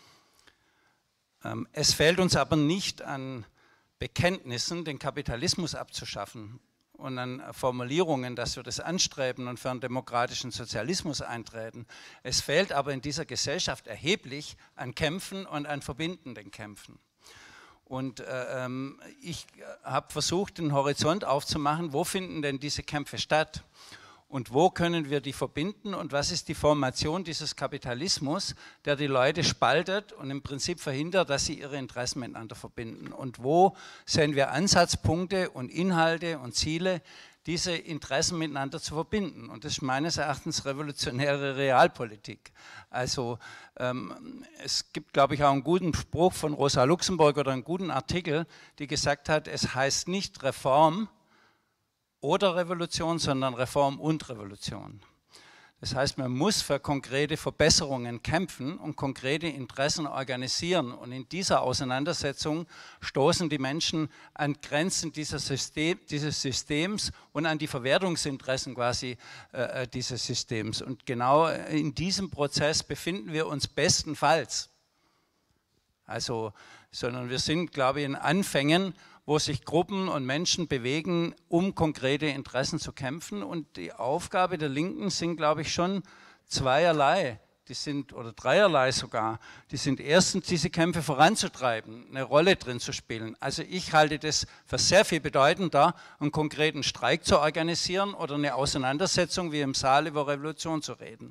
Es fehlt uns aber nicht an Bekenntnissen, den Kapitalismus abzuschaffen und an Formulierungen, dass wir das anstreben und für einen demokratischen Sozialismus eintreten. Es fehlt aber in dieser Gesellschaft erheblich an Kämpfen und an verbindenden Kämpfen. Und äh, ich habe versucht, den Horizont aufzumachen, wo finden denn diese Kämpfe statt? Und wo können wir die verbinden und was ist die Formation dieses Kapitalismus, der die Leute spaltet und im Prinzip verhindert, dass sie ihre Interessen miteinander verbinden? Und wo sehen wir Ansatzpunkte und Inhalte und Ziele, diese Interessen miteinander zu verbinden? Und das ist meines Erachtens revolutionäre Realpolitik. Also ähm, es gibt, glaube ich, auch einen guten Spruch von Rosa Luxemburg oder einen guten Artikel, die gesagt hat, es heißt nicht Reform oder Revolution, sondern Reform und Revolution. Das heißt, man muss für konkrete Verbesserungen kämpfen und konkrete Interessen organisieren. Und in dieser Auseinandersetzung stoßen die Menschen an Grenzen dieser System, dieses Systems und an die Verwertungsinteressen quasi äh, dieses Systems. Und genau in diesem Prozess befinden wir uns bestenfalls. Also, sondern wir sind, glaube ich, in Anfängen, wo sich Gruppen und Menschen bewegen, um konkrete Interessen zu kämpfen. Und die Aufgabe der Linken sind, glaube ich, schon zweierlei, die sind, oder dreierlei sogar. Die sind erstens, diese Kämpfe voranzutreiben, eine Rolle drin zu spielen. Also ich halte das für sehr viel bedeutender, einen konkreten Streik zu organisieren oder eine Auseinandersetzung wie im Saal über Revolution zu reden.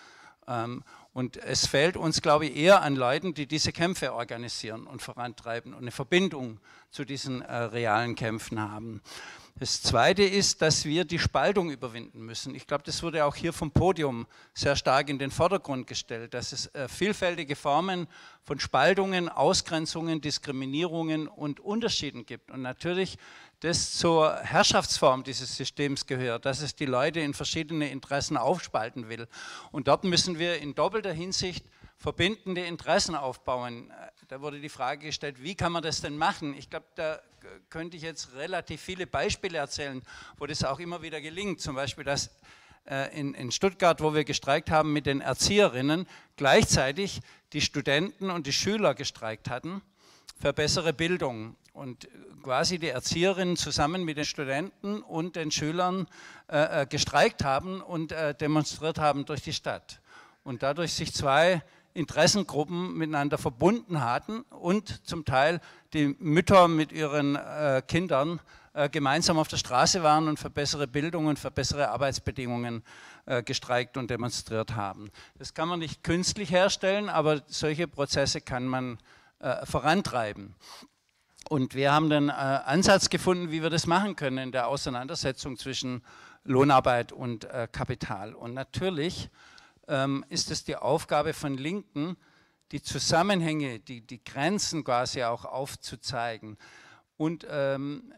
Ähm, Und es fehlt uns, glaube ich, eher an Leuten, die diese Kämpfe organisieren und vorantreiben und eine Verbindung zu diesen äh, realen Kämpfen haben. Das Zweite ist, dass wir die Spaltung überwinden müssen. Ich glaube, das wurde auch hier vom Podium sehr stark in den Vordergrund gestellt, dass es äh, vielfältige Formen von Spaltungen, Ausgrenzungen, Diskriminierungen und Unterschieden gibt. Und natürlich das zur Herrschaftsform dieses Systems gehört, dass es die Leute in verschiedene Interessen aufspalten will. Und dort müssen wir in doppelter Hinsicht verbindende Interessen aufbauen. Da wurde die Frage gestellt, wie kann man das denn machen? Ich glaube, da könnte ich jetzt relativ viele Beispiele erzählen, wo das auch immer wieder gelingt. Zum Beispiel, dass äh, in, in Stuttgart, wo wir gestreikt haben mit den Erzieherinnen, gleichzeitig die Studenten und die Schüler gestreikt hatten für bessere Bildung. Und quasi die Erzieherinnen zusammen mit den Studenten und den Schülern äh, gestreikt haben und äh, demonstriert haben durch die Stadt. Und dadurch sich zwei Interessengruppen miteinander verbunden hatten und zum Teil die Mütter mit ihren äh, Kindern äh, gemeinsam auf der Straße waren und für bessere Bildung und für bessere Arbeitsbedingungen äh, gestreikt und demonstriert haben. Das kann man nicht künstlich herstellen, aber solche Prozesse kann man äh, vorantreiben. Und wir haben den äh, Ansatz gefunden, wie wir das machen können in der Auseinandersetzung zwischen Lohnarbeit und äh, Kapital. Und natürlich ähm, ist es die Aufgabe von Linken, die Zusammenhänge, die, die Grenzen quasi auch aufzuzeigen. Und ähm,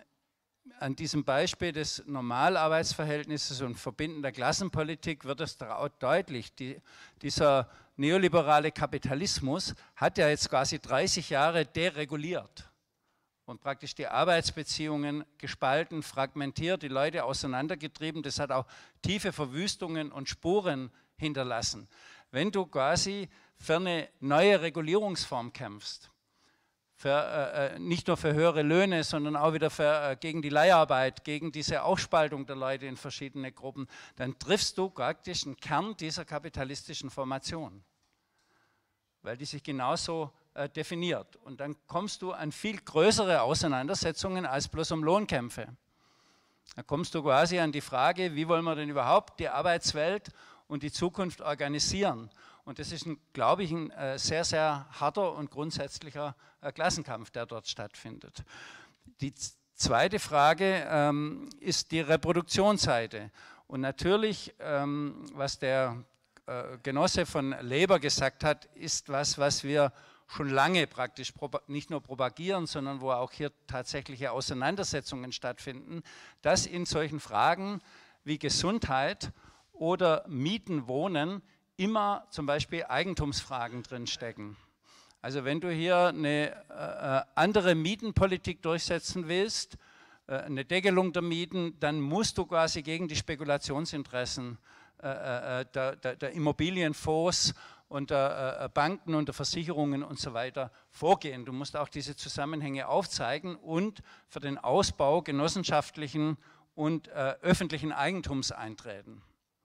an diesem Beispiel des Normalarbeitsverhältnisses und verbindender Klassenpolitik wird es deutlich, die, dieser neoliberale Kapitalismus hat ja jetzt quasi dreißig Jahre dereguliert und praktisch die Arbeitsbeziehungen gespalten, fragmentiert, die Leute auseinandergetrieben. Das hat auch tiefe Verwüstungen und Spuren hinterlassen. Wenn du quasi für eine neue Regulierungsform kämpfst, für, äh, nicht nur für höhere Löhne, sondern auch wieder für, äh, gegen die Leiharbeit, gegen diese Aufspaltung der Leute in verschiedene Gruppen, dann triffst du praktisch einen Kern dieser kapitalistischen Formation, weil die sich genauso äh, definiert. Und dann kommst du an viel größere Auseinandersetzungen als bloß um Lohnkämpfe. Da kommst du quasi an die Frage, wie wollen wir denn überhaupt die Arbeitswelt und die Zukunft organisieren? Und das ist, glaube ich, ein äh, sehr, sehr harter und grundsätzlicher äh, Klassenkampf, der dort stattfindet. Die zweite Frage ähm, ist die Reproduktionsseite. Und natürlich, ähm, was der äh, Genosse von Leber gesagt hat, ist was, was wir schon lange praktisch nicht nur propagieren, sondern wo auch hier tatsächliche Auseinandersetzungen stattfinden, dass in solchen Fragen wie Gesundheit oder Mieten, Wohnen immer zum Beispiel Eigentumsfragen drinstecken. Also wenn du hier eine äh, andere Mietenpolitik durchsetzen willst, äh, eine Deckelung der Mieten, dann musst du quasi gegen die Spekulationsinteressen äh, äh, der, der, der Immobilienfonds und der äh, Banken und der Versicherungen und so weiter vorgehen. Du musst auch diese Zusammenhänge aufzeigen und für den Ausbau genossenschaftlichen und äh, öffentlichen Eigentums eintreten.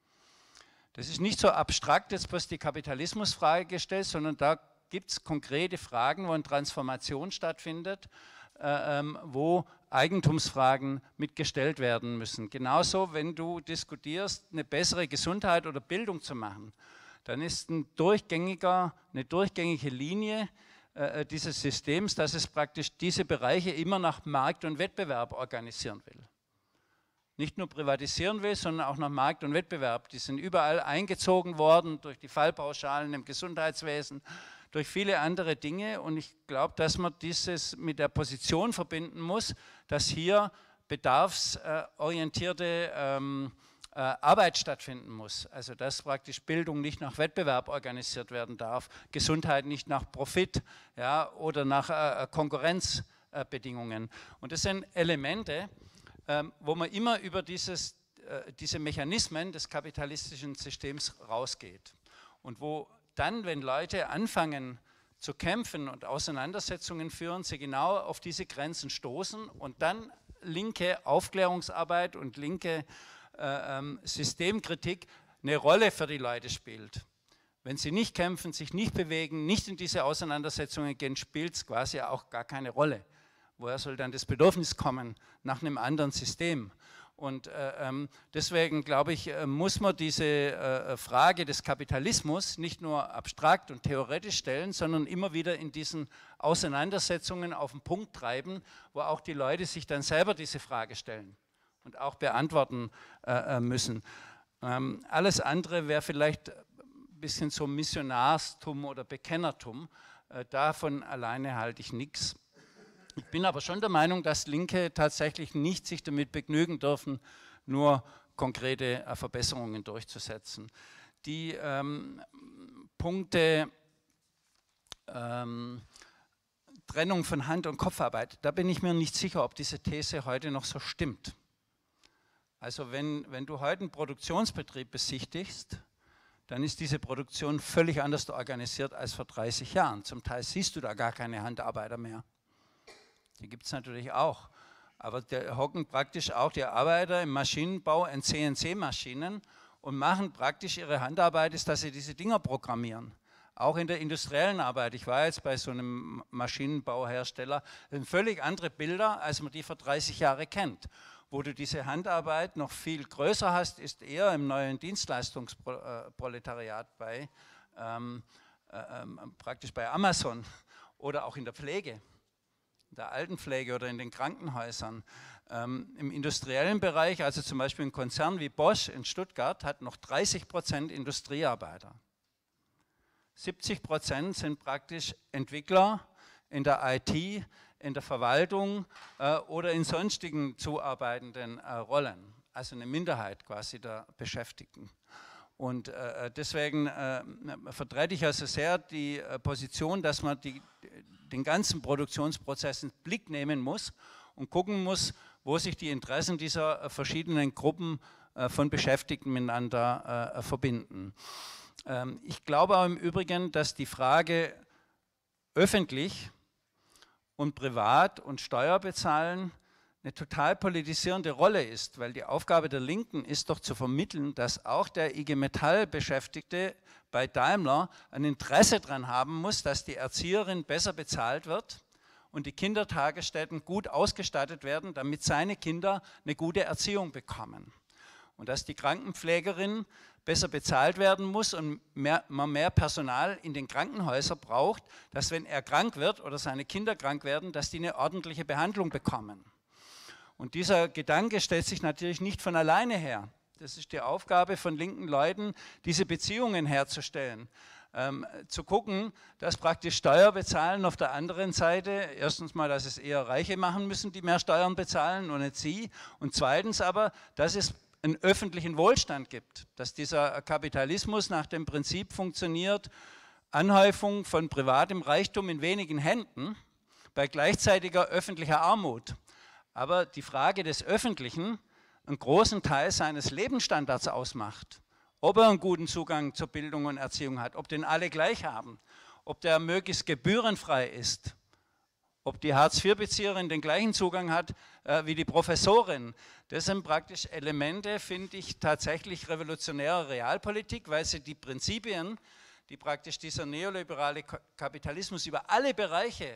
Das ist nicht so abstrakt jetzt bloß die Kapitalismusfrage gestellt, sondern da gibt es konkrete Fragen, wo eine Transformation stattfindet, äh, ähm, wo Eigentumsfragen mitgestellt werden müssen. Genauso, wenn du diskutierst, eine bessere Gesundheit oder Bildung zu machen, dann ist ein durchgängiger, eine durchgängige Linie äh, dieses Systems, dass es praktisch diese Bereiche immer nach Markt und Wettbewerb organisieren will. Nicht nur privatisieren will, sondern auch nach Markt und Wettbewerb. Die sind überall eingezogen worden durch die Fallpauschalen im Gesundheitswesen, durch viele andere Dinge. Und ich glaube, dass man dieses mit der Position verbinden muss, dass hier bedarfsorientierte ähm, äh, Arbeit stattfinden muss. Also dass praktisch Bildung nicht nach Wettbewerb organisiert werden darf, Gesundheit nicht nach Profit, ja, oder nach äh, Konkurrenzbedingungen. Und das sind Elemente, Ähm, wo man immer über dieses, äh, diese Mechanismen des kapitalistischen Systems rausgeht. Und wo dann, wenn Leute anfangen zu kämpfen und Auseinandersetzungen führen, sie genau auf diese Grenzen stoßen und dann linke Aufklärungsarbeit und linke äh, ähm, Systemkritik eine Rolle für die Leute spielt. Wenn sie nicht kämpfen, sich nicht bewegen, nicht in diese Auseinandersetzungen gehen, spielt es quasi auch gar keine Rolle. Woher soll dann das Bedürfnis kommen nach einem anderen System? Und äh, ähm, deswegen, glaube ich, äh, muss man diese äh, Frage des Kapitalismus nicht nur abstrakt und theoretisch stellen, sondern immer wieder in diesen Auseinandersetzungen auf den Punkt treiben, wo auch die Leute sich dann selber diese Frage stellen und auch beantworten äh, müssen. Ähm, alles andere wäre vielleicht ein bisschen so Missionarstum oder Bekennertum. Äh, davon alleine halte ich nichts. Ich bin aber schon der Meinung, dass Linke tatsächlich nicht sich damit begnügen dürfen, nur konkrete äh, Verbesserungen durchzusetzen. Die ähm, Punkte ähm, Trennung von Hand- und Kopfarbeit, da bin ich mir nicht sicher, ob diese These heute noch so stimmt. Also wenn, wenn du heute einen Produktionsbetrieb besichtigst, dann ist diese Produktion völlig anders organisiert als vor dreißig Jahren. Zum Teil siehst du da gar keine Handarbeiter mehr. Die gibt es natürlich auch, aber da hocken praktisch auch die Arbeiter im Maschinenbau in C N C-Maschinen und machen praktisch ihre Handarbeit, ist, dass sie diese Dinger programmieren. Auch in der industriellen Arbeit. Ich war jetzt bei so einem Maschinenbauhersteller, sind völlig andere Bilder, als man die vor dreißig Jahren kennt. Wo du diese Handarbeit noch viel größer hast, ist eher im neuen Dienstleistungsproletariat bei, ähm, äh, praktisch bei Amazon oder auch in der Pflege. In der Altenpflege oder in den Krankenhäusern. Ähm, Im industriellen Bereich, also zum Beispiel ein Konzern wie Bosch in Stuttgart, hat noch dreißig Prozent Industriearbeiter. siebzig Prozent sind praktisch Entwickler in der I T, in der Verwaltung äh, oder in sonstigen zuarbeitenden äh, Rollen. Also eine Minderheit quasi der Beschäftigten. Und äh, deswegen äh, vertrete ich also sehr die äh, Position, dass man die den ganzen Produktionsprozess in den Blick nehmen muss und gucken muss, wo sich die Interessen dieser verschiedenen Gruppen von Beschäftigten miteinander verbinden. Ich glaube auch im Übrigen, dass die Frage öffentlich und privat und Steuer bezahlen eine total politisierende Rolle ist, weil die Aufgabe der Linken ist doch zu vermitteln, dass auch der I G Metall-Beschäftigte bei Daimler ein Interesse daran haben muss, dass die Erzieherin besser bezahlt wird und die Kindertagesstätten gut ausgestattet werden, damit seine Kinder eine gute Erziehung bekommen. Und dass die Krankenpflegerin besser bezahlt werden muss und mehr, man mehr Personal in den Krankenhäusern braucht, dass wenn er krank wird oder seine Kinder krank werden, dass die eine ordentliche Behandlung bekommen. Und dieser Gedanke stellt sich natürlich nicht von alleine her. Das ist die Aufgabe von linken Leuten, diese Beziehungen herzustellen. Ähm, zu gucken, dass praktisch Steuer bezahlen auf der anderen Seite, erstens mal, dass es eher Reiche machen müssen, die mehr Steuern bezahlen und nicht sie, und zweitens aber, dass es einen öffentlichen Wohlstand gibt, dass dieser Kapitalismus nach dem Prinzip funktioniert, Anhäufung von privatem Reichtum in wenigen Händen bei gleichzeitiger öffentlicher Armut. Aber die Frage des Öffentlichen einen großen Teil seines Lebensstandards ausmacht. Ob er einen guten Zugang zur Bildung und Erziehung hat, ob den alle gleich haben, ob der möglichst gebührenfrei ist, ob die Hartz-vier-Bezieherin den gleichen Zugang hat äh, wie die Professorin. Das sind praktisch Elemente, finde ich, tatsächlich revolutionärer Realpolitik, weil sie die Prinzipien, die praktisch dieser neoliberale Kapitalismus über alle Bereiche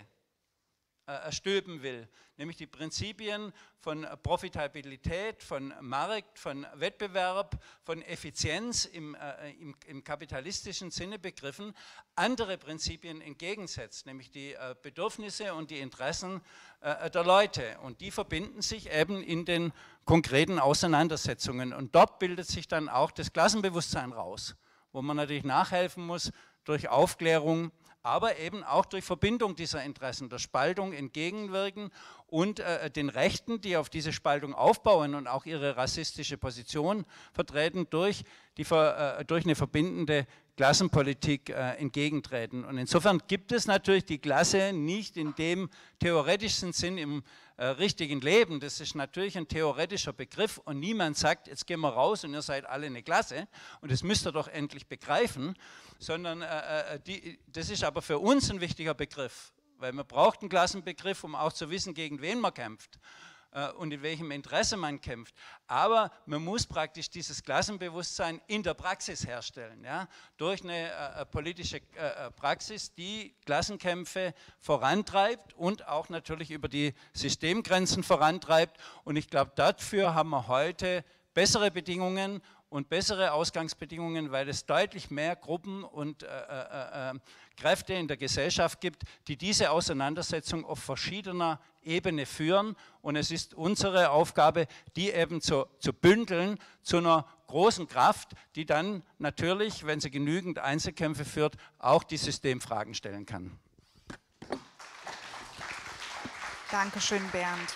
äh, stülpen will, nämlich die Prinzipien von Profitabilität, von Markt, von Wettbewerb, von Effizienz im, äh, im, im kapitalistischen Sinne begriffen, andere Prinzipien entgegensetzt, nämlich die äh, Bedürfnisse und die Interessen äh, der Leute. Und die verbinden sich eben in den konkreten Auseinandersetzungen. Und dort bildet sich dann auch das Klassenbewusstsein raus, wo man natürlich nachhelfen muss durch Aufklärung, aber eben auch durch Verbindung dieser Interessen, der Spaltung entgegenwirken und äh, den Rechten, die auf diese Spaltung aufbauen und auch ihre rassistische Position vertreten, durch, die, äh, durch eine verbindende Klassenpolitik äh, entgegentreten. Und insofern gibt es natürlich die Klasse nicht in dem theoretischen Sinn im äh, richtigen Leben. Das ist natürlich ein theoretischer Begriff und niemand sagt, jetzt gehen wir raus und ihr seid alle eine Klasse und das müsst ihr doch endlich begreifen, sondern äh, die, das ist aber für uns ein wichtiger Begriff, weil man braucht einen Klassenbegriff, um auch zu wissen, gegen wen man kämpft und in welchem Interesse man kämpft. Aber man muss praktisch dieses Klassenbewusstsein in der Praxis herstellen, ja? Durch eine äh, politische äh, Praxis, die Klassenkämpfe vorantreibt und auch natürlich über die Systemgrenzen vorantreibt. Und ich glaube, dafür haben wir heute bessere Bedingungen und bessere Ausgangsbedingungen, weil es deutlich mehr Gruppen und äh, äh, äh, Kräfte in der Gesellschaft gibt, die diese Auseinandersetzung auf verschiedener Ebene führen. Und es ist unsere Aufgabe, die eben zu, zu bündeln zu einer großen Kraft, die dann natürlich, wenn sie genügend Einzelkämpfe führt, auch die Systemfragen stellen kann.
Dankeschön, Bernd.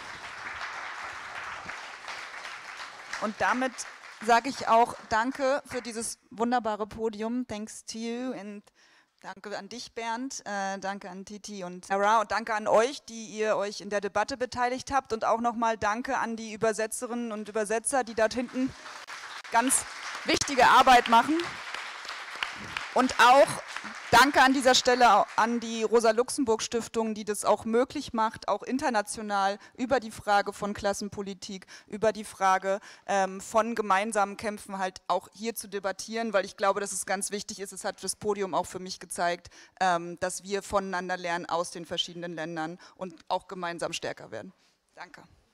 Und damit sage ich auch Danke für dieses wunderbare Podium. Thanks to you and danke an dich, Bernd, äh, danke an Titi und Sarah und danke an euch, die ihr euch in der Debatte beteiligt habt und auch nochmal danke an die Übersetzerinnen und Übersetzer, die dort hinten ganz wichtige Arbeit machen. Und auch danke an dieser Stelle an die Rosa-Luxemburg-Stiftung, die das auch möglich macht, auch international über die Frage von Klassenpolitik, über die Frage ähm, von gemeinsamen Kämpfen halt auch hier zu debattieren, weil ich glaube, dass es ganz wichtig ist, es hat das Podium auch für mich gezeigt, ähm, dass wir voneinander lernen aus den verschiedenen Ländern und auch gemeinsam stärker werden. Danke.